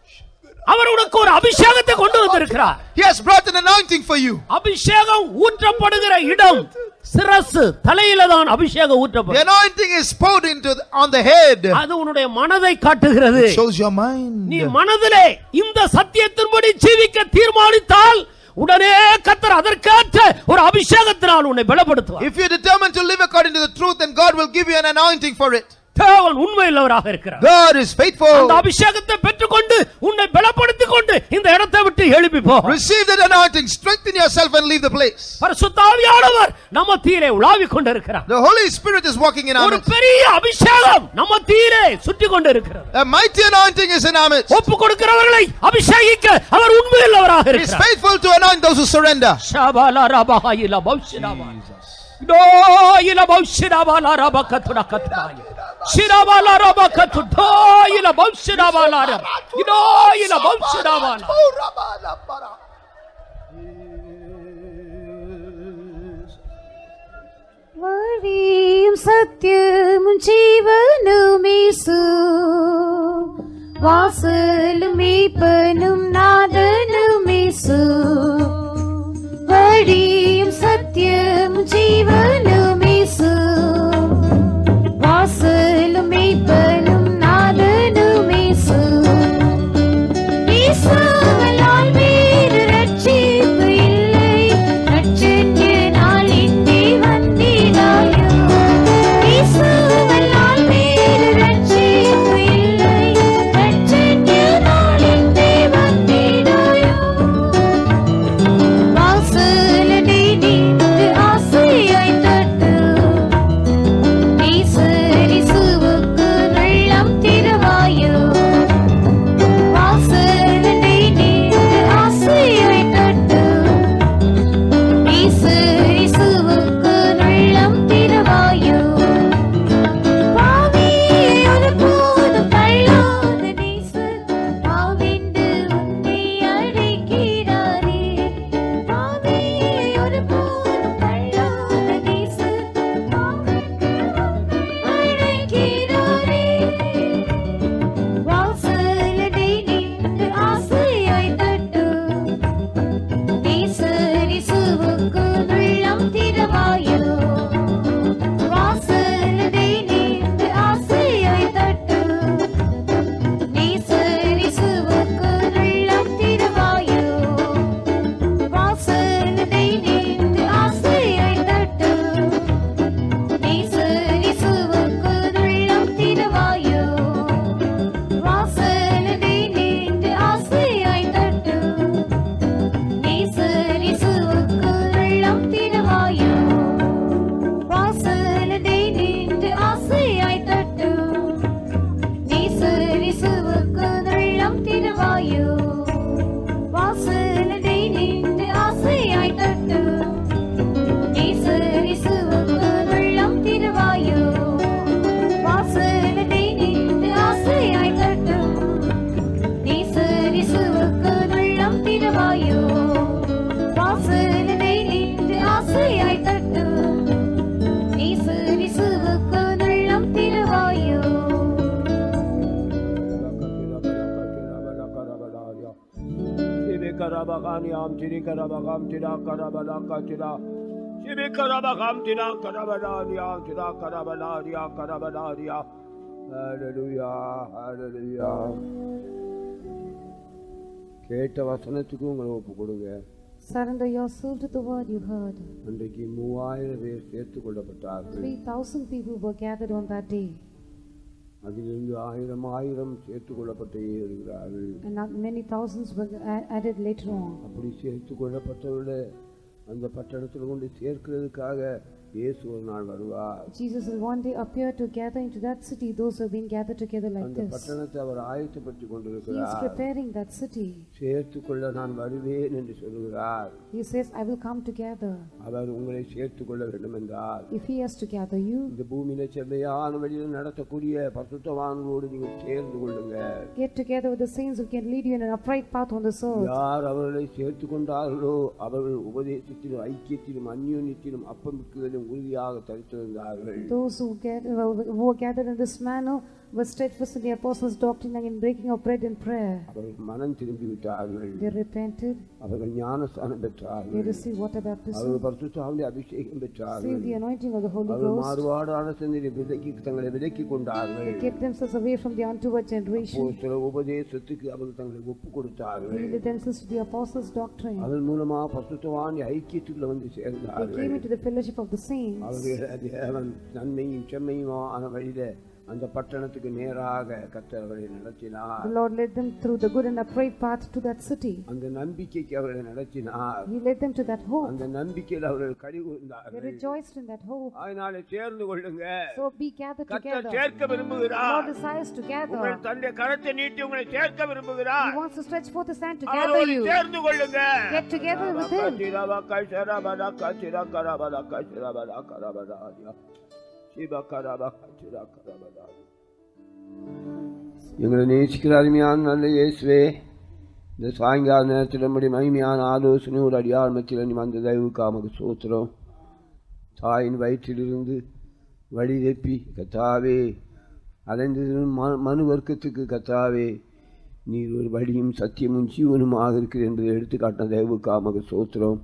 அவர் உனக்கு ஒரு அபிஷேகத்தை கொண்டு வந்திருக்கிறார். He has brought an anointing for you. அபிஷேகம் ஊற்றப்படுகிற இடம் சிரசு, தலையில தான் அபிஷேகம் ஊற்றப்படும். The anointing is poured on the head. அது உன்னுடைய மனதை காட்டுகிறது. It shows your mind. நீ மனதிலே இந்த சத்தியத்தின்படி ஜீவிக்க தீர்மானித்தால் உடனே கர்த்தர் அதற்கேற்ற ஒரு அபிஷேகத்தினால் உன்னை பலப்படுத்துவார். If you are determined to live according to the truth, then God will give you an anointing for it. தேவன் உண்மையுள்ளவராக இருக்கிறார். God is faithful. அந்த அபிஷேகத்தை பெற்றுக்கொண்டு உன்னை பலப்படுத்திக் கொண்டு இந்த இடத்தை விட்டு எழும்பி போ. Receive that anointing, strengthen yourself and leave the place. பரிசுத்த ஆவியானவர் நம்ம மத்தியிலே உலாவிக் கொண்டிருக்கிறார். The Holy Spirit is walking in our ஒரு midst. பெரிய அபிஷேகம் நம்ம மத்தியிலே சுற்றி கொண்டிருக்கிறது. A mighty anointing is in our midst. ஒப்பு கொடுக்கிறவர்களை அபிஷேகிக்க அவர் உண்மையுள்ளவராக He is இருக்கிறார். faithful to anoint those who surrender. ஷபாலா ரபாயில பௌஷிராபா டோயில பௌஷிராபாலா ரபகத்துனா கத்ராய ஷிராபாலா ரபகத்து டோயில பௌஷிராபாலா டோயில பௌஷிராபாலா வழியும் சத்தியமும் ஜீவனும் இயேசு, வாசலும் மீட்பனும் நாதனும் இயேசு. வழியும் சத்தியமும் ஜீவனும் இயேசு, வாசலும் மீட்பனும் நாதனும் இயேசு. இயேசுவால் வேறு ரட்சிப்பு இல்லை, ரட்சணியனால் இங்கே வந்திடாயோ. இயேசுவால் வேறு ரட்சிப்பு இல்லை, ரட்சணியனால் இங்கே வந்திடாயோ. Baganiam Tirikarabagam Tira Karabadaka Tira Shirikarabagam Tira Karabadaria Tira Karabadaria Karabadaria. Hallelujah, hallelujah. கேட்ட வசனத்துக்கு உங்களை ஒப்பு கொடுங்க. Surrender yourself to the word you heard. அன்றைக்கு 3000 பேர் சேர்த்துக் கொள்ளப்பட்டார்கள். 3,000 people were gathered on that day. அதிலிருந்து 1000 சேர்த்துக் கொள்ளப்பட்டே இருக்கிறார்கள். And not many thousands were added later on. அப்படி சேர்த்துக் கொள்ளப்பட்டவர்களை அந்த பட்டணத்தில் கொண்டு சேர்க்கிறதுக்காக இயேசு ஒரு நாள் வருவார். Jesus will one day appear to gather into that city those who have been gathered together like அந்த this. பட்டணத்தை அவர் ஆயத்தப்படுத்திக் He is கொண்டிருக்கிறார். preparing that city. சேர்த்துக்கொள்ள நான் வருவேன் என்று சொல்கிறார். He says, I will come together. அவர் உங்களை சேர்த்துக்கொள்ள வேண்டும் என்றார். If he has to gather you, இந்த பூமியில செவ்வையான வழியில் நடத்தக்கூடிய பரிசுத்தவான்களோடு நீங்கள் சேர்ந்து கொள்ளுங்க. get together with the saints who can lead you in an upright path on this earth. யார் அவர்களை சேர்த்துக் கொண்டார்களோ அவர்கள் உபதேசத்திலும் ஐக்கியத்திலும் அந்யோன்யத்திலும் அப்பமிக்குதலும் உறுதியாக தரித்திருந்தார்கள். Those who were gathered in this manner were steadfast in the apostles' doctrine and in breaking of bread and prayer. அவர்கள் மனம் திரும்பி விட்டார்கள். They repented. அவர்கள் ஞானஸ்நானம் They பெற்றார்கள். received water baptism. அவர்கள் பரிசுத்த ஆவியின் அபிஷேகம் பெற்றார்கள். Received the anointing of the Holy அவர்கள் Ghost. மாறுபாடான சிந்தனை விலக்கி தங்களை விலக்கிக் கொண்டார்கள். They kept themselves away from the untoward generation. சில உபதேசத்துக்கு அவர்கள் தங்களை ஒப்பு கொடுத்தார்கள். Yielded themselves to the apostles' doctrine. அதன் மூலமாக பரிசுத்தவான் ஐக்கியத்துக்குள்ள வந்து They சேர்ந்தார்கள். came into the fellowship of the saints. அவர்கள் தேவன் நன்மையும் செம்மையுமான வழியில அந்த பட்டணத்துக்கு நேராக கர்த்தர் அவர்களை நடத்தினார். The Lord led them through the good and upright path to that city. அந்த நம்பிக்கைக்கு அவர்களை நடத்தினார். He led them to that hope. அந்த நம்பிக்கையில் அவர்கள் They கழிவுந்தார்கள். rejoiced in that hope. அதனால சேர்ந்து கொள்ளுங்க. So be gathered கர்த்தர் together. சேர்க்க The Lord விரும்புகிறார். desires to gather. உங்கள் தன்னுடைய கரத்தை நீட்டி உங்களை சேர்க்க விரும்புகிறார். He wants to stretch forth his hand to gather அவரோடு you. சேர்ந்து கொள்ளுங்க. Get together with him. எங்களை நேசிக்கிற அருமையான நல்ல இயேசுவே, இந்த சாயங்கால நேரத்தில் நம்முடைய மகிமையான ஆலோசனையோடு அடியார் மத்தியில் நீ வந்த தயவுக்காமக்கு சோத்திரம். தாயின் வயிற்றிலிருந்து வழி தப்பி கத்தாவே அலைந்தது மனு வர்க்கத்துக்கு கத்தாவே நீர் ஒரு வழியும் சத்தியமும் ஜீவனுமாக இருக்கிறது என்பதை எடுத்துக்காட்டின தயவுக்காமக்கு சோத்திரம்.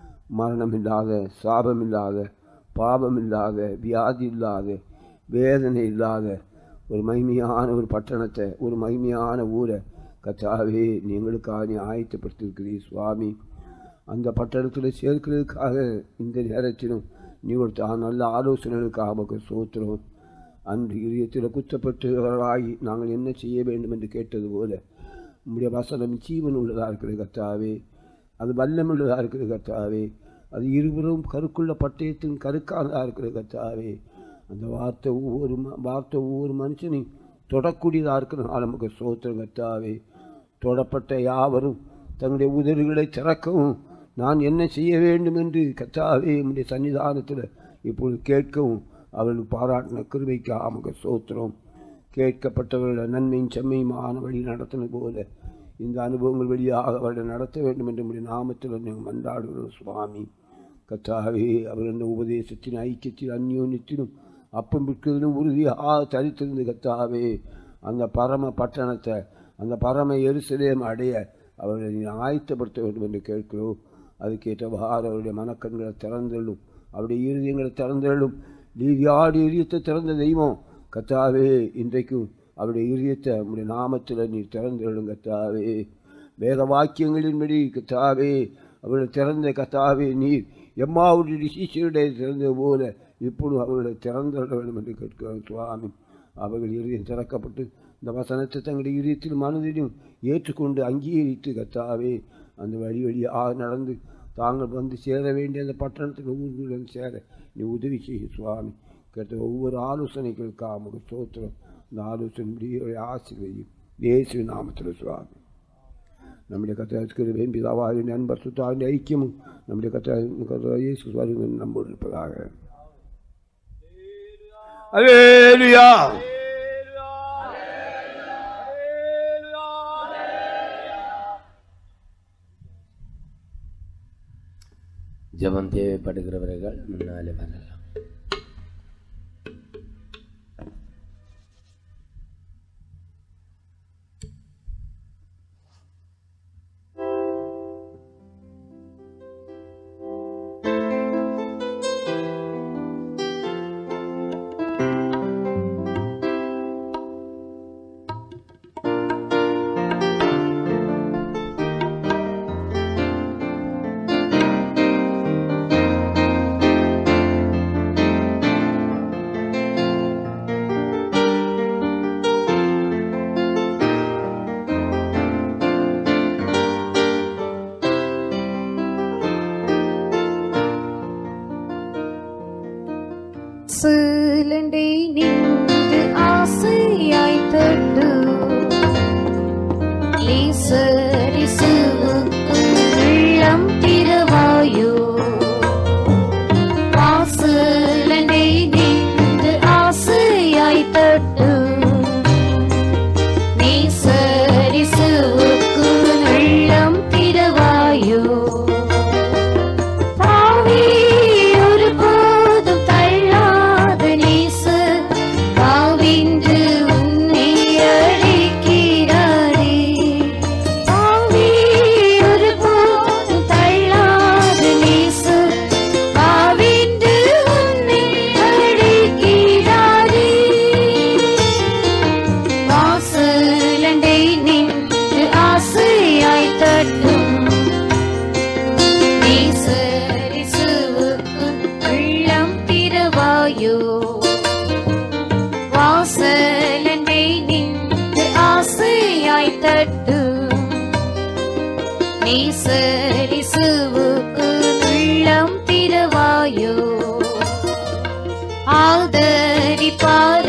மரணம் இல்லாத, சாபம் இல்லாத, பாபம் இல்லாத, வியாதி இல்லாத, வேதனை இல்லாத ஒரு மகிமையான ஒரு பட்டணத்தை, ஒரு மகிமையான ஊரை கத்தாவே நீங்களுக்காக நீ ஆயத்தப்படுத்தியிருக்கிறீர் சுவாமி. அந்த பட்டணத்தில் சேர்க்கிறதுக்காக இந்த நேரத்திலும் நீ ஒரு நல்ல ஆலோசனைகளுக்காக நமக்கு சோத்திரம். அன்று இதயத்தில் குத்தப்பட்டவர்களாகி நாங்கள் என்ன செய்ய வேண்டும் என்று கேட்டது போல உம்முடைய வசனம் ஜீவன் உள்ளதாக இருக்கிறது கர்த்தாவே, அது வல்லம் உள்ளதாக இருக்கிறது கர்த்தாவே, அது இருவரும் கருக்குள்ள பட்டயத்தின் கருக்கானதாக இருக்கிறது கர்த்தாவே. அந்த வார்த்தை ஒவ்வொரு மனுஷனையும் தொடக்கூடியதாக இருக்கிறனால நமக்கு சோத்திரம் கர்த்தாவே. தொடப்பட்ட யாவரும் தங்களுடைய உதடுகளை திறக்கவும் நான் என்ன செய்ய வேண்டும் என்று கர்த்தாவே உம்முடைய சன்னிதானத்தில் இப்பொழுது கேட்கவும் அவர்களுக்கு பாராட்டின கிருபைக்கு நமக்கு சோத்திரம். கேட்கப்பட்டவர்களை நன்மையும் செம்மையுமான வழி நடத்தினது போல இந்த அனுபவங்கள் வழியாக அவர்களை நடத்த வேண்டும் என்று நம்முடைய நாமத்தில் நாங்கள் மன்றாடுகிறோம் சுவாமி. கர்த்தாவே அவர்கள் இந்த உபதேசத்தின் ஐக்கியத்தின் அந்யோன்யத்திலும் அப்பம் விற்கிறதிலும் உறுதியாக தரித்திருந்து கர்த்தாவே அந்த பரம பட்டணத்தை, அந்த பரம எருசலேம் அடைய அவர்களை நீ ஆயத்தப்படுத்த வேண்டும் என்று கேட்கிறோம். அதுக்கேற்றவாறு அவருடைய மனக்கண்களை திறந்தள்ளும், அவருடைய இருதயங்களை திறந்தள்ளும். நீதியாடி இதயத்தை திறந்த தெய்வம் கர்த்தாவே, இன்றைக்கும் அவருடைய இதயத்தை நம்முடைய நாமத்தில் நீர் திறந்தள்ளும் கர்த்தாவே. வேத வாக்கியங்களின்படி கர்த்தாவே அவருடைய திறந்த கர்த்தாவே நீர் எம்மாவுடைய சீசருடைய திறந்தது போல இப்பொழுது அவர்களை திறந்துட வேண்டும் என்று கேட்கிறோம் சுவாமி. அவர்கள் இதயம் திறக்கப்பட்டு இந்த வசனத்தை தங்களுடைய இதயத்தில் மனதிலும் ஏற்றுக்கொண்டு அங்கீகரித்து கர்த்தாவே அந்த வழியாக நடந்து தாங்கள் வந்து சேர வேண்டிய அந்த பட்டணத்துக்கு ஊர்களுடன் சேர நீ உதவி செய்யும் சுவாமி. கேட்ட ஒவ்வொரு ஆலோசனைகளுக்காக ஸ்தோத்திரம். இந்த ஆலோசனை ஆசீர்வதியும் இயேசு நாமத்தில் சுவாமி. நம்முடைய கர்த்தருக்கு வேண்டியதாக நண்பர் சுத்தாவின் ஐக்கியமும் நம்முடைய கர்த்தர் இயேசு வருவன் நம்மோடு இருப்பதாக. அல்லேலூயா. ஜெபம் தேவைப்படுகிறவர்கள் முன்னாலே வரலாம். சிலண்டை நின்று ஆசையாய் தட்டு லேசரிசுவுக்கு உள்ளம் திறவாயோ வாசலண்டை நின்று ஆசையாய் தட்டு லேசரிசுவுக்கு உள்ளம் திறவாயோ வாசலண்டை நின்று ஆசையாய் தட்டு நேசரிசுவுக்கு உள்ளம் திறவாயோ ஆதரிப்பார்